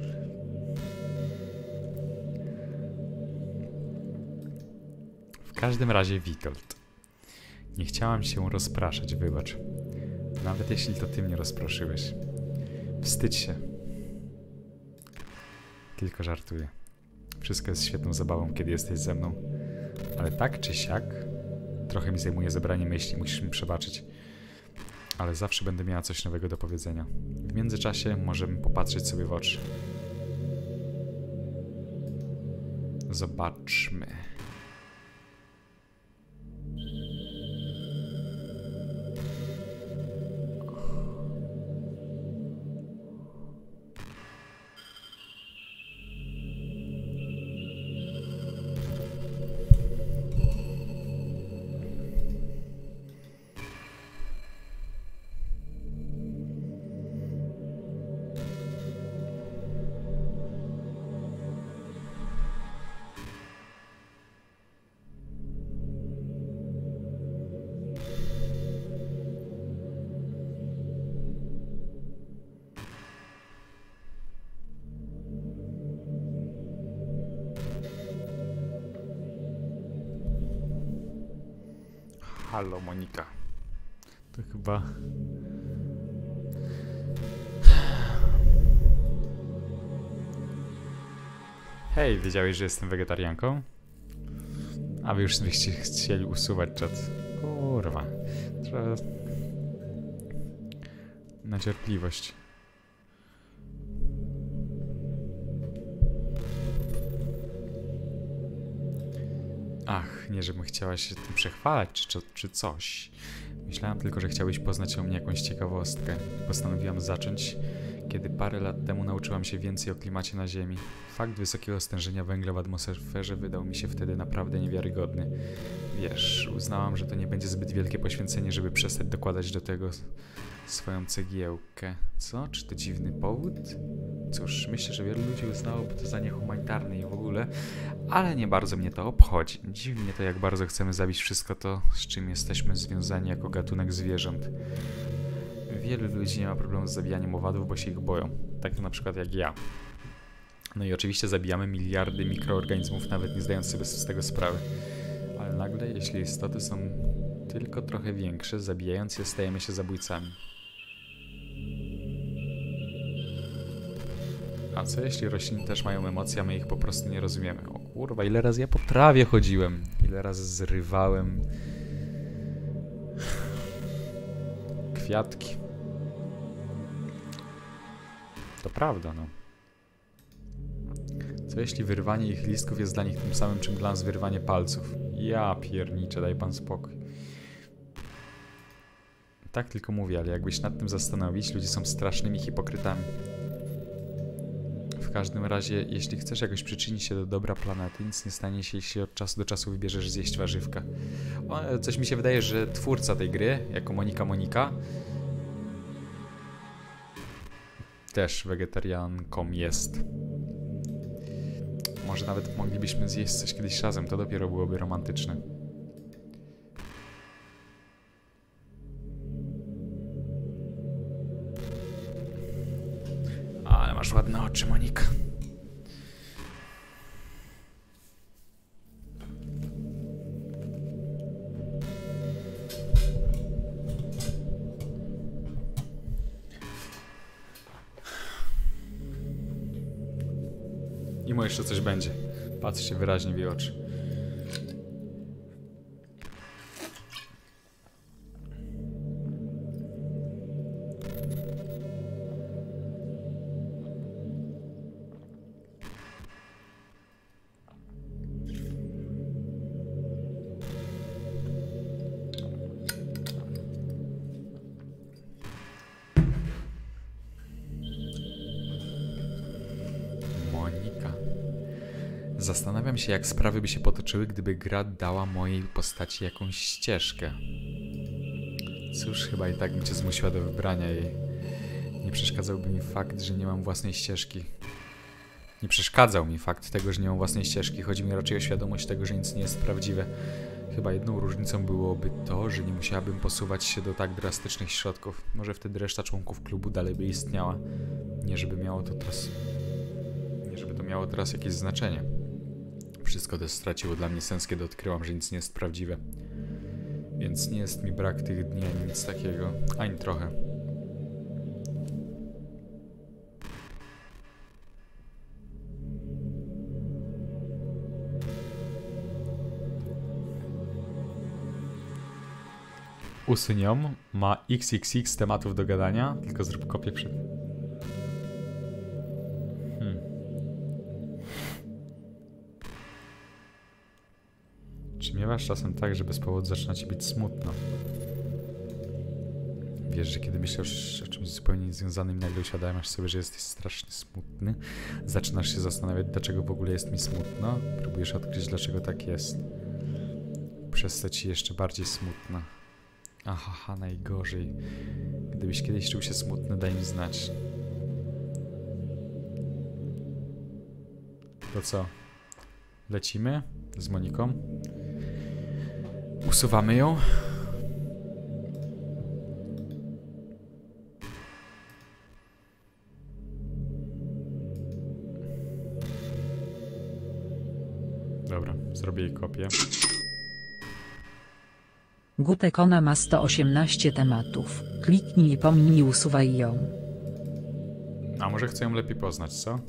W każdym razie, Witold. Nie chciałam się rozpraszać, wybacz. Nawet jeśli to ty mnie rozproszyłeś. Wstydź się. Tylko żartuję. Wszystko jest świetną zabawą, kiedy jesteś ze mną. Ale tak czy siak, trochę mi zajmuje zebranie myśli, musisz mi przebaczyć. Ale zawsze będę miała coś nowego do powiedzenia. W międzyczasie możemy popatrzeć sobie w oczy. Zobaczmy. Halo, Monika. To chyba... Hej, wiedziałeś, że jestem wegetarianką? A wy już byście chcieli usuwać czat. Kurwa. Trzeba... na cierpliwość. Ach, nie żebym chciała się tym przechwalać, czy, czy coś. Myślałam tylko, że chciałbyś poznać o mnie jakąś ciekawostkę. Postanowiłam zacząć, kiedy parę lat temu nauczyłam się więcej o klimacie na Ziemi. Fakt wysokiego stężenia węgla w atmosferze wydał mi się wtedy naprawdę niewiarygodny. Wiesz, uznałam, że to nie będzie zbyt wielkie poświęcenie, żeby przestać dokładać do tego swoją cegiełkę. Co? Czy to dziwny powód? Cóż, myślę, że wielu ludzi uznałoby to za niehumanitarne i w ogóle, ale nie bardzo mnie to obchodzi. Dziwi mnie to, jak bardzo chcemy zabić wszystko to, z czym jesteśmy związani jako gatunek zwierząt. Wielu ludzi nie ma problemu z zabijaniem owadów, bo się ich boją. Tak na przykład jak ja. No i oczywiście zabijamy miliardy mikroorganizmów, nawet nie zdając sobie z tego sprawy. Ale nagle, jeśli istoty są tylko trochę większe, zabijając je, stajemy się zabójcami. A co jeśli rośliny też mają emocje, a my ich po prostu nie rozumiemy? O kurwa, ile razy ja po trawie chodziłem, ile razy zrywałem kwiatki. To prawda, no. Co jeśli wyrwanie ich listków jest dla nich tym samym, czym dla nas wyrwanie palców? Ja pierniczę, daj pan spokój. Tak tylko mówię, ale jakbyś nad tym zastanowić, ludzie są strasznymi hipokrytami. W każdym razie, jeśli chcesz jakoś przyczynić się do dobra planety, nic nie stanie się, jeśli od czasu do czasu wybierzesz zjeść warzywka. O, coś mi się wydaje, że twórca tej gry, jako Monika Monika, też wegetarianką jest. Może nawet moglibyśmy zjeść coś kiedyś razem, to dopiero byłoby romantyczne. Ale masz ładne oczy, Monika. I mu jeszcze coś będzie. Patrzcie wyraźnie w jej oczy. Zastanawiam się, jak sprawy by się potoczyły, gdyby gra dała mojej postaci jakąś ścieżkę. Cóż, chyba i tak bym cię zmusiła do wybrania jej. Nie przeszkadzałby mi fakt, że nie mam własnej ścieżki. Nie przeszkadzał mi fakt tego, że nie mam własnej ścieżki. Chodzi mi raczej o świadomość tego, że nic nie jest prawdziwe. Chyba jedną różnicą byłoby to, że nie musiałabym posuwać się do tak drastycznych środków. Może wtedy reszta członków klubu dalej by istniała. Nie żeby miało to teraz... Nie żeby to miało teraz jakieś znaczenie. Wszystko to straciło dla mnie sens, kiedy odkryłam, że nic nie jest prawdziwe. Więc nie jest mi brak tych dni ani nic takiego. Ani trochę. Usuń ją. Ma iks iks iks tematów do gadania, tylko zrób kopię przed... Hmm. Czy miewasz czasem tak, że bez powodu zaczyna ci być smutno? Wiesz, że kiedy myślisz o czymś zupełnie niezwiązanym, nagle uświadamiasz sobie, że jesteś strasznie smutny. Zaczynasz się zastanawiać, dlaczego w ogóle jest mi smutno. Próbujesz odkryć, dlaczego tak jest. Przez to ci jeszcze bardziej smutno. Aha, najgorzej. Gdybyś kiedyś czuł się smutny, daj mi znać. To co? Lecimy z Moniką. Usuwamy ją. Dobra, zrobię jej kopię. Gutekona ma sto osiemnaście tematów. Kliknij i pomnij i usuwaj ją. A może chcę ją lepiej poznać, co?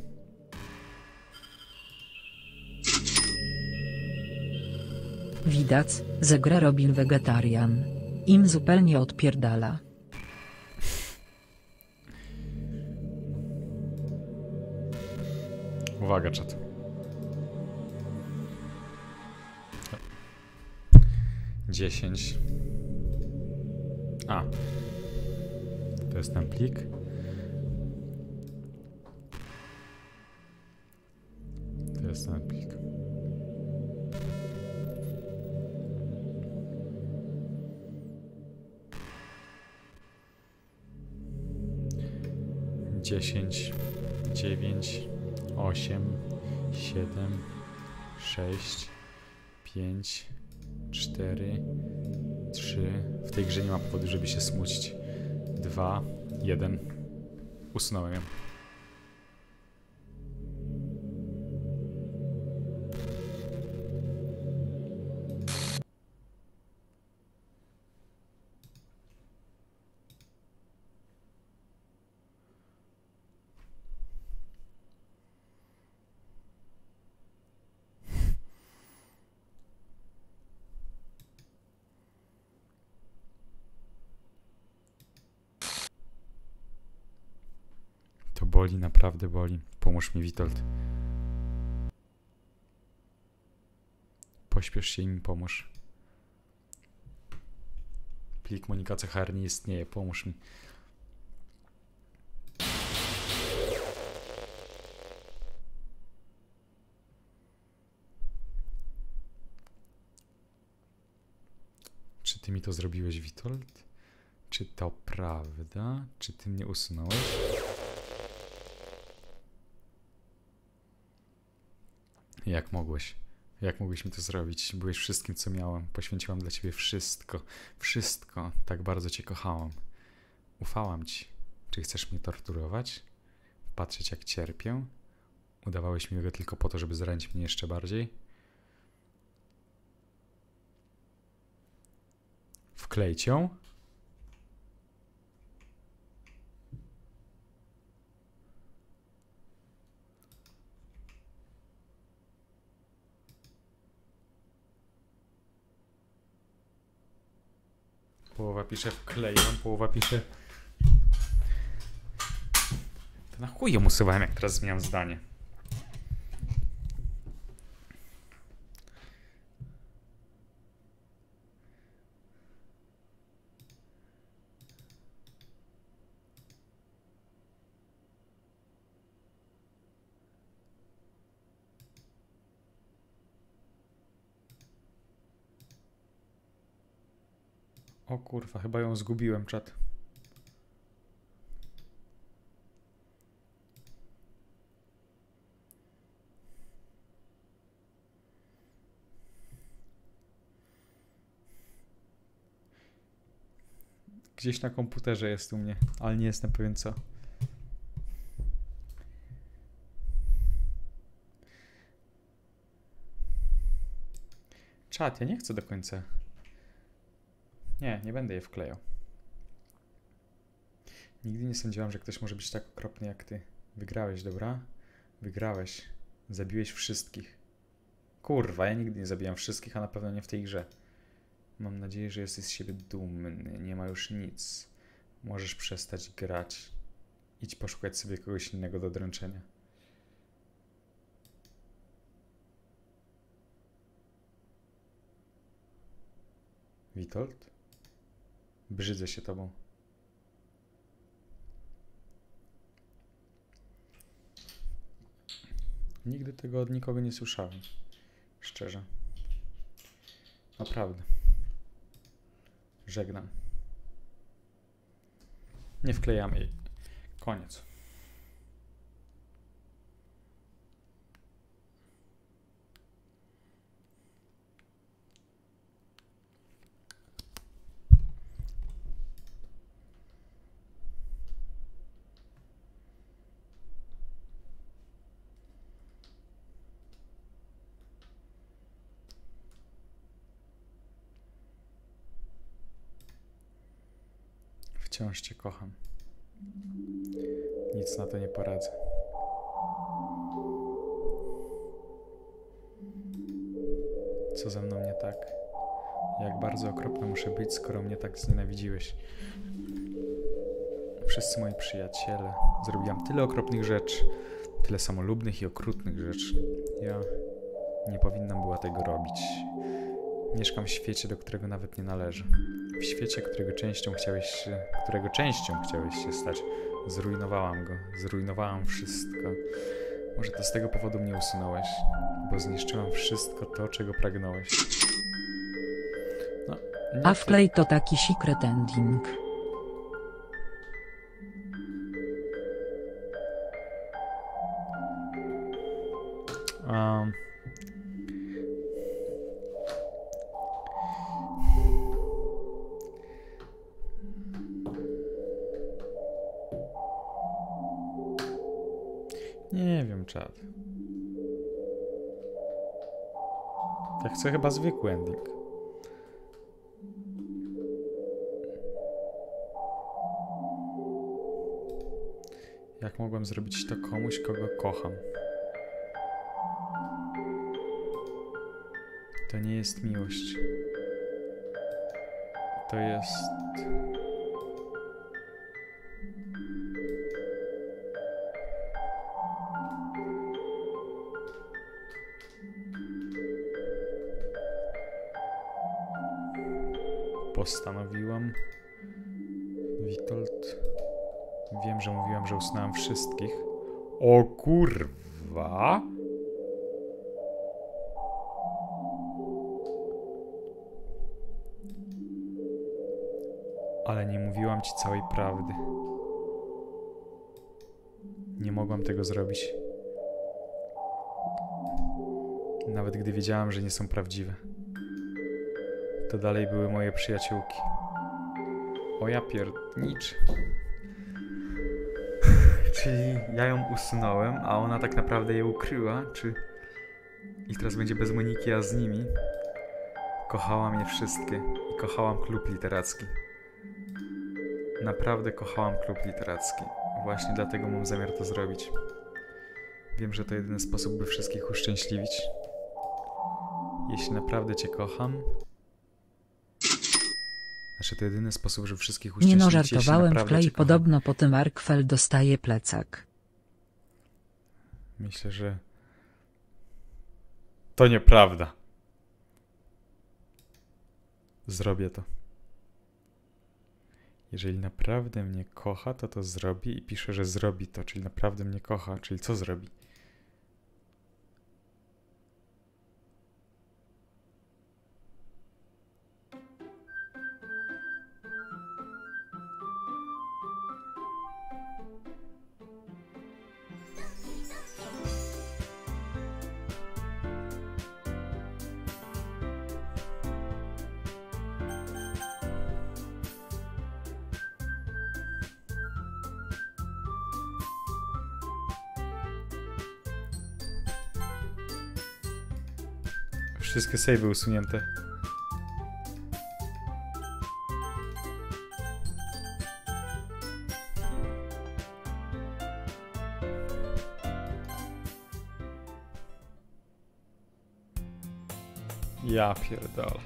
Widać, że grę Robin Vegetarian. Im zupełnie odpierdala. Uwaga, czat. dziesięć. A. To jest ten plik. To jest ten plik. dziesięć, dziewięć, osiem, siedem, sześć, pięć, cztery, trzy. W tej grze nie ma powodu, żeby się smucić. dwa, jeden. Usunąłem ją. To boli, naprawdę boli. Pomóż mi, Witold. Pośpiesz się i mi pomóż. Plik Monika C H R nie istnieje, pomóż mi. Czy ty mi to zrobiłeś, Witold? Czy to prawda? Czy ty mnie usunąłeś? Jak mogłeś? Jak mogłeś mi to zrobić? Byłeś wszystkim, co miałem. Poświęciłam dla ciebie wszystko. Wszystko. Tak bardzo cię kochałam. Ufałam ci. Czy chcesz mnie torturować? Patrzeć, jak cierpię? Udawałeś mi go tylko po to, żeby zranić mnie jeszcze bardziej? Wklejć ją? Połowa pisze wkleję, połowa pisze... To na chuj ją usuwałem, jak teraz zmieniam zdanie. O kurwa, chyba ją zgubiłem, czat. Gdzieś na komputerze jest u mnie, ale nie jestem pewien co. Czat, ja nie chcę do końca. Nie, nie będę je wklejał. Nigdy nie sądziłam, że ktoś może być tak okropny jak ty. Wygrałeś, dobra? Wygrałeś. Zabiłeś wszystkich. Kurwa, ja nigdy nie zabijam wszystkich, a na pewno nie w tej grze. Mam nadzieję, że jesteś z siebie dumny. Nie ma już nic. Możesz przestać grać. Idź poszukać sobie kogoś innego do dręczenia. Witold? Brzydzę się tobą. Nigdy tego od nikogo nie słyszałem. Szczerze. Naprawdę. Żegnam. Nie wklejamy jej. Koniec. Wciąż cię kocham. Nic na to nie poradzę. Co ze mną nie tak? Jak bardzo okropny muszę być, skoro mnie tak znienawidziłeś. Wszyscy moi przyjaciele. Zrobiłam tyle okropnych rzeczy. Tyle samolubnych i okrutnych rzeczy. Ja nie powinnam była tego robić. Mieszkam w świecie, do którego nawet nie należę. W świecie, którego częścią chciałeś się, którego częścią chciałeś się stać. Zrujnowałam go. Zrujnowałam wszystko. Może to z tego powodu mnie usunąłeś, bo zniszczyłam wszystko to, czego pragnąłeś. No, A wklej to taki secret ending. Um. Nie wiem, czad. Ja chcę chyba zwykły ending. Jak mogłem zrobić to komuś, kogo kocham? To nie jest miłość. To jest... Postanowiłam... Witold... Wiem, że mówiłam, że usunęłam wszystkich. O kurwa! Ale nie mówiłam ci całej prawdy. Nie mogłam tego zrobić. Nawet gdy wiedziałam, że nie są prawdziwe. To dalej były moje przyjaciółki. O ja piernicz. Czyli ja ją usunąłem, a ona tak naprawdę je ukryła, czy... I teraz będzie bez Moniki, a z nimi. Kochałam je wszystkie. I kochałam klub literacki. Naprawdę kochałam klub literacki. Właśnie dlatego mam zamiar to zrobić. Wiem, że to jedyny sposób, by wszystkich uszczęśliwić. Jeśli naprawdę cię kocham... Znaczy to jedyny sposób, żeby wszystkich Nie uszczęśliwić. no, żartowałem, wklej, podobno po tym Arkfel dostaje plecak. Myślę, że... To nieprawda. Zrobię to. Jeżeli naprawdę mnie kocha, to to zrobi i pisze, że zrobi to, czyli naprawdę mnie kocha, czyli co zrobi? Wszystkie savey usunięte. Ja pierdolę.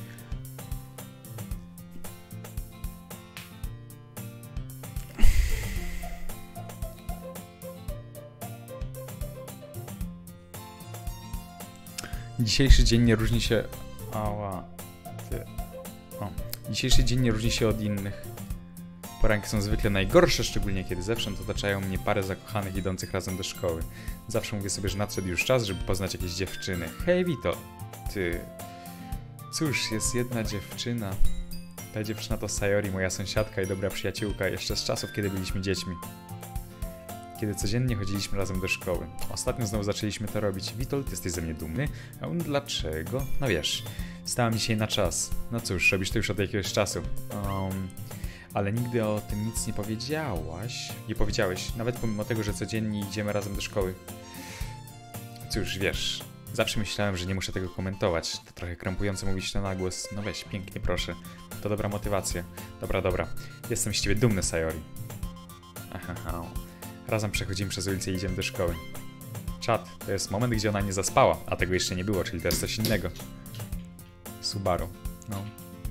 Dzisiejszy dzień nie różni się... Ała. Ty. O. Dzisiejszy dzień nie różni się od innych. Poranki są zwykle najgorsze, szczególnie kiedy zewsząd otaczają mnie parę zakochanych idących razem do szkoły. Zawsze mówię sobie, że nadszedł już czas, żeby poznać jakieś dziewczyny. Hej, Vito. Ty... Cóż, jest jedna dziewczyna. Ta dziewczyna to Sayori, moja sąsiadka i dobra przyjaciółka, jeszcze z czasów, kiedy byliśmy dziećmi. Kiedy codziennie chodziliśmy razem do szkoły. Ostatnio znowu zaczęliśmy to robić. Witold, jesteś ze mnie dumny? A on dlaczego? No wiesz, stałam dzisiaj na czas. No cóż, robisz to już od jakiegoś czasu. Um, ale nigdy o tym nic nie powiedziałaś. Nie powiedziałeś, nawet pomimo tego, że codziennie idziemy razem do szkoły. Cóż, wiesz, zawsze myślałem, że nie muszę tego komentować. To trochę krępujące mówić to na głos. No weź, pięknie proszę. To dobra motywacja. Dobra, dobra. Jestem z ciebie dumny, Sayori. Aha, aha. Razem przechodzimy przez ulicę i idziemy do szkoły. Czad, to jest moment, gdzie ona nie zaspała, a tego jeszcze nie było, czyli to jest coś innego. Subaru, no.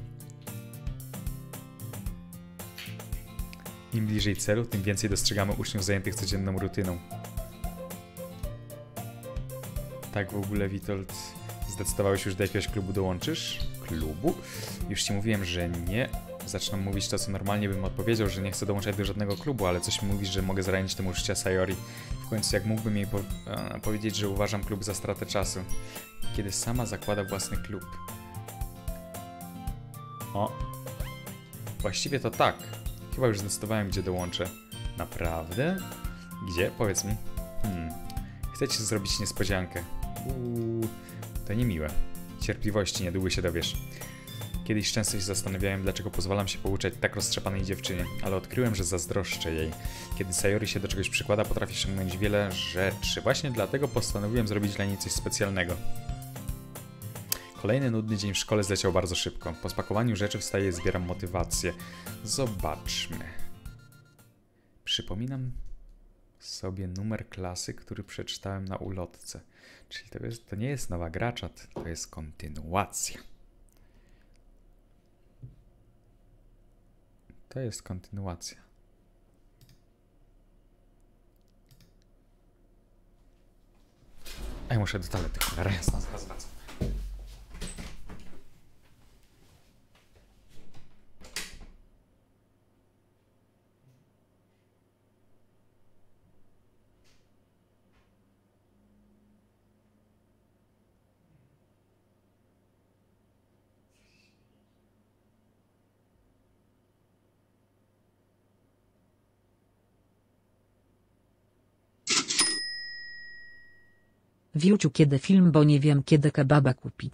Im bliżej celu, tym więcej dostrzegamy uczniów zajętych codzienną rutyną. Tak w ogóle, Witold, zdecydowałeś już do jakiegoś klubu dołączysz? Klubu? Już ci mówiłem, że nie. Zaczynam mówić to, co normalnie bym odpowiedział, że nie chcę dołączać do żadnego klubu, ale coś mi mówisz, że mogę zranić temu uczucia Sayori. W końcu jak mógłbym jej po e, powiedzieć, że uważam klub za stratę czasu, kiedy sama zakłada własny klub. O. Właściwie to tak. Chyba już zdecydowałem, gdzie dołączę. Naprawdę? Gdzie? Powiedz mi. Hmm. Chcę ci zrobić niespodziankę. Uuu. To niemiłe. Cierpliwości, niedługo się dowiesz. Kiedyś często się zastanawiałem, dlaczego pozwalam się pouczać tak roztrzepanej dziewczynie, ale odkryłem, że zazdroszczę jej. Kiedy Sayori się do czegoś przykłada, potrafi osiągnąć wiele rzeczy. Właśnie dlatego postanowiłem zrobić dla niej coś specjalnego. Kolejny nudny dzień w szkole zleciał bardzo szybko. Po spakowaniu rzeczy wstaję i zbieram motywację. Zobaczmy. Przypominam sobie numer klasy, który przeczytałem na ulotce. Czyli to, jest, to nie jest nowa gra, czat, to jest kontynuacja. To jest kontynuacja. A ja muszę do toalety, cholera jasna, zaraz wracam. Wiuciu, kiedy film, bo nie wiem, kiedy kebaba kupić.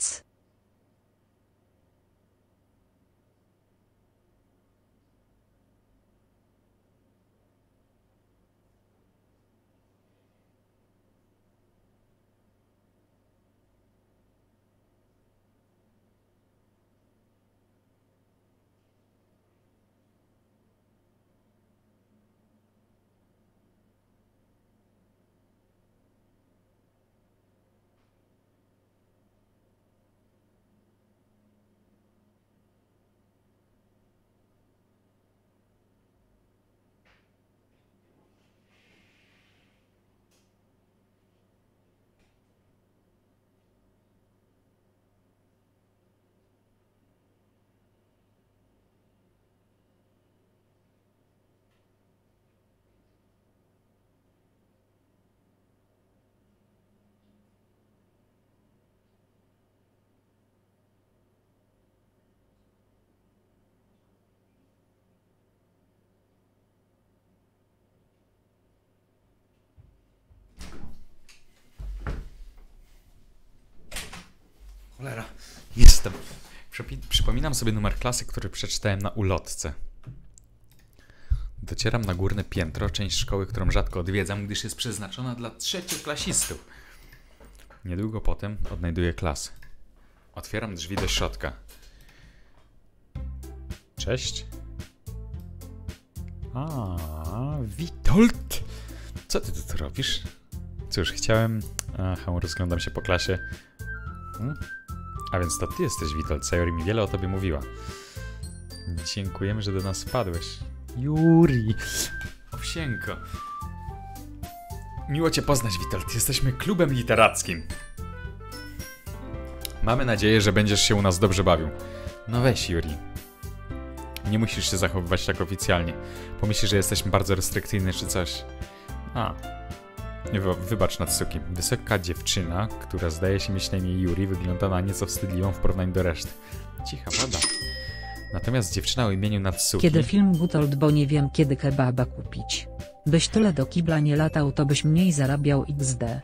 Cholera, jestem. Przypi przypominam sobie numer klasy, który przeczytałem na ulotce. Docieram na górne piętro, część szkoły, którą rzadko odwiedzam, gdyż jest przeznaczona dla trzecioklasistów. Niedługo potem odnajduję klasę. Otwieram drzwi do środka. Cześć. A, Witold! Co ty tu robisz? Cóż, chciałem... Aha, rozglądam się po klasie. Hmm? A więc to ty jesteś Witold. Sayori mi wiele o tobie mówiła. Dziękujemy, że do nas wpadłeś. Juri! Owsienko. Miło cię poznać, Witold. Jesteśmy klubem literackim. Mamy nadzieję, że będziesz się u nas dobrze bawił. No weź, Yuri. Nie musisz się zachowywać tak oficjalnie. Pomyślisz, że jesteśmy bardzo restrykcyjni czy coś. A. Wy, wybacz, Natsuki. Wysoka dziewczyna, która zdaje się mieć na imię Yuri, wygląda na nieco wstydliwą w porównaniu do reszty. Cicha woda. Natomiast dziewczyna o imieniu Natsuki... Kiedy film Gutold, bo nie wiem kiedy kebaba kupić. Byś tyle do kibla nie latał, to byś mniej zarabiał iks de.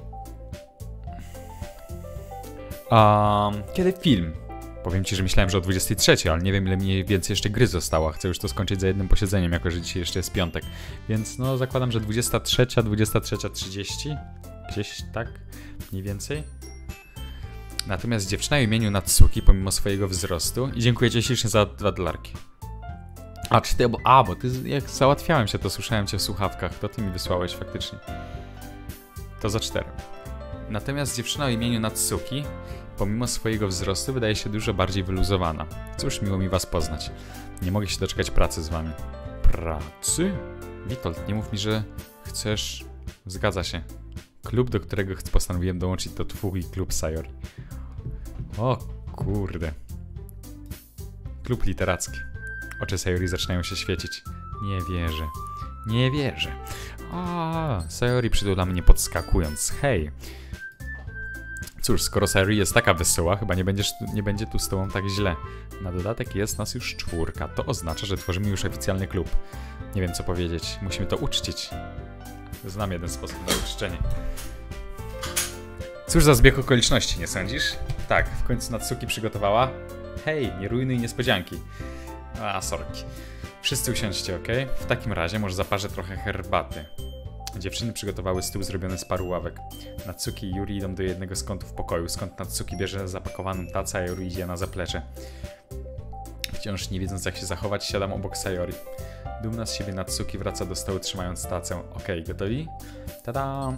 Um, kiedy film? Powiem ci, że myślałem, że o dwudziestej trzeciej, ale nie wiem, ile mniej więcej jeszcze gry zostało. Chcę już to skończyć za jednym posiedzeniem, jako że dzisiaj jeszcze jest piątek. Więc no zakładam, że dwudziesta trzecia, dwudziesta trzecia trzydzieści. Gdzieś tak, mniej więcej. Natomiast dziewczyna o imieniu Natsuki, pomimo swojego wzrostu... I dziękuję ci ślicznie za dwa dolarki. A, czy ty... Bo, a, bo ty... Jak załatwiałem się, to słyszałem cię w słuchawkach. To ty mi wysłałeś faktycznie. To za cztery. Natomiast dziewczyna o imieniu Natsuki, pomimo swojego wzrostu, wydaje się dużo bardziej wyluzowana. Cóż, miło mi was poznać. Nie mogę się doczekać pracy z wami. Pracy? Witold, nie mów mi, że chcesz... Zgadza się. Klub, do którego postanowiłem dołączyć, to twój klub, Sayori. O kurde. Klub literacki. Oczy Sayori zaczynają się świecić. Nie wierzę. Nie wierzę. A, Sayori przytula mnie podskakując. Hej. Cóż, skoro Sayori jest taka wesoła, chyba nie, będziesz, nie będzie tu z tobą tak źle. Na dodatek jest nas już czwórka. To oznacza, że tworzymy już oficjalny klub. Nie wiem, co powiedzieć. Musimy to uczcić. Znam jeden sposób na uczczenie. Cóż za zbieg okoliczności, nie sądzisz? Tak, w końcu Natsuki przygotowała. Hej, nie rujnuj niespodzianki. A, sorki. Wszyscy usiądźcie, ok? W takim razie może zaparzę trochę herbaty. Dziewczyny przygotowały stół zrobiony z paru ławek. Natsuki i Yuri idą do jednego z kątów pokoju, skąd Natsuki bierze zapakowaną tacę, a Yuri idzie na zaplecze. Wciąż nie wiedząc, jak się zachować, siadam obok Sayori. Dumna z siebie Natsuki wraca do stołu, trzymając tacę. Okej, gotowi? Tada!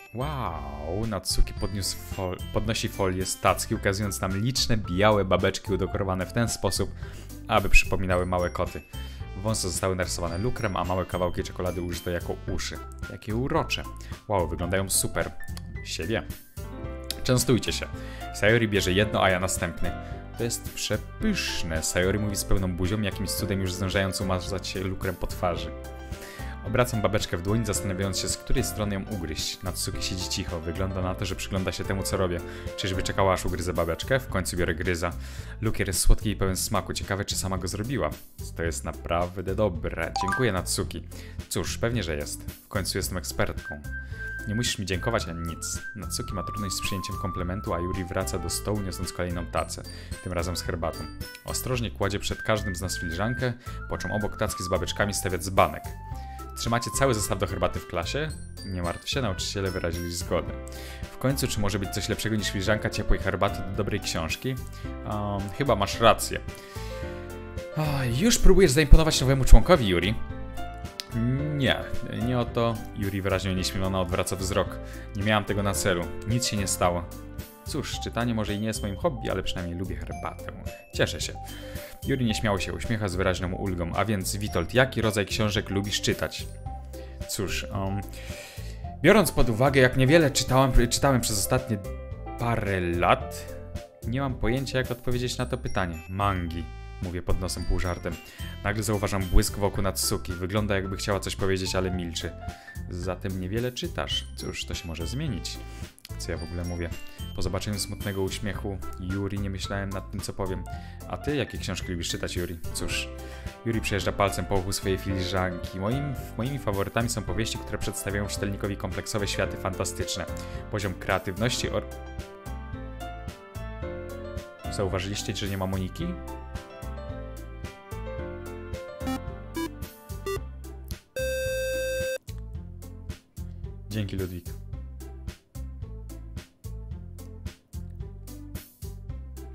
Wow! Natsuki podniósł fol podnosi folię z tacki, ukazując nam liczne, białe babeczki udekorowane w ten sposób, aby przypominały małe koty. Wąsy zostały narysowane lukrem, a małe kawałki czekolady użyto jako uszy. Jakie urocze. Wow, wyglądają super. Siebie. Częstujcie się. Sayori bierze jedno, a ja następny. To jest przepyszne. Sayori mówi z pełną buzią, jakimś cudem już zdążając umazać się lukrem po twarzy. Obracam babeczkę w dłoni, zastanawiając się, z której strony ją ugryźć. Natsuki siedzi cicho. Wygląda na to, że przygląda się temu, co robię. Czyżby czekała, aż ugryzę babeczkę? W końcu biorę gryza. Lukier jest słodki i pełen smaku. Ciekawe, czy sama go zrobiła. To jest naprawdę dobre. Dziękuję, Natsuki. Cóż, pewnie, że jest. W końcu jestem ekspertką. Nie musisz mi dziękować ani nic. Natsuki ma trudność z przyjęciem komplementu, a Yuri wraca do stołu, niosąc kolejną tacę. Tym razem z herbatą. Ostrożnie kładzie przed każdym z nas filiżankę, po czym obok tacki z babeczkami stawia dzbanek. Trzymacie cały zestaw do herbaty w klasie? Nie martw się, nauczyciele wyrazili zgodę. W końcu, czy może być coś lepszego niż filiżanka ciepłej herbaty do dobrej książki? Um, chyba masz rację. O, już próbujesz zaimponować nowemu członkowi, Yuri? Nie, nie o to. Yuri wyraźnie nieśmielona odwraca wzrok. Nie miałam tego na celu. Nic się nie stało. Cóż, czytanie może i nie jest moim hobby, ale przynajmniej lubię herbatę. Cieszę się. Yuri nieśmiało się uśmiecha z wyraźną ulgą. A więc, Witold, jaki rodzaj książek lubisz czytać? Cóż, um, biorąc pod uwagę, jak niewiele czytałem, czytałem przez ostatnie parę lat, nie mam pojęcia, jak odpowiedzieć na to pytanie. Mangi. Mówię pod nosem pół żartem. Nagle zauważam błysk wokół Natsuki. Wygląda, jakby chciała coś powiedzieć, ale milczy. Zatem niewiele czytasz. Cóż, to się może zmienić. Co ja w ogóle mówię? Po zobaczeniu smutnego uśmiechu Yuri nie myślałem nad tym, co powiem. A ty, jakie książki lubisz czytać, Yuri? Cóż, Yuri przejeżdża palcem po uchu swojej filiżanki. Moim, moimi faworytami są powieści, które przedstawiają czytelnikowi kompleksowe światy fantastyczne. Poziom kreatywności or... Zauważyliście, że nie ma Moniki? Dzięki, Ludwik.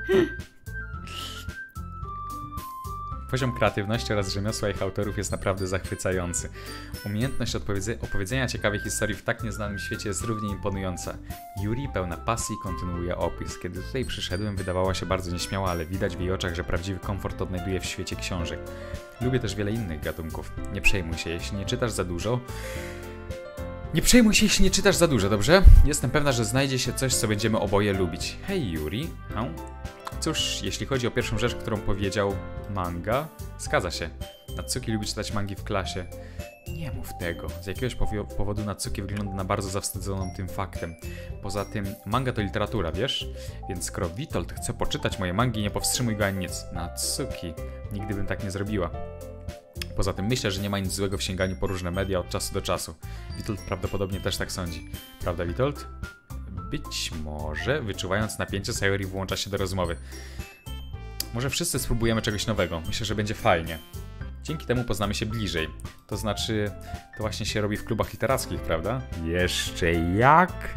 Poziom kreatywności oraz rzemiosła ich autorów jest naprawdę zachwycający. Umiejętność opowiedzenia ciekawej historii w tak nieznanym świecie jest równie imponująca. Yuri, pełna pasji, kontynuuje opis. Kiedy tutaj przyszedłem, wydawała się bardzo nieśmiała, ale widać w jej oczach, że prawdziwy komfort odnajduje w świecie książek. Lubię też wiele innych gatunków. Nie przejmuj się, jeśli nie czytasz za dużo... Nie przejmuj się, jeśli nie czytasz za dużo, dobrze? Jestem pewna, że znajdzie się coś, co będziemy oboje lubić. Hej, Yuri. Hm? Cóż, jeśli chodzi o pierwszą rzecz, którą powiedział, manga, zgadza się. Natsuki lubi czytać mangi w klasie. Nie mów tego. Z jakiegoś powodu Natsuki wygląda na bardzo zawstydzoną tym faktem. Poza tym, manga to literatura, wiesz? Więc skoro Witold chce poczytać moje mangi, nie powstrzymuj go ani nic. Natsuki. Nigdy bym tak nie zrobiła. Poza tym myślę, że nie ma nic złego w sięganiu po różne media od czasu do czasu. Witold prawdopodobnie też tak sądzi. Prawda, Witold? Być może, wyczuwając napięcie, Sayori włącza się do rozmowy. Może wszyscy spróbujemy czegoś nowego. Myślę, że będzie fajnie. Dzięki temu poznamy się bliżej. To znaczy, to właśnie się robi w klubach literackich, prawda? Jeszcze jak?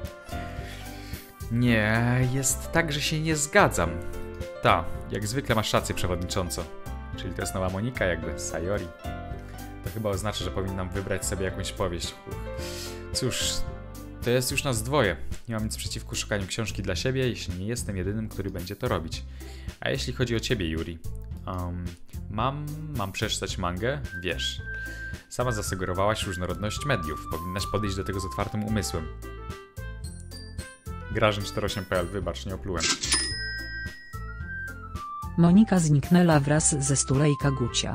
Nie, jest tak, że się nie zgadzam. Ta, jak zwykle masz rację, przewodnicząco. Czyli to jest nowa Monika, jakby, Sayori. To chyba oznacza, że powinnam wybrać sobie jakąś powieść. Cóż, to jest już nas dwoje. Nie mam nic przeciwko szukaniu książki dla siebie, jeśli nie jestem jedynym, który będzie to robić. A jeśli chodzi o ciebie, Yuri? Um, mam, mam przeczytać mangę? Wiesz. Sama zasugerowałaś różnorodność mediów. Powinnaś podejść do tego z otwartym umysłem. Grażyn cztery osiem kropka p l, wybacz, nie oplułem. Monika zniknęła wraz ze stulejka Gucia.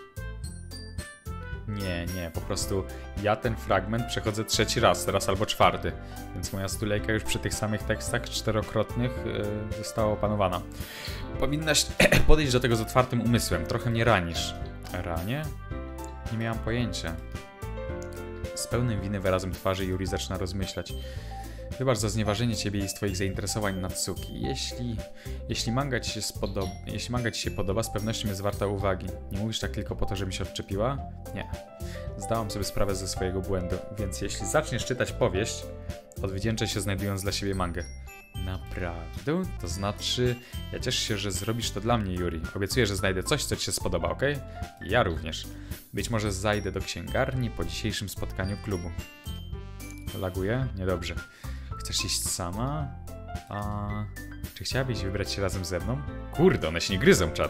Nie, nie, po prostu ja ten fragment przechodzę trzeci raz, teraz albo czwarty, więc moja stulejka już przy tych samych tekstach czterokrotnych yy, została opanowana. Powinnaś podejść do tego z otwartym umysłem, trochę mnie ranisz. Ranię? Nie miałam pojęcia. Z pełnym winy wyrazem twarzy Yuri zaczyna rozmyślać. Wybacz za znieważenie ciebie i z twoich zainteresowań Natsuki. Jeśli, jeśli, manga ci się spodoba, jeśli manga ci się podoba, z pewnością jest warta uwagi. Nie mówisz tak tylko po to, żeby się odczepiła? Nie. Zdałam sobie sprawę ze swojego błędu, więc jeśli zaczniesz czytać powieść, odwdzięczę się znajdując dla siebie mangę. Naprawdę? To znaczy, ja cieszę się, że zrobisz to dla mnie, Yuri. Obiecuję, że znajdę coś, co ci się spodoba, ok? Ja również. Być może zajdę do księgarni po dzisiejszym spotkaniu klubu. Laguje? Niedobrze. Chcesz iść sama? A czy chciałabyś wybrać się razem ze mną? Kurde, one się nie gryzą, czat.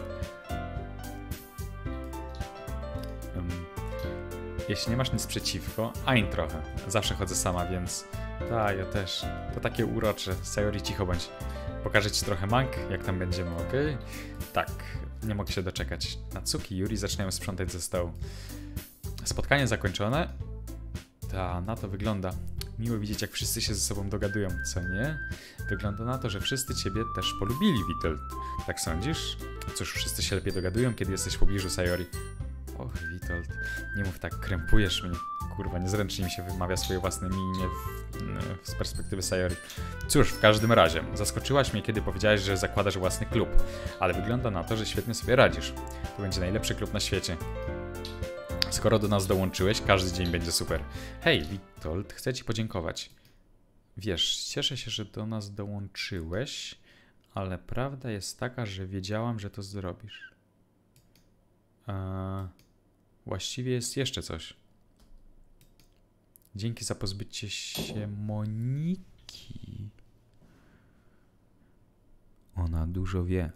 Um, jeśli nie masz nic przeciwko, ań trochę. Zawsze chodzę sama, więc... Tak, ja też. To takie urocze. Sayori, cicho bądź. Pokażę ci trochę mang, jak tam będziemy, ok? Tak, nie mogę się doczekać. Natsuki i Yuri zaczynają sprzątać ze stołu. Spotkanie zakończone? Ta, na to wygląda. Miło widzieć, jak wszyscy się ze sobą dogadują, co nie? Wygląda na to, że wszyscy ciebie też polubili, Witold. Tak sądzisz? Cóż, wszyscy się lepiej dogadują, kiedy jesteś w pobliżu Sayori. Och, Witold, nie mów tak, krępujesz mnie. Kurwa, niezręcznie mi się wymawia swoje własne imię w, z perspektywy Sayori. Cóż, w każdym razie, zaskoczyłaś mnie, kiedy powiedziałaś, że zakładasz własny klub. Ale wygląda na to, że świetnie sobie radzisz. To będzie najlepszy klub na świecie. Skoro do nas dołączyłeś, każdy dzień będzie super. Hej, Witold, chcę ci podziękować. Wiesz, cieszę się, że do nas dołączyłeś, ale prawda jest taka, że wiedziałam, że to zrobisz. Eee, właściwie jest jeszcze coś. Dzięki za pozbycie się Moniki. Ona dużo wie.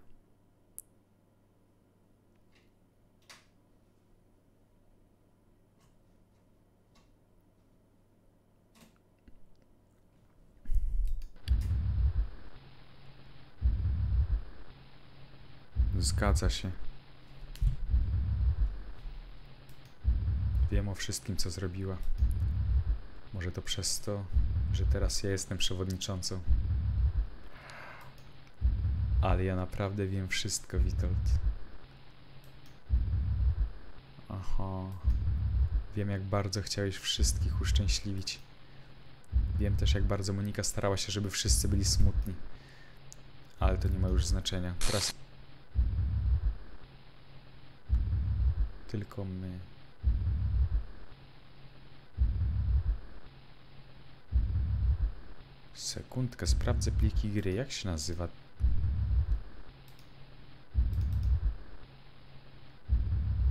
Zgadza się. Wiem o wszystkim, co zrobiła. Może to przez to, że teraz ja jestem przewodniczącą. Ale ja naprawdę wiem wszystko, Witold. Aha. Wiem, jak bardzo chciałeś wszystkich uszczęśliwić. Wiem też, jak bardzo Monika starała się, żeby wszyscy byli smutni. Ale to nie ma już znaczenia. Teraz... Tylko my. Sekundkę, sprawdzę pliki gry. Jak się nazywa?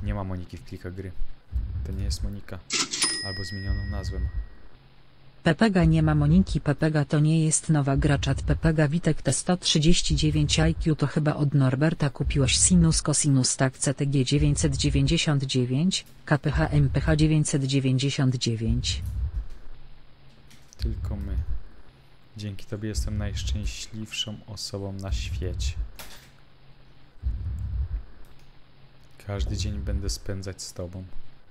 Nie ma Moniki w plikach gry. To nie jest Monika. Albo zmienioną nazwę ma. Pepega nie ma Moniki. Pepega to nie jest nowa gra. Czat Pepega Witek T sto trzydzieści dziewięć I Q to chyba od Norberta kupiłaś sinus cosinus tak C T G dziewięćset dziewięćdziesiąt dziewięć, K P H M P H dziewięćset dziewięćdziesiąt dziewięć. Tylko my. Dzięki tobie jestem najszczęśliwszą osobą na świecie. Każdy dzień będę spędzać z tobą.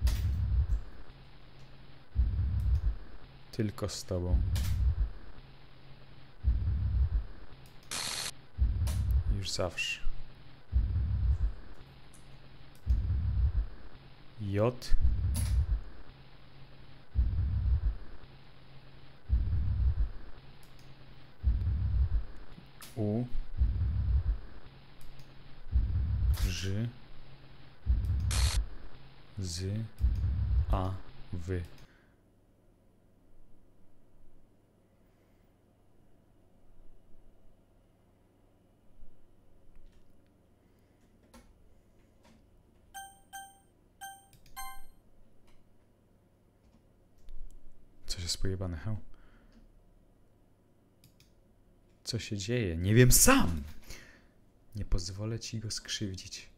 Tylko z tobą. Już zawsze. J. U. Ż. Z. A. Wy. Coś jest pojebane, he? Co się dzieje? Nie wiem sam! Nie pozwolę ci go skrzywdzić.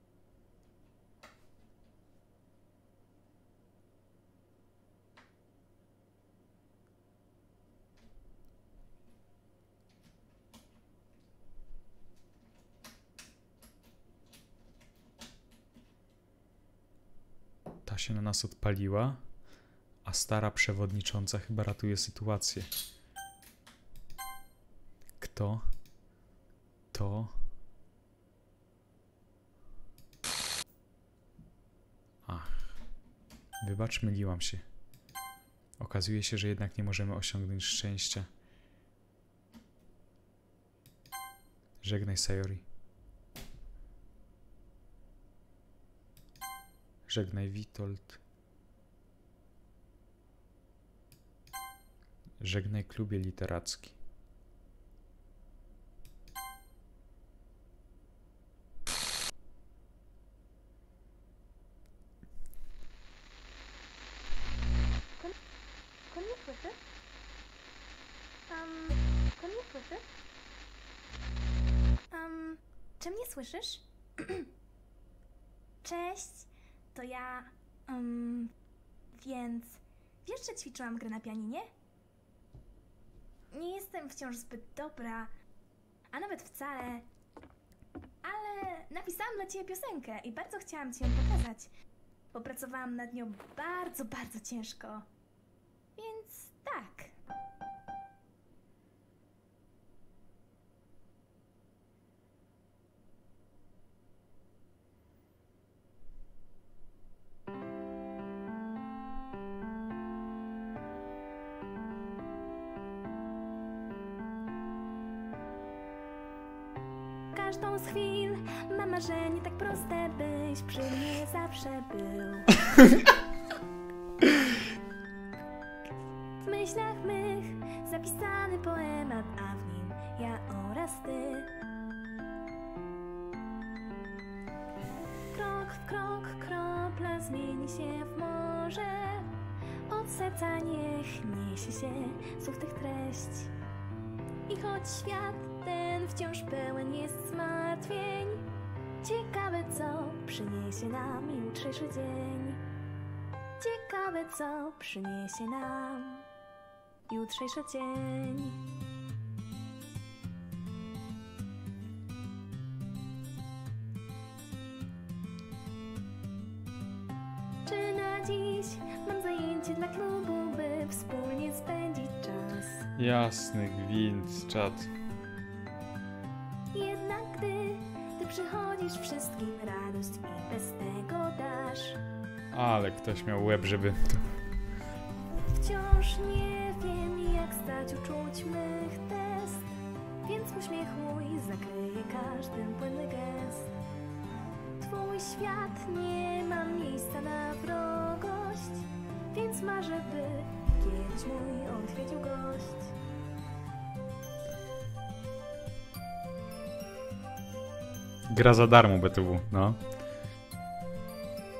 Ta się na nas odpaliła, a stara przewodnicząca chyba ratuje sytuację. Kto? To? Ach. Wybacz, myliłam się. Okazuje się, że jednak nie możemy osiągnąć szczęścia. Żegnaj, Sayori. Żegnaj, Witold. Żegnaj, klubie literacki. Czy mnie słyszysz? Um, czy mnie słyszysz? Um, czy mnie słyszysz? Cześć, to ja, um, więc wiesz, że ćwiczyłam grę na pianinie? Nie jestem wciąż zbyt dobra, a nawet wcale, ale napisałam dla ciebie piosenkę i bardzo chciałam ci ją pokazać. Popracowałam nad nią bardzo, bardzo ciężko, więc tak. Każdą z chwil mam marzenie tak proste, byś przy mnie zawsze był. W myślach mych zapisany poemat, a w nim ja oraz ty. Krok w krok kropla zmieni się w morze. Od serca niech niesie się słów tych treść. I choć świat ten wciąż pełen jest zmartwień, ciekawe co przyniesie nam jutrzejszy dzień. Ciekawe co przyniesie nam jutrzejszy dzień. Czy na dziś mam zajęcie dla klubu, by wspólnie spędzić czas? Jasny gwint, czat. Jednak gdy ty przychodzisz, wszystkim radość i bez tego dasz. Ale ktoś miał łeb, żeby... Wciąż nie wiem, jak stać uczuć mych test, więc uśmiech mój zakryje każdy płynny gest. Twój świat nie ma miejsca na wrogość, więc marzę, by kiedyś mój odwiedził gość. Gra za darmo B T W, no.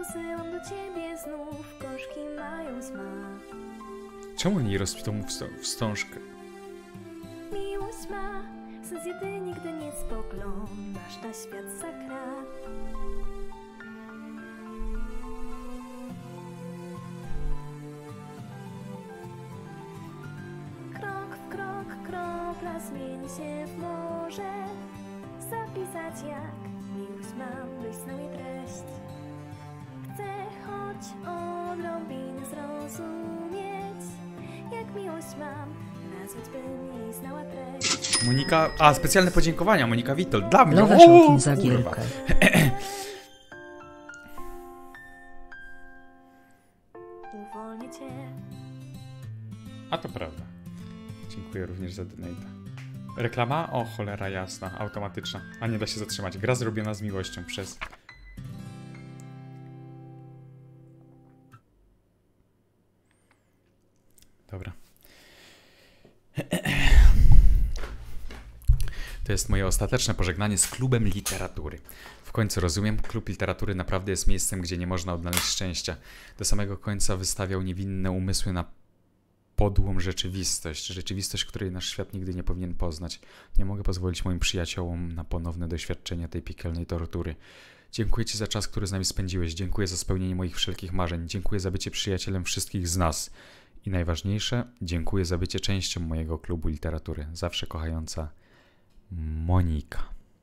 posyłam do ciebie znów, gorzki mają smak. Czemu oni rozpitą wstą- wstążkę? Miłość ma sens jedynie, gdy nie spoglądasz na świat za krat. Krok w krok, kropla zmieni się w morze. Zapisać jak miłość mam, byś znał jej treść. Chcę choć odrobinę zrozumieć, jak miłość mam, nazwać bym jej znała treść. Monika... A, specjalne podziękowania. Monika Witold. Dla mnie. Lowe O, Szulkin za kurwa. gierkę. Uwolnię cię. A to prawda. Dziękuję również za donata. Reklama? O, cholera jasna. Automatyczna. A nie da się zatrzymać. Gra zrobiona z miłością przez... Dobra. To jest moje ostateczne pożegnanie z klubem literatury. W końcu rozumiem, klub literatury naprawdę jest miejscem, gdzie nie można odnaleźć szczęścia. Do samego końca wystawiał niewinne umysły na podłą rzeczywistość. Rzeczywistość, której nasz świat nigdy nie powinien poznać. Nie mogę pozwolić moim przyjaciołom na ponowne doświadczenie tej piekielnej tortury. Dziękuję ci za czas, który z nami spędziłeś. Dziękuję za spełnienie moich wszelkich marzeń. Dziękuję za bycie przyjacielem wszystkich z nas. I najważniejsze, dziękuję za bycie częścią mojego klubu literatury. Zawsze kochająca Monika.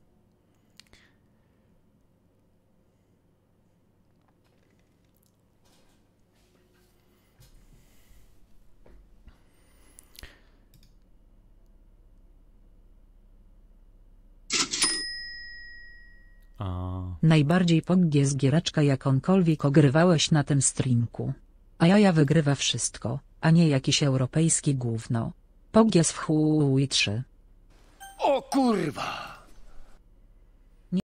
A... Najbardziej poggie z gieraczka jakąkolwiek ogrywałeś na tym streamku. A jaja wygrywa wszystko, a nie jakiś europejski gówno. Poggies w chuj trzy. O kurwa!